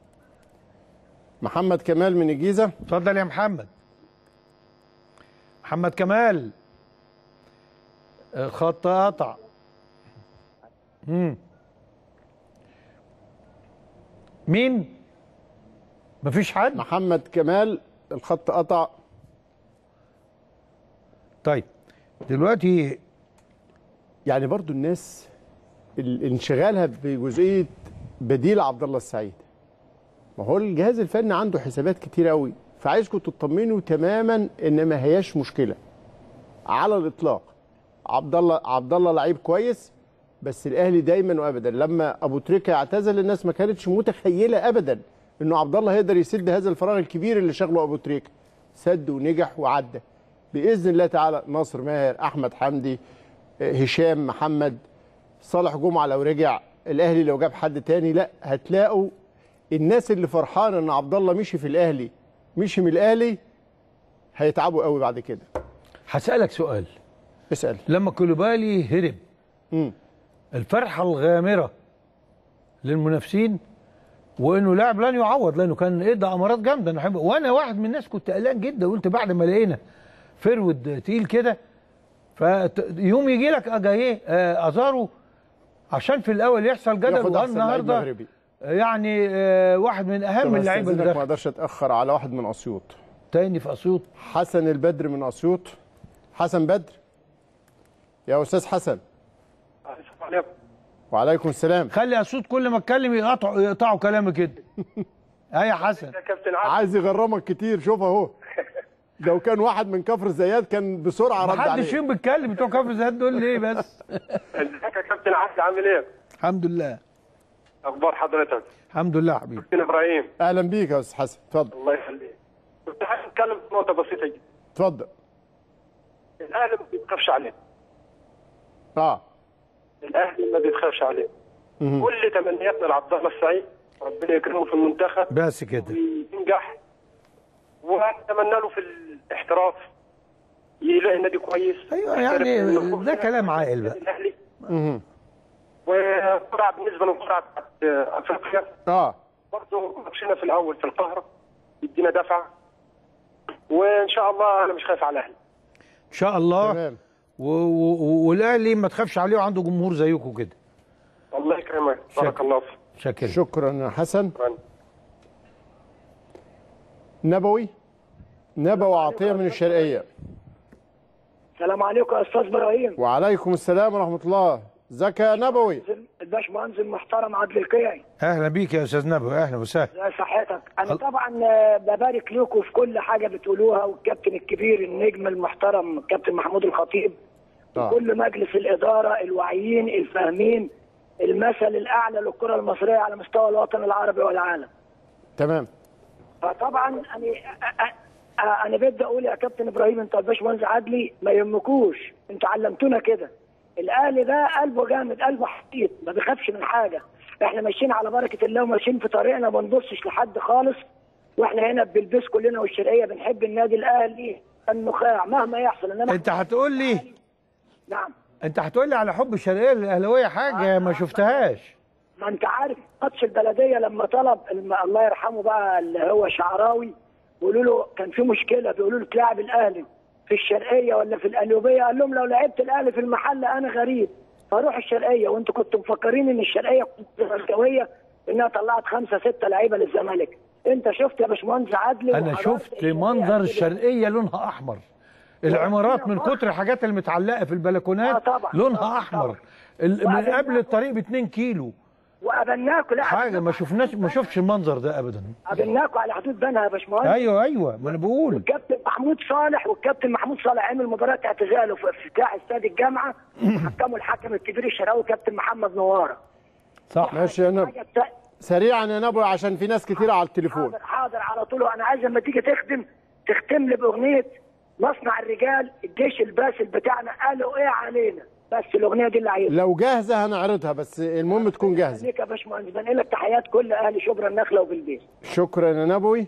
محمد كمال من الجيزه. اتفضل يا محمد. محمد كمال. خط قطع. امم مين؟ مفيش حد؟ محمد كمال الخط قطع. طيب دلوقتي يعني برضو الناس انشغالها بجزئيه بديل عبد الله السعيد، ما هو الجهاز الفني عنده حسابات كتير قوي، فعايزكم تطمنوا تماما ان ما هياش مشكله على الاطلاق. عبد الله عبد الله لعيب كويس، بس الاهلي دايما وابدا لما ابو تريكه اعتزل الناس ما كانتش متخيله ابدا انه عبد الله هيقدر يسد هذا الفراغ الكبير اللي شغله ابو تريكه. سد ونجح وعدى باذن الله تعالى. ناصر ماهر، احمد حمدي، هشام محمد، صالح جمعه لو رجع، الاهلي لو جاب حد تاني، لا هتلاقوا الناس اللي فرحانه ان عبد الله مشي في الاهلي مشي من الاهلي هيتعبوا قوي بعد كده. هسألك سؤال. اسأل. لما كولوبالي هرب مم. الفرحة الغامرة للمنافسين وانه لاعب لن يعوض، لانه كان ادى امارات جامده. انا وانا واحد من الناس كنت قلقان جدا، قلت بعد ما لقينا فرود تقيل كده فيوم يجي لك اجايه ازارو عشان في الاول يحصل جدل، والنهارده يعني واحد من اهم اللعيبه اللي ما اقدرش اتاخر على واحد من اسيوط تاني في اسيوط. حسن البدر من اسيوط. حسن بدر يا استاذ حسن. السلام عليكم. وعليكم السلام. خلي اسيوط كل ما اتكلم يقطعوا يقطعوا كلامي كده. اه يا حسن. يا كابتن عادل عايز يغرمك كتير. شوف اهو لو كان واحد من كفر الزيات كان بسرعه رد عليه. محدش فيهم بيتكلم بتوع كفر الزيات دول ليه بس؟ ازيك يا كابتن عادل عامل ايه؟ الحمد لله. اخبار حضرتك؟ الحمد لله حبيبي. كابتن ابراهيم. اهلا بيك يا استاذ حسن، اتفضل. الله يخليك. كنت عايز اتكلم في نقطه بسيطه جدا. اتفضل. الاهلي ما بيتخافش عليه. اه الاهلي ما بيتخافش عليه. كل تمنياتنا لعبد الله السعيد ربنا يكرمه في المنتخب بس كده وينجح، ونتمنى له في الاحتراف يلاقي نادي كويس. ايوه يعني ده كلام عاقل بقى. الاهلي والقرعه بالنسبه للقرعه بتاعت افريقيا اه برضه ماتشنا في الاول في القاهره يدينا دفعه، وان شاء الله انا مش خايف على الاهلي ان شاء الله. تمام. والاهلي ما تخافش عليه وعنده جمهور زيكم كده. الله يكرمك. بارك الله فيك. شكرا. شكرا يا حسن. نبوي نبوي عطيه من الشرقيه. السلام عليكم يا استاذ ابراهيم. وعليكم السلام ورحمه الله. ازيك يا نبوي؟ الباشمهندس المحترم عادل القيعي. اهلا بيك يا استاذ نبوي. اهلا وسهلا. ازي صحتك؟ انا طبعا ببارك لكم في كل حاجه بتقولوها، والكابتن الكبير النجم المحترم الكابتن محمود الخطيب آه. وكل مجلس الاداره الواعيين الفاهمين المثل الاعلى للكره المصريه على مستوى الوطن العربي والعالم. تمام. فطبعا انا انا بدي اقول يا كابتن ابراهيم انت الباشمهندس عدلي ما يهمكوش، انتوا علمتونا كده. الاهلي ده قلبه جامد، قلبه حقيقي، ما بيخافش من حاجه. احنا ماشيين على بركه الله وماشيين في طريقنا، ما بنبصش لحد خالص. واحنا هنا بلبس كلنا والشرقيه بنحب النادي الاهلي النخاع مهما يحصل. انما انت هتقول لي نعم انت هتقول لي على حب الشرقيه للاهلاويه حاجه ما شفتهاش. ما انت عارف ماتش البلديه لما طلب الله يرحمه بقى اللي هو شعراوي، بيقولوا له كان في مشكله، بيقولوا له تلاعب الاهلي في الشرقيه ولا في القليوبيه؟ قال لهم لو لعبت الاهلي في المحل انا غريب فاروح الشرقيه. وانتوا كنتوا مفكرين ان الشرقيه زملكاويه انها طلعت خمسه سته لعيبه للزمالك. انت شفت يا باشمهندس عدلي؟ انا شفت منظر الشرقيه لونها احمر، العمارات من كتر الحاجات اللي متعلقه في البلكونات آه طبعا. لونها احمر من قبل الطريق ب اتنين كيلو. وقابلناكوا لا حاجه ما شفناش ما شفتش المنظر ده ابدا. قابلناكوا على حدود بنها يا باشمهندس. ايوه ايوه ما انا بقول. والكابتن محمود صالح والكابتن محمود صالح عمل مباراه اعتزاله في افتتاح استاد الجامعه حكموا الحكم الكبير الشرقاوي كابتن محمد نواره. صح ماشي يا نبوي. سريعا يا نبوي عشان في ناس كتير على التليفون. حاضر حاضر على طول. انا عايز لما تيجي تخدم تختم لي باغنيه مصنع الرجال الجيش الباسل بتاعنا قالوا ايه علينا، بس الاغنيه دي اللي عايزها. لو جاهزه هنعرضها بس المهم تكون جاهزه. ليك يا باشمهندس بنقل لك تحيات كل اهل شبرا النخله وبالبيت. شكرا يا نبوي.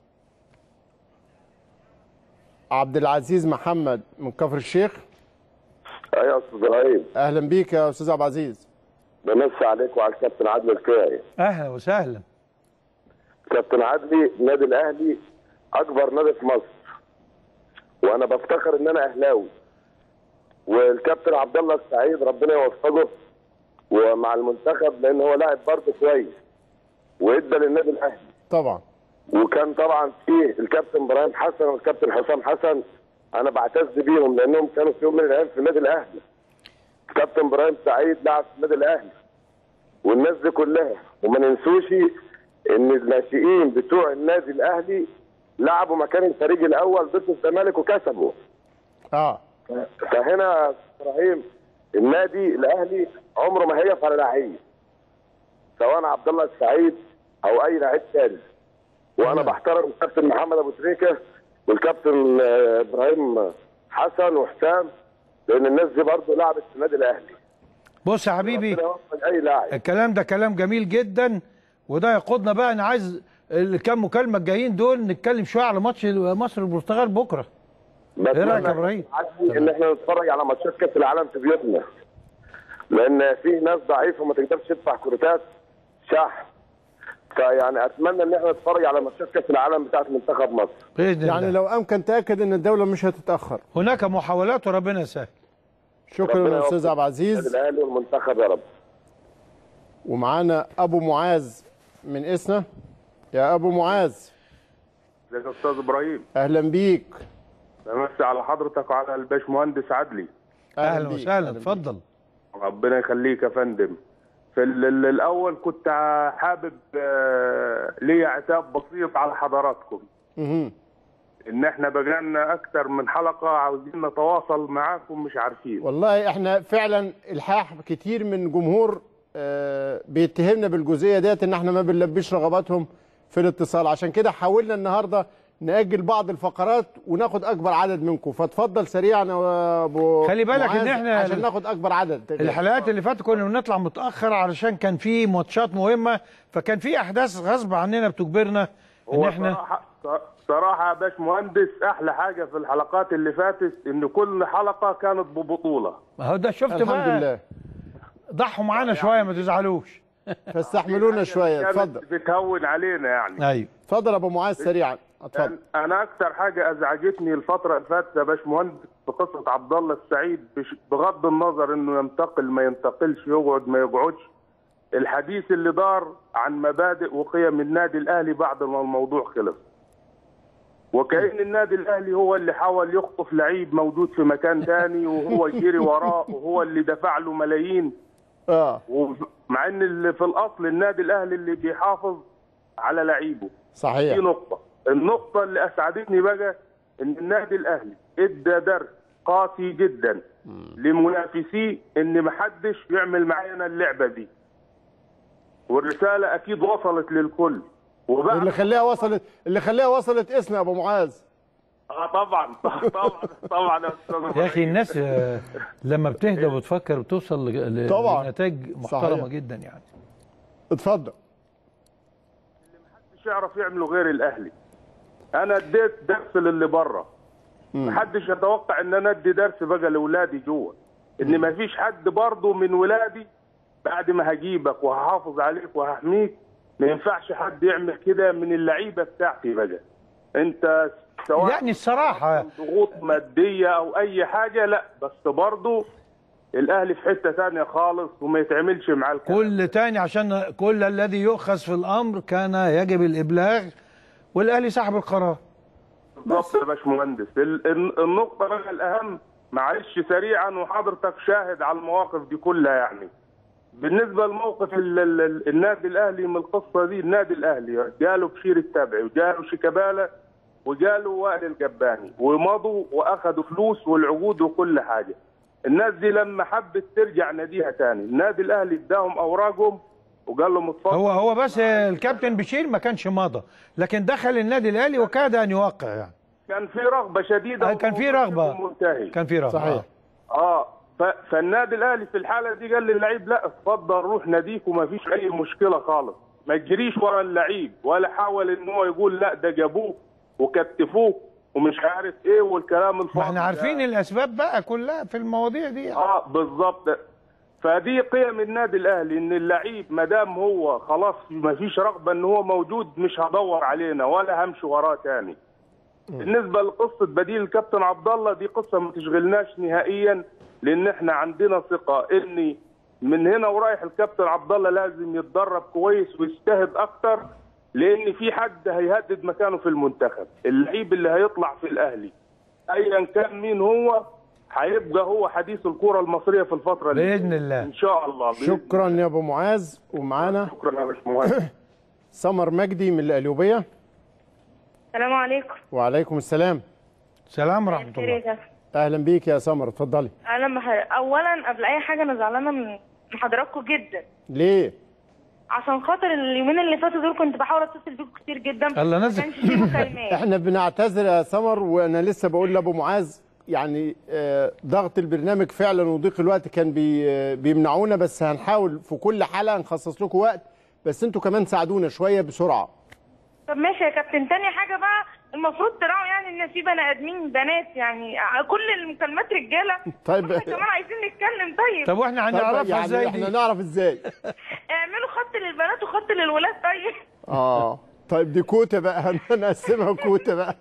عبد العزيز محمد من كفر الشيخ. ايوه يا استاذ ابراهيم. اهلا بيك يا استاذ عبد العزيز. بمسي عليك وعلى الكابتن عادل القيعي. اهلا وسهلا. كابتن عادلي، النادي الاهلي اكبر نادي في مصر، وانا بفتخر ان انا اهلاوي، والكابتن عبد الله السعيد ربنا يوفقه ومع المنتخب لان هو لاعب برضه كويس وادى للنادي الاهلي طبعا. وكان طبعا فيه الكابتن ابراهيم حسن والكابتن حسام حسن، انا بعتز بيهم لانهم كانوا في يوم من الايام في النادي الاهلي. كابتن ابراهيم سعيد لعب في النادي الاهلي والناس دي كلها، وما ننسوش ان الناشئين بتوع النادي الاهلي لعبوا مكان الفريق الاول ضد الزمالك وكسبوا. اه فهنا ابراهيم النادي الاهلي عمره ما هيقف على لعيب سواء عبد الله السعيد او اي لعيب ثاني. وانا بحترم الكابتن محمد ابو تريكه والكابتن ابراهيم حسن وحسام، لان الناس دي برضه لعبت في النادي الاهلي. بص يا حبيبي، اي لاعب الكلام ده كلام جميل جدا، وده يقودنا بقى. انا عايز الكام مكالمه الجايين دول نتكلم شويه على ماتش مصر والبرتغال بكره. ايه رايك يا ابراهيم؟ ان احنا نتفرج على ماتشات كاس العالم في بيوتنا، لان في ناس ضعيفه ما تقدرش تدفع كروتات شحن. فيعني اتمنى ان احنا نتفرج على ماتشات كاس العالم بتاعت منتخب مصر باذن يعني الله. لو امكن تاكد ان الدوله مش هتتاخر. هناك محاولات وربنا يسهل. شكرا يا استاذ عبد العزيز. الاهلي والمنتخب يا رب. ومعانا ابو معاذ من اسنا. يا ابو معاذ. ازيك يا استاذ ابراهيم؟ اهلا بيك. بمسي على حضرتك وعلى الباشمهندس عدلي. اهلا وسهلا، اتفضل. ربنا يخليك يا فندم. في الاول كنت حابب ليا عتاب بسيط على حضراتكم. اها ان احنا بقالنا اكتر من حلقه عاوزين نتواصل معاكم مش عارفين. والله احنا فعلا الحاح كتير من جمهور بيتهمنا بالجزئيه ديت ان احنا ما بنلبيش رغباتهم في الاتصال، عشان كده حاولنا النهارده نأجل بعض الفقرات وناخد اكبر عدد منكم. فاتفضل سريعا يا ابو خلي بالك ان احنا عشان ناخد اكبر عدد. الحلقات اللي فاتت كنا بنطلع متاخر علشان كان في ماتشات مهمه، فكان في احداث غصب عننا بتجبرنا ان احنا صراحه صراحه يا باشمهندس احلى حاجه في الحلقات اللي فاتت ان كل حلقه كانت ببطوله. ما هو ده شفت الحمد بقى. لله. ضحوا معانا شويه ما تزعلوش. فاستحملونا شويه. اتفضل. بتهون علينا يعني. ايوه اتفضل يا ابو معاذ سريعا. اتفضل. انا اكتر حاجه ازعجتني الفتره اللي فاتت يا باشمهندس في قصه عبد الله السعيد، بغض النظر انه ينتقل ما ينتقلش يقعد ما يقعدش، الحديث اللي دار عن مبادئ وقيم النادي الاهلي بعد ما الموضوع خلص. وكأن النادي الاهلي هو اللي حاول يخطف لعيب موجود في مكان ثاني وهو يجري وراه وهو اللي دفع له ملايين. اه مع ان اللي في الاصل النادي الاهلي اللي بيحافظ على لعيبه. صحيح. دي نقطه. النقطه اللي اسعدتني بقى ان النادي الاهلي ادى درس قاسي جدا لمنافسيه ان محدش يعمل معانا اللعبه دي. والرساله اكيد وصلت للكل. وبعد اللي خليها وصلت اللي خليها وصلت اسمها يا ابو معاذ. اه طبعا طبعا طبعا يا استاذ يا اخي الناس لما بتهدى وتفكر بتوصل لنتائج محترمه صحيح. جدا يعني. اتفضل. اللي محدش يعرف يعمله غير الاهلي. انا اديت درس للي بره. محدش يتوقع ان انا ادي درس بقى لاولادي جوه. ان مفيش حد برضه من ولادي بعد ما هجيبك وهحافظ عليك وهحميك ما ينفعش حد يعمل كده من اللعيبه بتاعتي بقى. انت سواء يعني الصراحه ضغوط ماديه او اي حاجه، لا بس برضه الاهلي في حته ثانيه خالص وما يتعملش معاه الكلام. كل تاني عشان كل الذي يؤخذ في الامر كان يجب الابلاغ، والاهلي صاحب القرار. بالظبط يا باشمهندس. النقطه بقى الاهم، معلش سريعا وحضرتك شاهد على المواقف دي كلها يعني. بالنسبه لموقف النادي الاهلي من القصه دي، النادي الاهلي جاله بشير التابعي وجاله شيكابالا وجاله وائل الجباني ومضوا واخذوا فلوس والعقود وكل حاجه. الناس دي لما حبت ترجع ناديها ثاني، النادي الاهلي اداهم اوراقهم وقال لهم اتفضل. هو هو بس الكابتن بشير ما كانش مضى، لكن دخل النادي الاهلي وكاد ان يوقع يعني. كان في رغبه شديده. كان في رغبه. كان في رغبه. صحيح. اه فالنادي الاهلي في الحاله دي قال للعيب لا اتفضل روح ناديك وما فيش اي مشكله خالص، ما تجريش ورا اللعيب ولا حاول ان هو يقول لا ده جابوه وكتفوه ومش عارف ايه والكلام الفاضي. ما احنا عارفين الاسباب بقى كلها في المواضيع دي. اه بالظبط. فدي قيم النادي الاهلي ان اللعيب ما دام هو خلاص ما فيش رغبه ان هو موجود مش هدور علينا ولا همشي وراه تاني. بالنسبه لقصه بديل الكابتن عبد الله دي قصه ما تشغلناش نهائيا، لان احنا عندنا ثقه ان من هنا ورايح الكابتن عبد الله لازم يتدرب كويس ويجتهد اكتر، لان في حد هيهدد مكانه في المنتخب. اللعيب اللي هيطلع في الاهلي ايا كان مين هو هيبقى هو حديث الكرة المصرية في الفترة اللي باذن الله ان شاء الله. بإذن شكرا يا ابو معاذ. ومعانا شكرا يا باشمهندس سمر مجدي من القليوبيه. السلام عليكم. وعليكم السلام. سلام ورحمه الله. اهلا بيك يا سمر، اتفضلي. اهلا بحضرتك. اولا قبل اي حاجه انا زعلانه من حضراتكم جدا. ليه؟ عشان خاطر اليومين اللي فاتوا دول كنت بحاول اتصل بيكم كتير جدا. الله نزل. ما كانش فيه مكالمات. احنا بنعتذر يا سمر، وانا لسه بقول لابو معاذ يعني آه، ضغط البرنامج فعلا وضيق الوقت كان بي آه، بيمنعونا، بس هنحاول في كل حلقه نخصص لكم وقت، بس انتوا كمان ساعدونا شويه بسرعه. طب ماشي يا كابتن. تاني حاجه بقى، المفروض تراعوا يعني ان في بني ادمين بنات، يعني كل المكالمات رجاله. طيب احنا كمان عايزين نتكلم. طيب طب واحنا هنعرفها يعني ازاي؟ احنا نعرف ازاي؟ اعملوا خط للبنات وخط للولاد. طيب اه طيب دي كوته بقى، هنقسمها كوته بقى.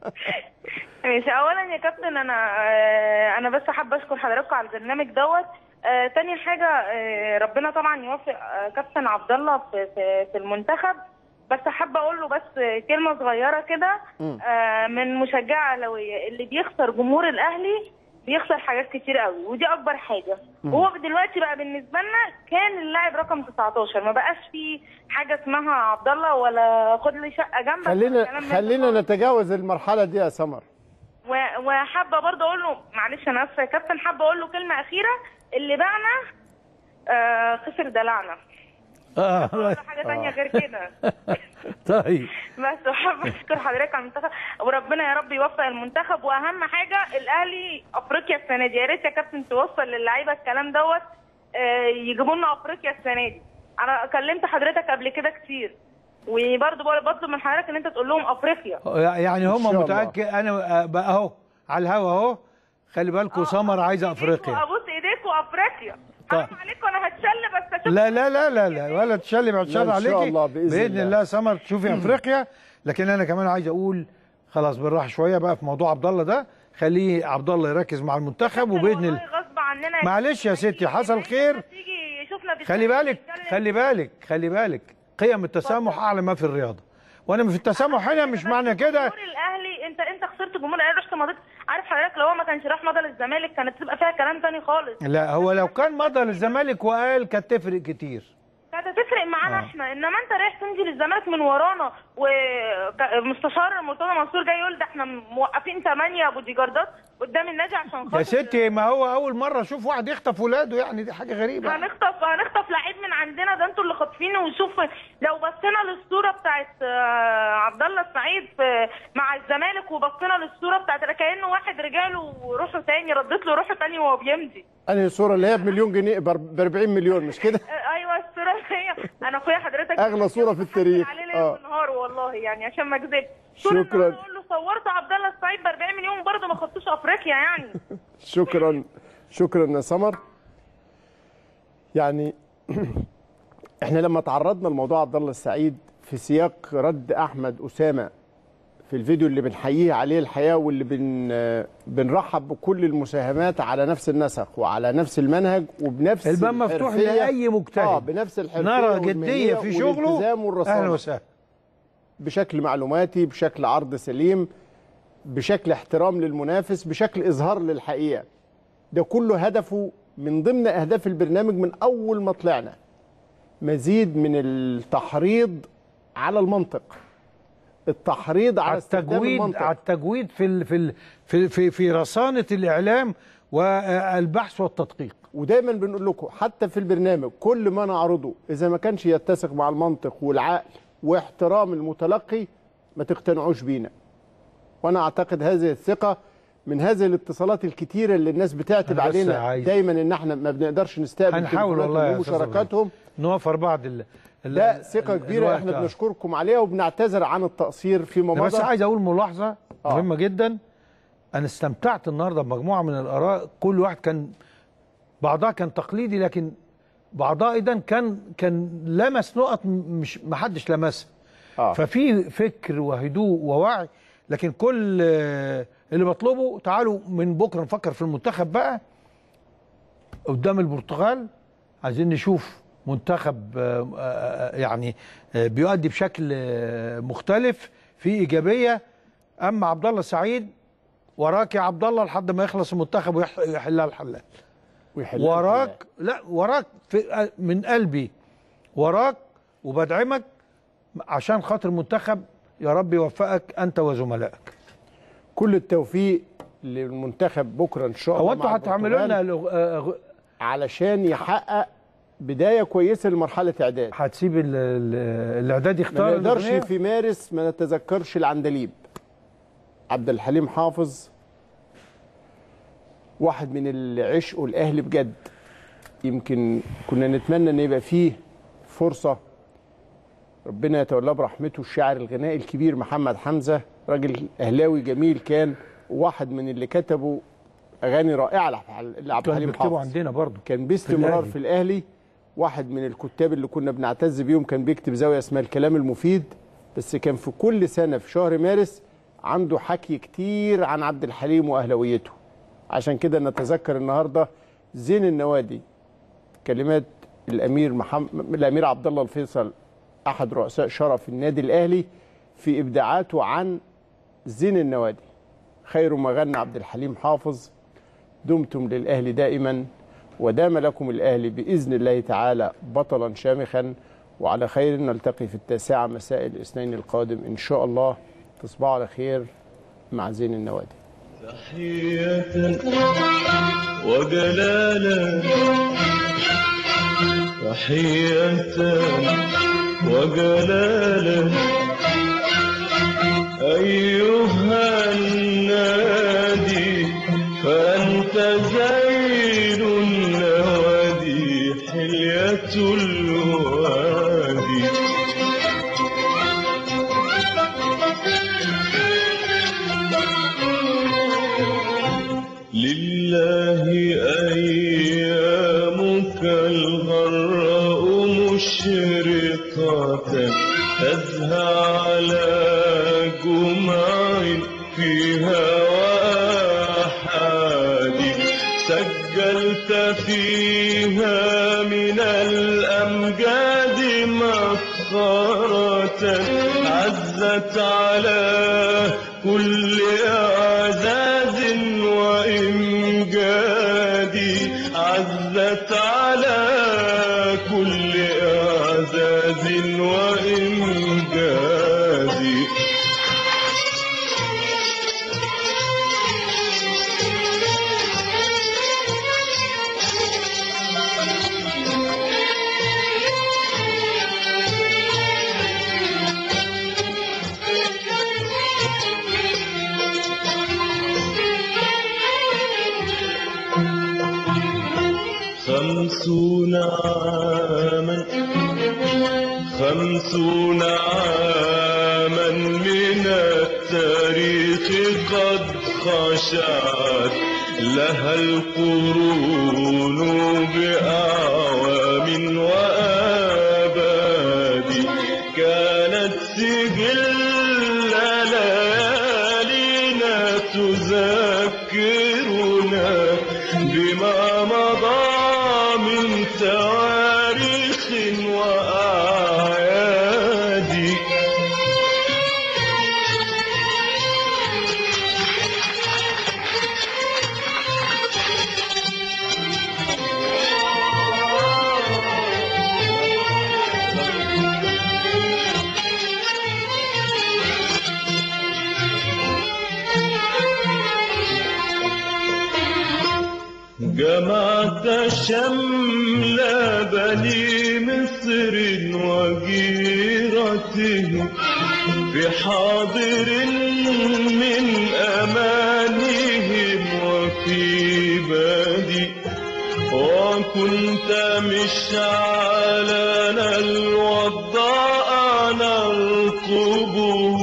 ماشي. اولا يا كابتن انا آه، انا بس حابه اشكر حضراتكم على البرنامج دوت. آه، تاني حاجه آه، ربنا طبعا يوفق آه، كابتن عبد الله في في في المنتخب. بس حابه اقول له بس كلمه صغيره كده آه، من مشجعه اهلاويه. اللي بيخسر جمهور الاهلي بيخسر حاجات كتير قوي، ودي اكبر حاجه. وهو دلوقتي بقى بالنسبه لنا كان اللاعب رقم تسعتاشر، ما بقاش في حاجه اسمها عبد الله ولا خد لي شقه جنبك. خلينا خلينا نتجاوز المرحله دي يا سمر. وحابه برضه اقول له معلش انا اسفه يا كابتن، حابه اقول له كلمه اخيره. اللي باعنا آه خسر دلعنا. اه ولا حاجه ثانيه غير كده. طيب بس وحابه اشكر حضرتك على المنتخب، وربنا يا رب يوفق المنتخب. واهم حاجه الاهلي افريقيا السنه دي. يا ريت يا كابتن توصل للعيبه الكلام دوت آه يجيبوا لنا افريقيا السنه دي. انا كلمت حضرتك قبل كده كتير، وبرضه بطلب من حضرتك ان انت تقول لهم افريقيا. يعني هم متاكد انا بقى اهو على الهوا اهو. خلي بالكم سمر عايزه افريقيا. ابوس ايديكم افريقيا. حرام عليكم انا هتشل بس اشوف. لا لا لا لا لا ولا تشلي بعد شر عليكي. ان شاء الله باذن, بإذن الله سمر تشوفي افريقيا. لكن انا كمان عايز اقول خلاص بالراحه شويه بقى في موضوع عبد الله ده. خليه عبد الله يركز مع المنتخب وباذن الله غصب عننا. معلش يا ستي حصل خير. خلي بالك خلي بالك خلي بالك قيم التسامح اعلى ما في الرياضه. وانا في التسامح هنا مش معنى كده جمهور الاهلي. انت انت خسرت جمهور الاهلي، رحت مضيت. عارف حضرتك لو هو ما كانش راح مضى للزمالك كانت تبقى فيها كلام تاني خالص. لا هو لو كان مضى للزمالك وقال كانت تفرق كتير. كانت هتفرق معانا آه. احنا. انما انت رايح تنزل الزمالك من ورانا، ومستشار مرتضى منصور جاي يقول ده احنا موقفين ثمانيه بودي جاردات قدام النادي عشان خاطر. يا ستي ما هو اول مره اشوف واحد يخطف ولاده، يعني دي حاجه غريبه. هنخطف هنخطف لعيب من عندنا، ده انتوا اللي خاطفينه. وشوف لو بصينا للصوره بتاعت عبد الله السعيد مع الزمالك وبصينا للصوره بتاعت كانه واحد رجاله وروحه تاني، ردت له روحه تاني وهو بيمضي. انهي الصوره اللي هي بمليون جنيه ب أربعين مليون مش كده؟ ايوه الصوره اللي هي انا اخويا حضرتك اغلى صوره في التاريخ. عليه ليل ونهار والله يعني عشان ما اكذبش. شكرا. اقول له صورت عبد الله السعيد ب أربعين مليون برضه ما خدتوش افريقيا يعني. شكرا شكرا يا سمر. يعني احنا لما تعرضنا لموضوع عبد الله السعيد في سياق رد احمد اسامه في الفيديو اللي بنحييه عليه الحقيقه، واللي بن بنرحب بكل المساهمات على نفس النسق وعلى نفس المنهج وبنفس الباب مفتوح لاي مجتهد. اه بنفس الحرفيه نرى جديه في شغله. اهلا وسهلا. بشكل معلوماتي، بشكل عرض سليم، بشكل احترام للمنافس، بشكل اظهار للحقيقه. ده كله هدفه من ضمن اهداف البرنامج من اول ما طلعنا. مزيد من التحريض على المنطق، التحريض على التجويد المنطق. على التجويد في ال في ال في في, في رصانه الاعلام والبحث والتدقيق. ودايما بنقول لكم حتى في البرنامج كل ما نعرضه اذا ما كانش يتسق مع المنطق والعقل واحترام المتلقي ما تقتنعوش بينا. وانا اعتقد هذه الثقه من هذه الاتصالات الكتيره اللي الناس بتعتب علينا دايما ان احنا ما بنقدرش نستقبل هنحاول والله مشاركاتهم، نوفر بعض ال ده ثقه كبيره احنا بنشكركم عليها وبنعتذر عن التقصير فيما مضى. بس عايز اقول ملاحظه آه. مهمه جدا. انا استمتعت النهارده بمجموعه من الاراء، كل واحد كان بعضها كان تقليدي لكن بعضها ايضا كان كان لمس نقط مش ما حدش لمسها. آه. ففي فكر وهدوء ووعي. لكن كل اللي بطلبه تعالوا من بكره نفكر في المنتخب بقى قدام البرتغال. عايزين نشوف منتخب يعني بيؤدي بشكل مختلف في ايجابيه. اما عبد الله السعيد وراك يا عبد الله لحد ما يخلص المنتخب ويحلها الحلال. وراك لا وراك في من قلبي وراك وبدعمك عشان خاطر المنتخب. يا رب يوفقك انت وزملائك. كل التوفيق للمنتخب بكره ان شاء الله. هو انتوا هتعملوا لنا علشان يحقق بدايه كويسه لمرحله اعداد؟ هتسيب الاعداد يختار؟ ما نقدرش في مارس ما نتذكرش العندليب. عبد الحليم حافظ واحد من اللي عشقوا الاهلي بجد. يمكن كنا نتمنى ان يبقى فيه فرصه، ربنا يتولاه برحمته، الشاعر الغنائي الكبير محمد حمزه، راجل اهلاوي جميل، كان واحد من اللي كتبوا اغاني رائعه لعبد الحليم حافظ. كان عندنا برضه، كان باستمرار في, في الاهلي. واحد من الكتاب اللي كنا بنعتز بيهم، كان بيكتب زاويه اسمها الكلام المفيد، بس كان في كل سنه في شهر مارس عنده حكي كتير عن عبد الحليم واهلاويته. عشان كده نتذكر النهارده زين النوادي، كلمات الامير محمد الامير عبد الله الفيصل احد رؤساء شرف النادي الاهلي في ابداعاته عن زين النوادي. خير ما غنى عبد الحليم حافظ: دمتم للاهلي دائما ودام لكم الاهلي باذن الله تعالى بطلا شامخا. وعلى خير نلتقي في التاسعه مساء الاثنين القادم ان شاء الله. تصبحوا على خير مع زين النوادي. تحية وجلالا تحية وجلالا أيها النادي فأنت زين النوادي حلية الوادي. لله أيامك الغراء مشرقة تزهى على جمع فيها وآحاد سجلت فيها من الأمجاد مفخرة عزت على كل أعزاز وإمجادي عزت على كل أعزاز وإمجادي. خمسون عاما خمسون عاما من التاريخ قد خشعت لها القرون بأعوام وآباد كانت سجل ليالينا تذكرنا بما مضى من تواريخ وأعياد. جمعت شمل بني مصر وجيرتهم في حاضر من أمانهم وفي بادي وكنت مشعلنا الوضاء نرقبه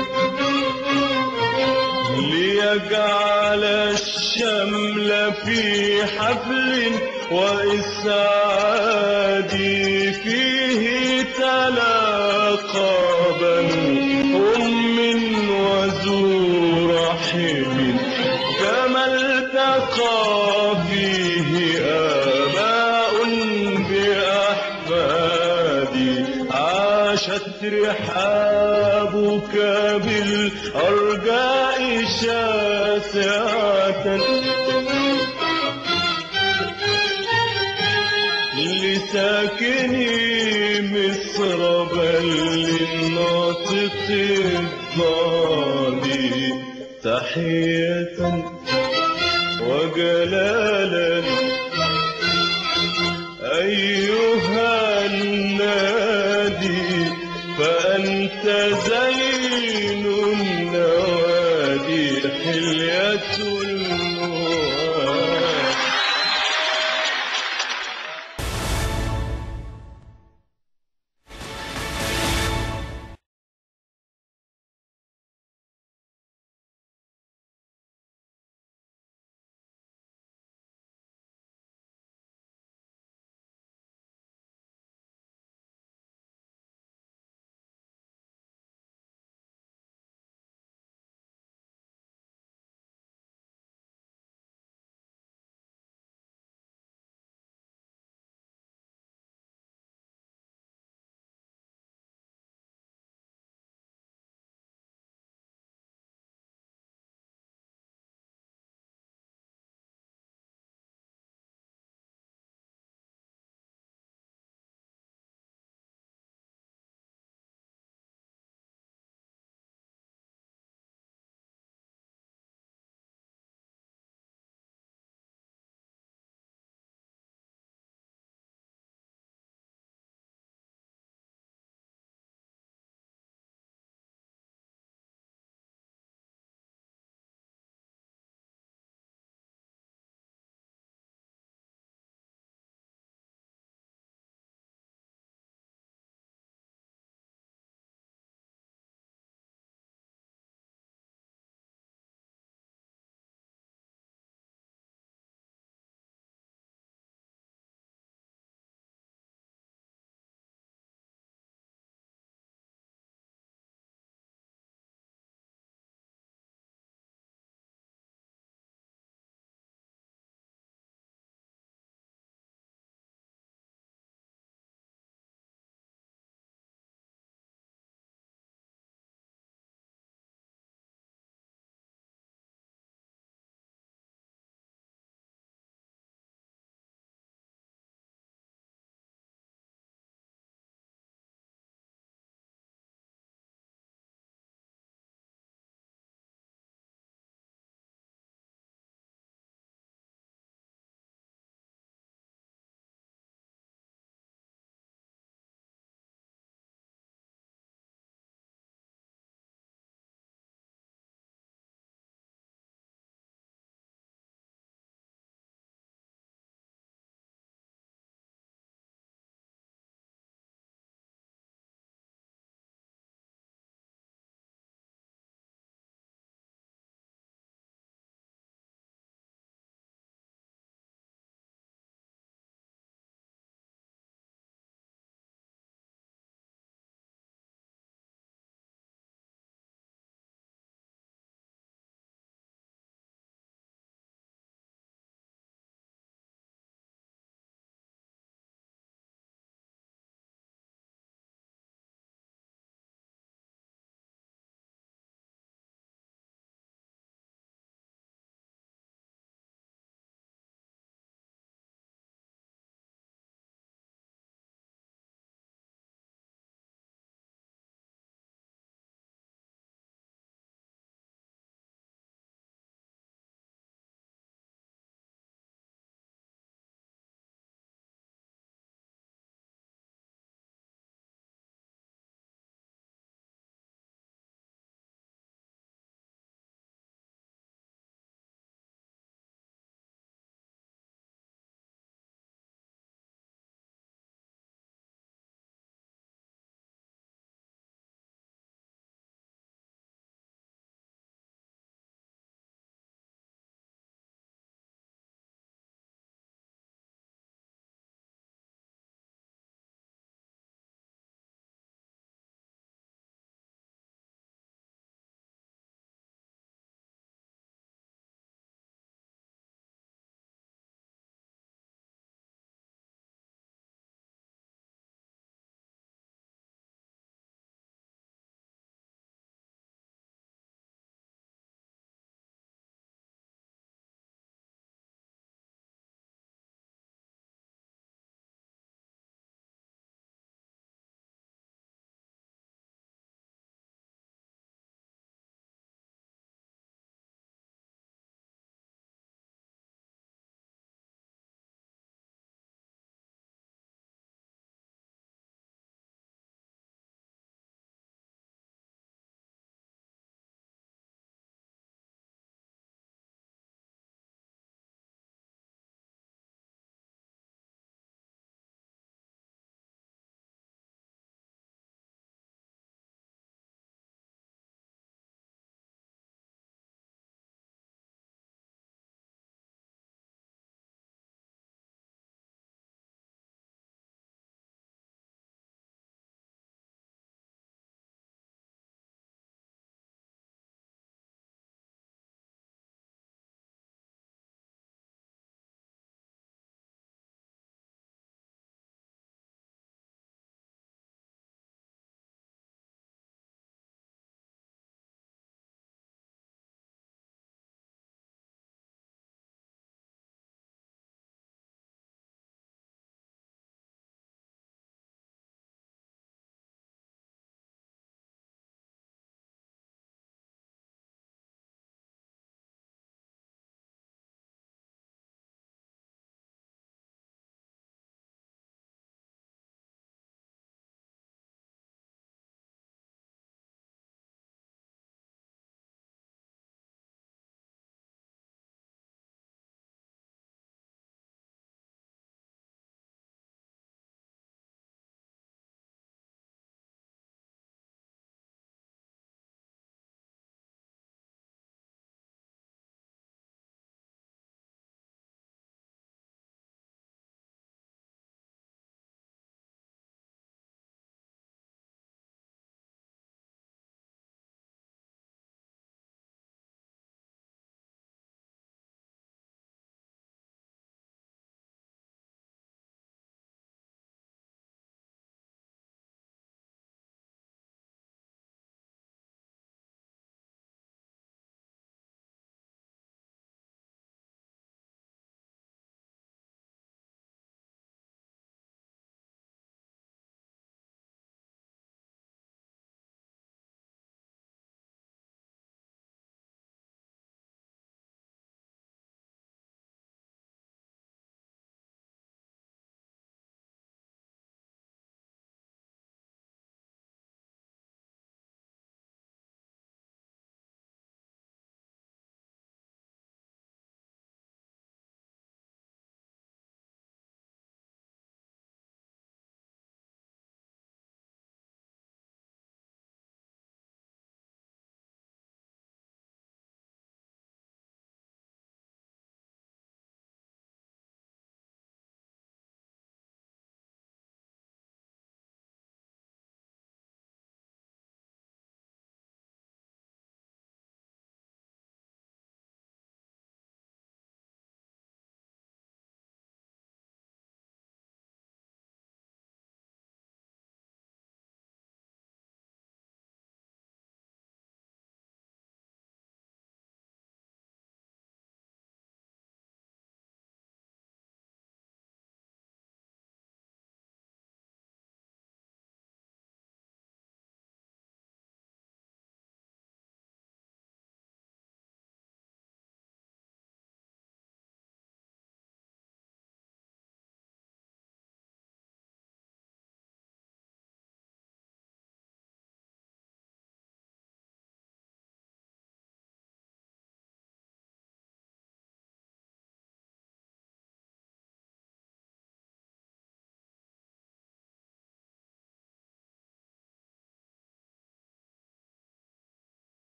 ليجعل الشمل في حفل وإسعاد فيه تلاقى بنو أم وذو رحم كما التقى فيه آباء بأحفاد. عاشت رحابك بالأرجاء شاسعة واسعة لساكني مصر بل للناطق الضالي تحية وجلالا أيها النادي فأنت زين النوادي حلية